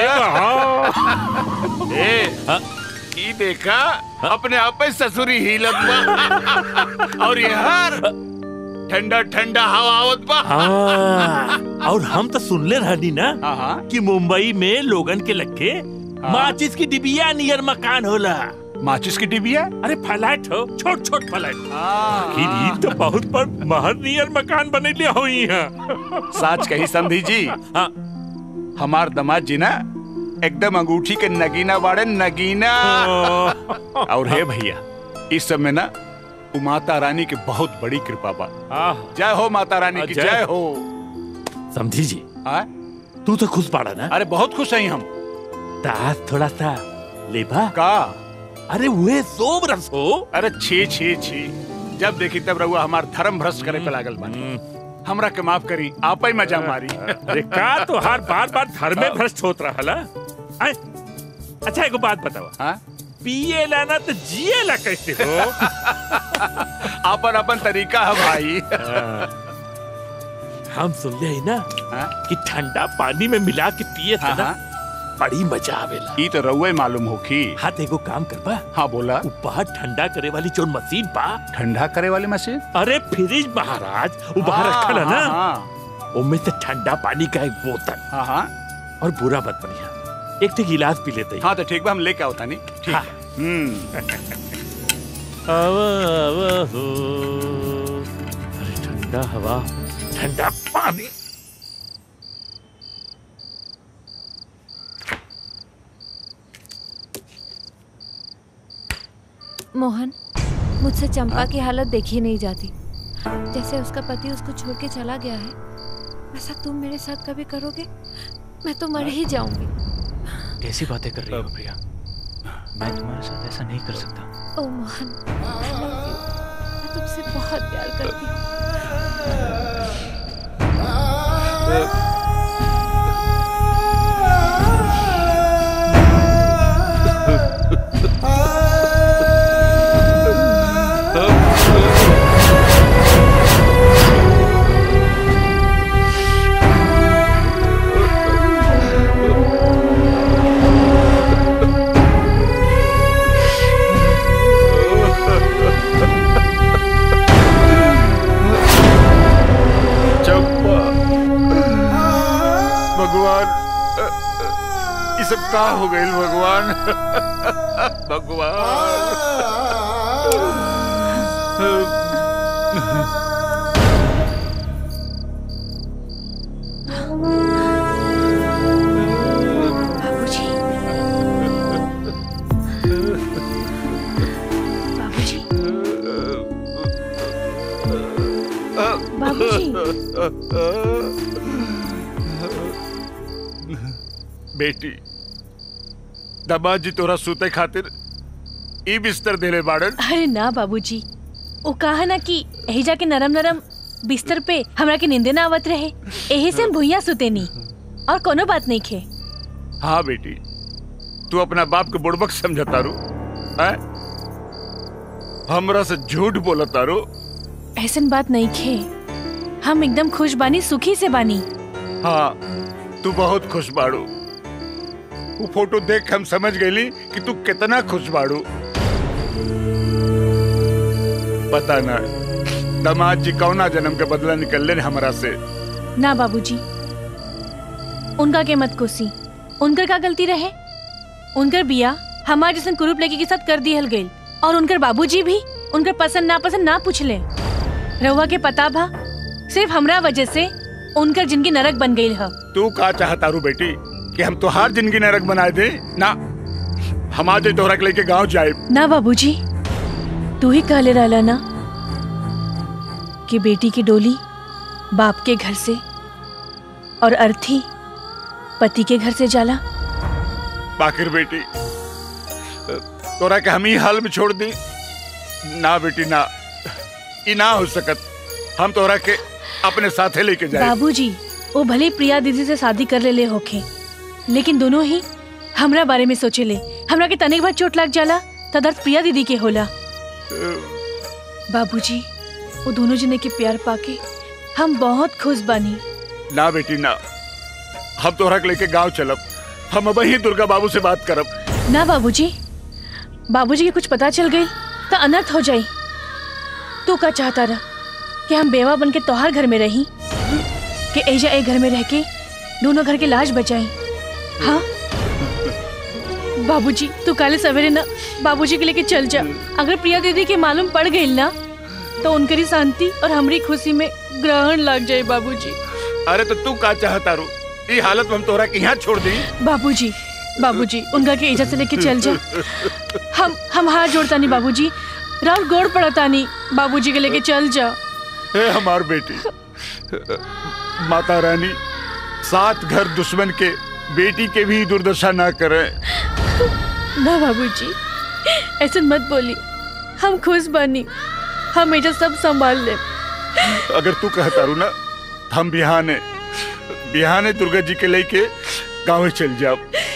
ये देखा, अपने आप में ससुरी हिलत बा और यार ठंडा ठंडा हवा आवत बा। और हम तो सुनले रहनी ना कि मुंबई में लोगन के लगे माचिस की डिबिया नियर मकान होला। माचिस की डिबिया? अरे फ्लैट हो, छोट छोट फ्लैट। तो बहुत बड़ महल नियर मकान बने लिया हुई है। साच कही समधी जी। हमार दामाद जी ना एकदम अंगूठी के नगीना बाड़े, नगीना। और है भैया, इस समय ना माता रानी की बहुत बड़ी कृपा बा। जय हो माता रानी की, जय हो। समझी जी, तू तो खुश पाड़ा ना? अरे बहुत खुश हैं हम। दास थोड़ा सा लेबा का? अरे वो सोब रस हो। अरे छी छी छी, जब देखी तब रहुआ हमार धर्म भ्रष्ट करे पे लागल बानी। हमरा के माफ करी, आप ही मजा मारी। अरे का तो हर बार धर्म में भ्रष्ट होत रहा। अच्छा एक बात बताओ, पिए लाना तो जिए ला कैसे हो? अपन अपन तरीका है भाई। हम सुन ले ना कि ठंडा पानी में मिला के पिए थे ना, बड़ी मजा आवेला। ई तो रउए मालूम होखी। हाँ तो एगो काम करबा। हाँ बोला। बाहर ठंडा करे वाली जो मशीन बा। ठंडा करे वाली मशीन? अरे फ्रिज महाराज, वो बाहर रखल है ना, उनमें से ठंडा पानी का एक बोतल। हाँ और बुरा मत बढ़िया, एक तो गिलास पी लेते। हाँ तो ठीक बा, हम लेके आओ तानी। ठीक है। अरे ठंडा हवा, ठंडा पानी। मोहन, मुझसे चंपा की हालत देखी नहीं जाती। जैसे उसका पति उसको छोड़ के चला गया है, वैसा तुम मेरे साथ कभी करोगे? मैं तो मर ही जाऊंगी। कैसी बातें कर रही हो प्रिया? मैं तुम्हारे साथ ऐसा नहीं कर सकता। ओ मोहन, I love you। मैं तुमसे बहुत प्यार करती हूँ। सब का हो गए भगवान? भगवान बाबूजी, बाबूजी, बेटी, दामाद जी तोरा सूते खातिर ई बिस्तर देले बाड़न। अरे ना बाबूजी, वो कहा ना कि यही जाके नरम नरम बिस्तर पे हमरा के नींदे ना आवत रहे, यही से हम भुइया सुते नी और कोनो बात नहीं खे। हाँ बेटी, तू अपना बाप के बुड़बक समझता रू, हमरा से झूठ बोलता रू। ऐसन बात नहीं खे, हम एकदम खुश बानी, सुखी से बानी। हाँ, तू बहुत खुश बाड़ू। वो फोटो देख के हम समझ गई कि तू कितना खुश बाड़ू। पता ना दामाद जी कौना जन्म के बदला निकल ले हमरा से। ना बाबूजी, उनका के मत कोसी। उनकर का गलती रहे? उनकर बिया हमारे जैसे कुरूप लड़की के साथ कर दिहल गई, और उनकर बाबूजी भी उनकर पसंद ना पूछ ले। रहुआ के पता भा, सिर्फ हमरा वजह से उनकर जिंदगी नरक बन गई है। तू का चाहता रू बेटी कि हम तोहार जिंदगी नरक बनाए दे? ना, हम आज तोहरा के लेके गांव जाए। ना बाबूजी, तू ही कहले रहला ना कि बेटी की डोली बाप के घर से और अर्थी पति के घर से जाला। बाकिर बेटी, तोरा के हम ही हाल में छोड़ दी? ना बेटी ना, ई ना हो सकत। हम तोरा के अपने साथे लेके जाए। बाबूजी, वो भले प्रिया दीदी से शादी कर ले होखे, लेकिन दोनों ही हमरा बारे में सोचे ले। हमरा के तनिक भर चोट लग जाला त दर्द प्रिया दीदी के होला। बाबूजी, वो दोनों जने के प्यार पाके हम बहुत खुश बानी। ना बेटी ना, हम तोहरा के लेके गांव चलब। हम अब ही दुर्गा बाबू से बात करब। ना बाबूजी, बाबूजी के कुछ पता चल गई तो अनर्थ हो जाई। तू का चाहता रहा कि हम बेवा बन के तोहार घर में रही, कि एजा एक घर में रह के दोनों घर के लाज बचाई? हाँ बाबूजी, तू काले सवेरे ना बाबूजी के लेके चल जा। अगर प्रिया दीदी के मालूम पड़ गई ना तो उनकरी शांति और हमारी खुशी में ग्रहण लग जाए। बाबूजी, अरे तो तू का चाहता रू? ये हालत में हम तोहरा के यहाँ छोड़ दी? बाबूजी, बाबूजी, उनका के एजा से लेके चल जा। हम हाथ जोड़ता नहीं बाबूजी, राउर गोड़ पड़ता नहीं। बाबूजी के लेके चल जा। हे हमार बेटी, माता रानी सात घर दुश्मन के बेटी के भी दुर्दशा ना करे। ना बाबूजी, ऐसे मत बोली। हम खुश बनी, हम एजा सब संभाल ले। अगर तू कहता रू ना हम बिहाने बिहाने दुर्गा जी के लेके गाँव चल जाओ।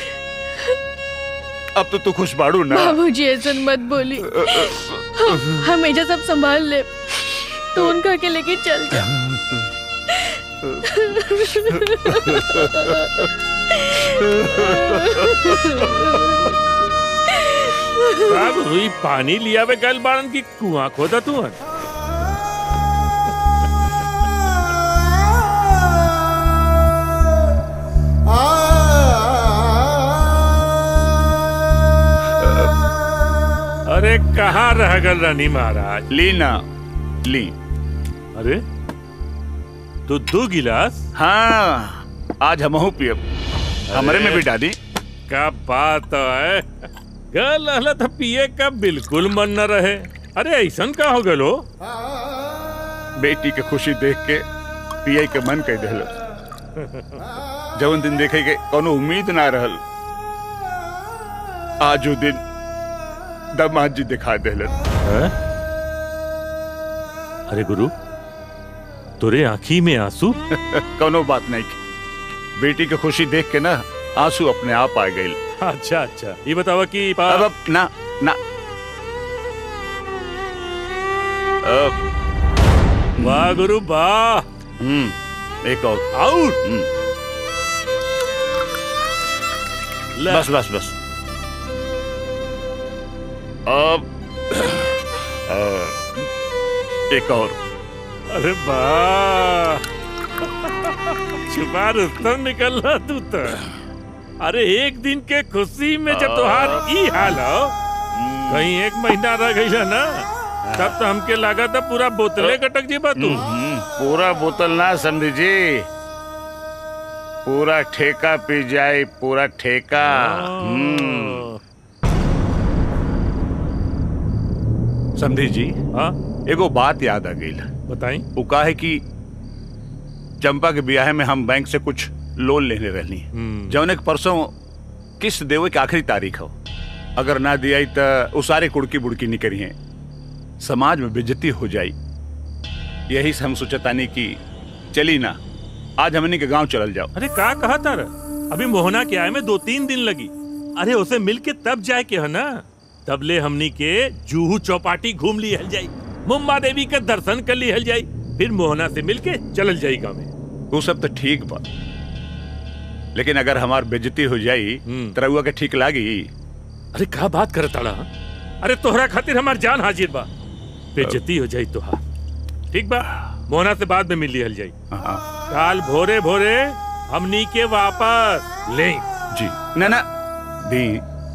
अब तो तू खुश बाड़ू ना? बाबूजी ऐसा मत बोली, हम एजा सब संभाल ले, तो उनका के लेके चल जा। अब हुई पानी लिया वे गल बाड़न की कुआं खोदा तू। अरे कहाँ रह गल रानी महाराज? लीना ली। अरे तो 2 गिलास? हाँ, आज हमहू पियब, हमरे में भी डाली। क्या बात है, गल हलत पिए का बिल्कुल मन न रहे। अरे ऐसा का हो गलो? बेटी के खुशी देख के पिए के मन कह दिल। जवन दिन देखे के कोनो उम्मीद ना रहल, आज वो दिन दामाद जी दिखा दिल। अरे गुरु, तोरे आँखी में आंसू? कोनो बात नहीं, बेटी की खुशी देख के ना आंसू अपने आप आ गए। अच्छा अच्छा, ये बतावा कि अब ना ना वाह गुरु वाह। एक और बस बस बस। अब एक और। अरे वाह, छुपा रुस्तम निकल रहा तू तो। अरे एक दिन के खुशी में जब तुहार ई हाल हो, कहीं 1 महीना रह गई है ना, तब तो हमके लगा था पूरा बोतले कटक जी तू। पूरा बोतल ना समझी जी, पूरा ठेका पी जाए, पूरा ठेका। समझी जी, हाँ एगो बात याद आ गई। बताई। वो का है कि चंपा के ब्याह में हम बैंक से कुछ लोन लेने रहनी, जौन परसों किस्त देवे की आखिरी तारीख हो। अगर ना दिया तो उसारे कुड़की बुड़की निकली है, समाज में बेइज्जती हो जाई। यही से हम सोचतानी कि चली ना आज हमनी के गांव चलल जाओ। अरे का कहा तार, अभी मोहना के आए में 2-3 दिन लगी। अरे उसे मिल के तब जाए के है ना, तब ले हमनी के जूहू चौपाटी घूम ली हल जाई, मुम्बा देवी का दर्शन कर ली हल जाई, फिर मोहना से मिल के चलल जाई गाँव में। वो सब तो ठीक बा, लेकिन अगर हमार बेइज्जती हो जाई तरहुआ के ठीक लागी? अरे क्या बात कर ताड़ा, अरे तोहरा खातिर हमार जान हाजिर बा। बेइज्जती हो जाई तोहार, ठीक बा, मोहना से बाद में मिल ली हल जाई। काल भोरे भोरे हमनी के वापस ले जी। ना ना दी।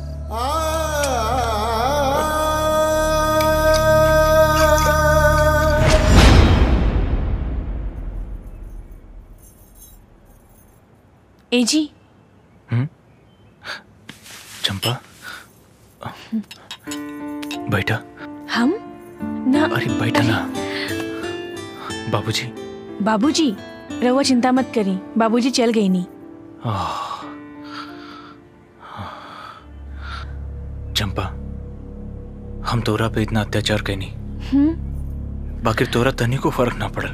ए जी। चंपा बैठा। हम ना। अरे बैठा ना। बाबूजी। बाबूजी रहुआ चिंता मत करी, बाबूजी चल गई नहीं। चंपा, हम तोरा पे इतना अत्याचार कैनी, बाकी तोरा तनी को फर्क ना पड़ल।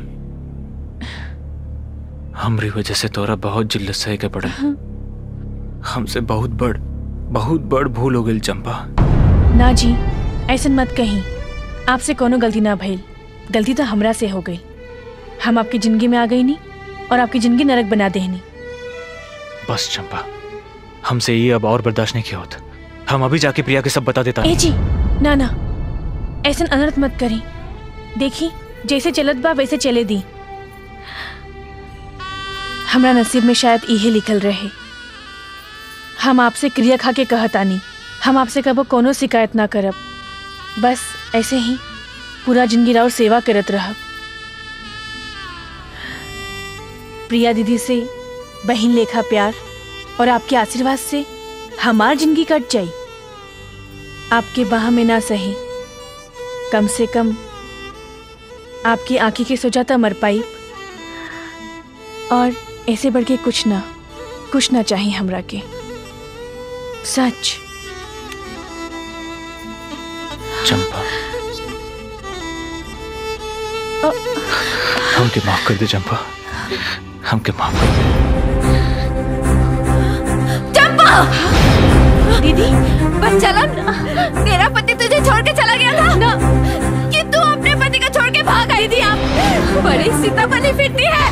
हमरी वजह से तोरा बहुत जिल्लत सहे के पड़ल। हमसे बहुत बड़ भूल हो गई चंपा। ना जी, ऐसा मत कहीं, आपसे कोनो गलती ना भइल, गलती तो हमरा से हो गई। हम आपकी जिंदगी में आ गई नहीं और आपकी जिंदगी नरक बना देनी। बस चंपा, हमसे ये अब और बर्दाश्त नहीं किया होता। हम अभी जाके प्रिया के सब बता देता। ए जी ना ना, ऐसा अनर्थ मत करी। देखी जैसे चलत बा वैसे चले दी। हमरा नसीब में शायद इहे लिखल रहे। हम आपसे क्रिया खा के कहतानी, हम आपसे कबो कोनो शिकायत ना करब, बस ऐसे ही पूरा जिंदगी राउर सेवा करत रहब। प्रिया दीदी से बहन लेखा प्यार और आपके आशीर्वाद से हमार जिंदगी कट जाई। आपके बाह में ना सही, कम से कम आपकी आंखी के सोजाता मर पाई। और ऐसे बढ़ के कुछ ना चाहिए हमरा के, सच। चंपा, हमके माफ कर दे चंपा। हमके माफ कर दे। चंपा! दीदी बच्चलन, तेरा पति तुझे छोड़ के चला गया था ना, कि तू अपने पति को छोड़ के भाग आई थी। आप बड़ी सीताफली फिरती है।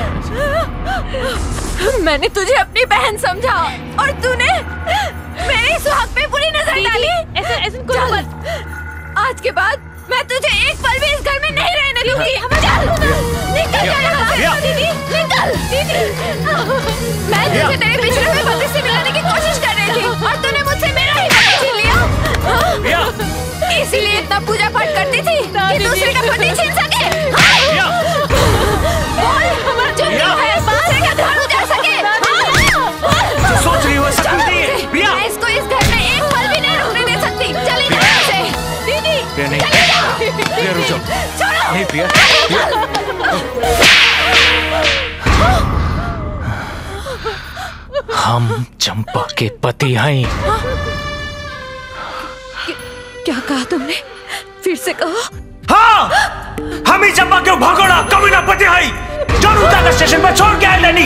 मैंने तुझे अपनी बहन समझा और तूने मेरे सुहाग पे बुरी नजर डाली। ऐसे कोई मत। आज के बाद मैं तुझे एक पल भी इस घर में नहीं रहने दूंगी। चल, निकल जा यहाँ से। दीदी निकल। दीदी मैं तुझे तेरे पिछड़े हुए पति से मिलाने की कोशिश कर रही थी और तूने मुझसे मेरा ही पति छीन लिया। इसीलिए इतना पूजा पाठ करती थी कि दूसरे का पति छीन सके। बोल, जो तू है दूसरे का घर उजाड़ सके। सोच रही हो मैं इसको इस घर में एक पल भी नहीं रुकने दे सकती। चली जा यहाँ से। दीदी नहीं, प्रिया रुक जाओ। नहीं प्रिया, हम चंपा के पति हैं। क्या कहा तुमने? फिर से कहो। हाँ, हम ही चंपा के भगोड़ा कमीना पति हैं जो रूता का स्टेशन पर छोड़ के आए लेनी।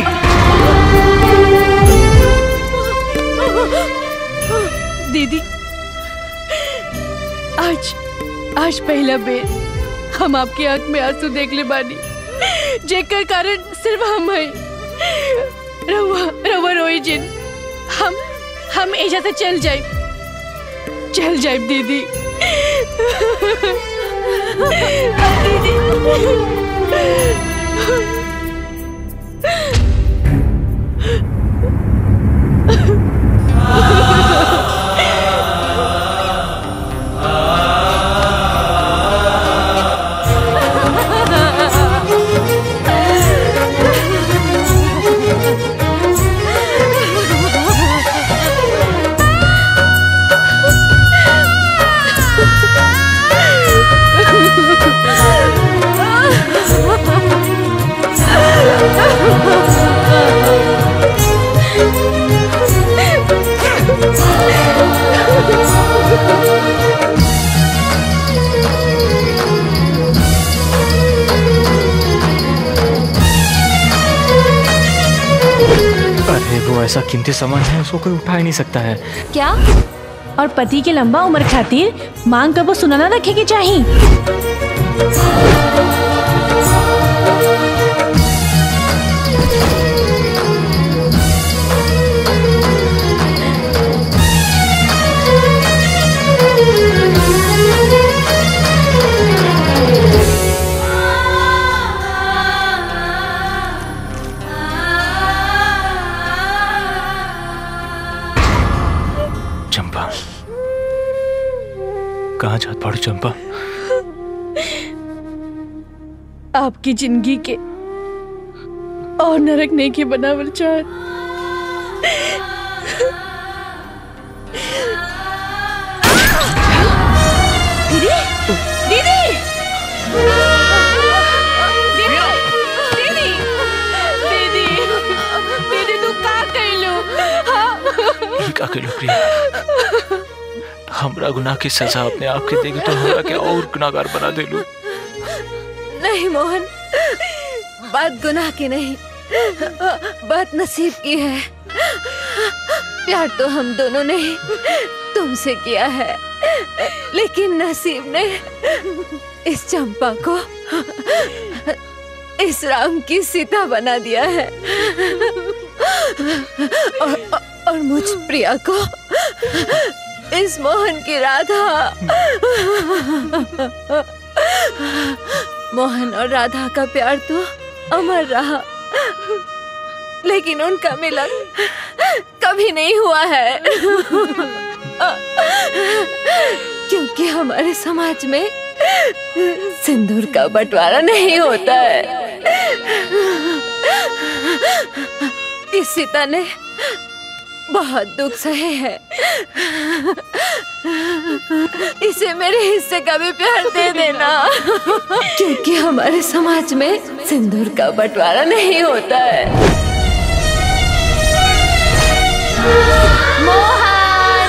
दीदी आज पहला बेर हम आपकी आंख में आंसू देख ले बानी, जेकर कारण सिर्फ हम हैं। रवा रोई जिन, हम एजा से चल जाए दीदी। अरे वो ऐसा कीमती सामान है, उसको कोई उठा ही नहीं सकता है। क्या? और पति के लंबा उम्र खातिर मांग कबो सुनाना रखे की चाहिए। चंपा, कहाँ जात पड़ू चंपा? आपकी जिंदगी के और नरक नहीं के बनावल चाहत। दीदी दीदी दीदी तू का कहलू? का कहलू प्रिया? हमरा गुनाह की सजा अपने आप के देगी तो हमरा क्या और गुनाहगार बना देलू? नहीं मोहन, बात गुनाह की नहीं, बात नसीब की है। प्यार तो हम दोनों ने ही तुमसे किया है, लेकिन नसीब ने इस चंपा को इस राम की सीता बना दिया है और मुझ प्रिया को इस मोहन की राधा। मोहन और राधा का प्यार तो अमर रहा, लेकिन उनका मिलन कभी नहीं हुआ है, क्योंकि हमारे समाज में सिंदूर का बंटवारा नहीं होता है। इस सीता ने बहुत दुख सहे हैं, इसे मेरे हिस्से का भी प्यार दे देना, क्योंकि हमारे समाज में सिंदूर का बंटवारा नहीं होता है। मोहन!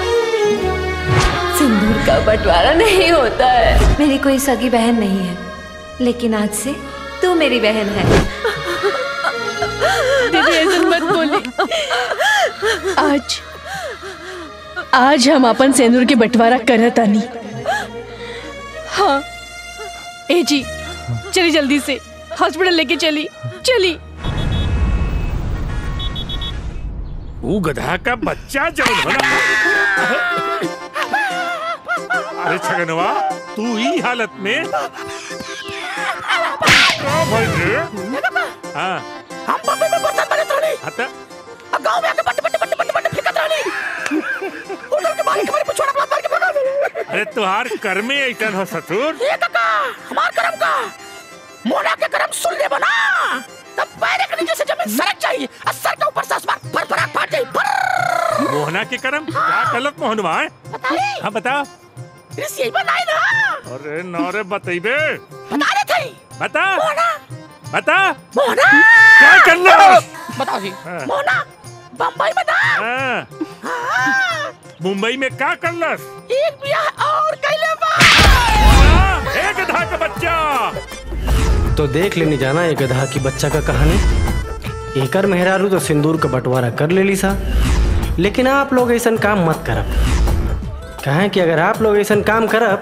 सिंदूर का बंटवारा नहीं होता है। मेरी कोई सगी बहन नहीं है, लेकिन आज से तू मेरी बहन है। दीदी ऐसा मत बोली। आज हम अपन सेंदूर के बंटवारा करत आनी। हाँ ए जी चली जल्दी से हॉस्पिटल लेके चली। वो गधा का बच्चा जौन हो ना। अरे छगनवा तू ही हालत में क्या भाई रे? हाँ हम बम्बई में बर्तन बने तानी। आता अब गांव में आके बट फेंका तानी। उधर के मालिक हमारे पिछवाड़ा मार के भगा दे। अरे तुहार कर्म में ऐसा हो ससुर। ये काका हमार कर्म का मोना के कर्म सुन ले बना तब पैर के नीचे से जमीन सरक जाएगी और सर के ऊपर से आसमान फरफराट फाट जाएगी। मोहना के कर्म क्या गलत मोहनवा है? हाँ बता। यही बनाए ना। अरे नौरे बतइबे। बता रहे थे। बता मोना मोहना क्या करना? बता जी मोना बम्बई में था। मुंबई में क्या करलस? एक ब्याह और कैले बा। एक गधा का बच्चा। तो देख लेनी जाना एक गधा की बच्चा का कहानी। एकर मेहरारू तो सिंदूर का बंटवारा कर ले ली सा, लेकिन आप लोग ऐसा काम मत करब। कहें कि अगर आप लोग ऐसा काम करब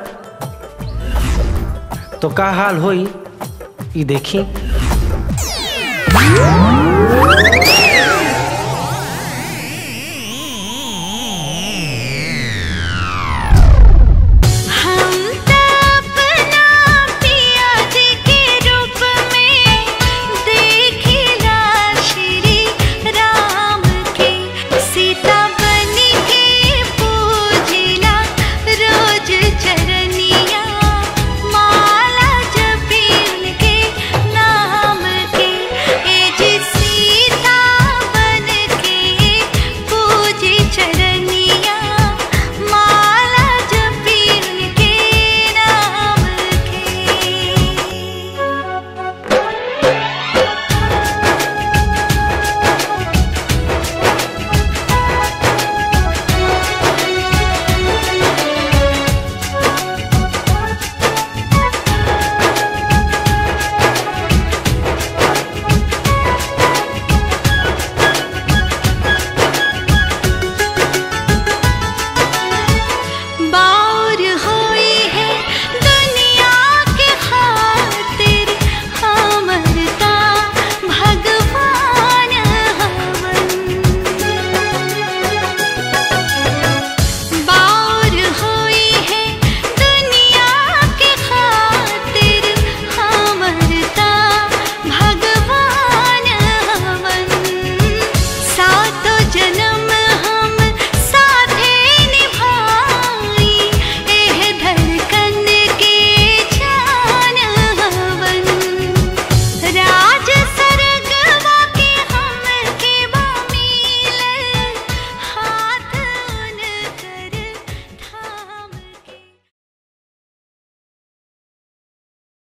तो का हाल होई ई देखी।